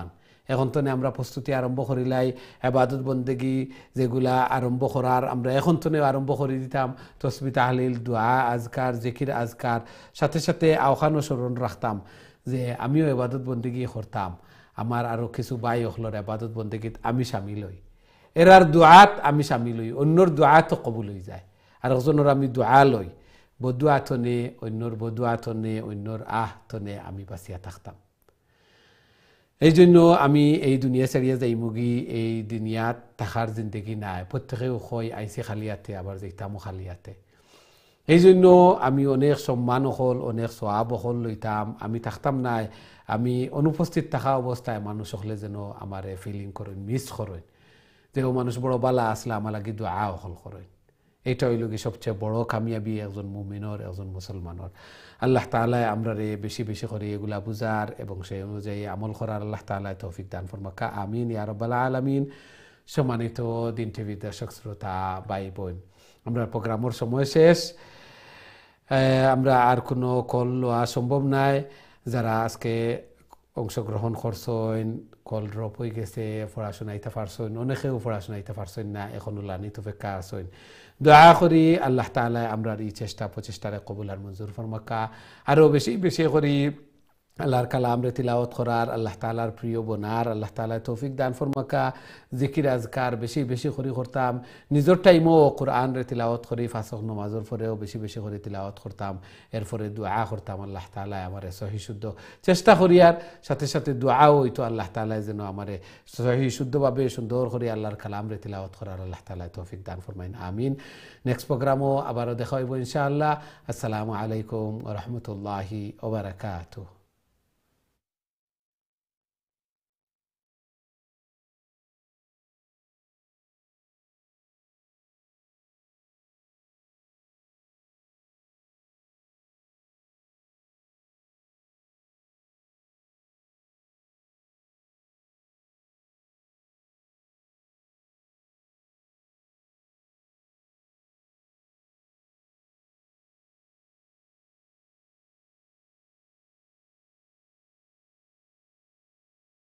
এখন তো আমরা প্রস্তুতি আরম্ভ করিলাই ইবাদত বন্দেগী যেগুলা আরম্ভ করার আমরা এখন তো আরম্ভ করে দিতাম তসবিহ তাহলিল দোয়া আজকার জিকির আজকার সাথে সাথে আওখানো স্মরণ রাখতাম যে আমিও ইবাদত বন্দেগী করতাম আমার আরো কিছু ভাই হলর ইবাদত বন্দেগীত আমি শামিল হই এরার দোয়াত আমি শামিল হই অন্যর দোয়াত কবুল হয়ে যায় আর একজনের আমি দোয়া লই বদুয়া তনে অন্যর বদুয়া তনে অন্যর আহ তনে আমি বাঁচিয়া থাকতাম এই জন্য আমি এই দুনিয়া ছাড়িয়া যাই মুগি এই দুনিয়াত থাকার জিন্দগি নাই প্রত্যেকেও কই আইসি খালিয়াতে আবার যেতামও খালিয়াতে এই জন্য আমি অনেক সম্মান হল অনেক সোয়াব হল লইতাম আমি থাকতাম নাই আমি অনুপস্থিত থাকা অবস্থায় মানুষ হলে যেন আমার ফিলিং করেন মিস করেন যে ও মানুষ বড় বালা আসলে আমার লাগি দোয়া হল করেন এটা হইল কি সবচেয়ে বড় কামিয়াবি একজন মুমিনের একজন মুসলমানের আল্লাহ তাআলা আমরা রে বেশি বেশি করে এগুলা বুঝার এবং সেই অনুযায়ী আমল করার আল্লাহ তাআলা তৌফিক দান ফরমাকা আমিন ইয়া রাব্বাল আলামিন। সম্মানিত দিন টিভি দর্শক শ্রোতা ভাই বোন আমরা প্রোগ্রামের সময় শেষ আমরা আর কোনো কল লওয়া সম্ভব নাই যারা আজকে অংশগ্রহণ করছেন কল ড্রপ হয়ে গেছে পড়াশোনা ইতা পারছেন অনেকেও পড়াশোনা ইতা পারছেন না এখনো লানিত অপেক্ষা আছেন দোয়া করি আল্লাহ তাআলা আমরা এই চেষ্টা প্রচেষ্টারে কবুল আর মঞ্জুর ফরমাকা আরো বেশি বেশি করি আল্লাহর কালাম রে তিলাওয়াত করার আল্লাহ তাআলার প্রিয় বনার আল্লাহ তাআলা তৌফিক দান ফরমাকা জিকির আজকার বেশি বেশি করে করতাম নিজের টাইমও কোরআন রে তিলাওয়াত করি পাঁচ ওয়াক্ত নামাজের পরেও বেশি বেশি করে তিলাওয়াত করতাম এরপরে দোয়া করতাম আল্লাহ তাআলা আমারে সহি শুদ্ধ চেষ্টা করি আর সাথে সাথে দোয়াও হইতো আল্লাহ তাআলা যেন আমারে সহি শুদ্ধভাবে সুন্দর করে আল্লাহর কালাম রে তিলাওয়াত করার আল্লাহ তাআলা তৌফিক দান ফরমাইন আমিন। নেক্সট প্রোগ্রামও আবারও দেখা হইব ইনশাআল্লাহ। আসসালামু আলাইকুম ওয়া রাহমাতুল্লাহি ওয়া বারাকাতুহু।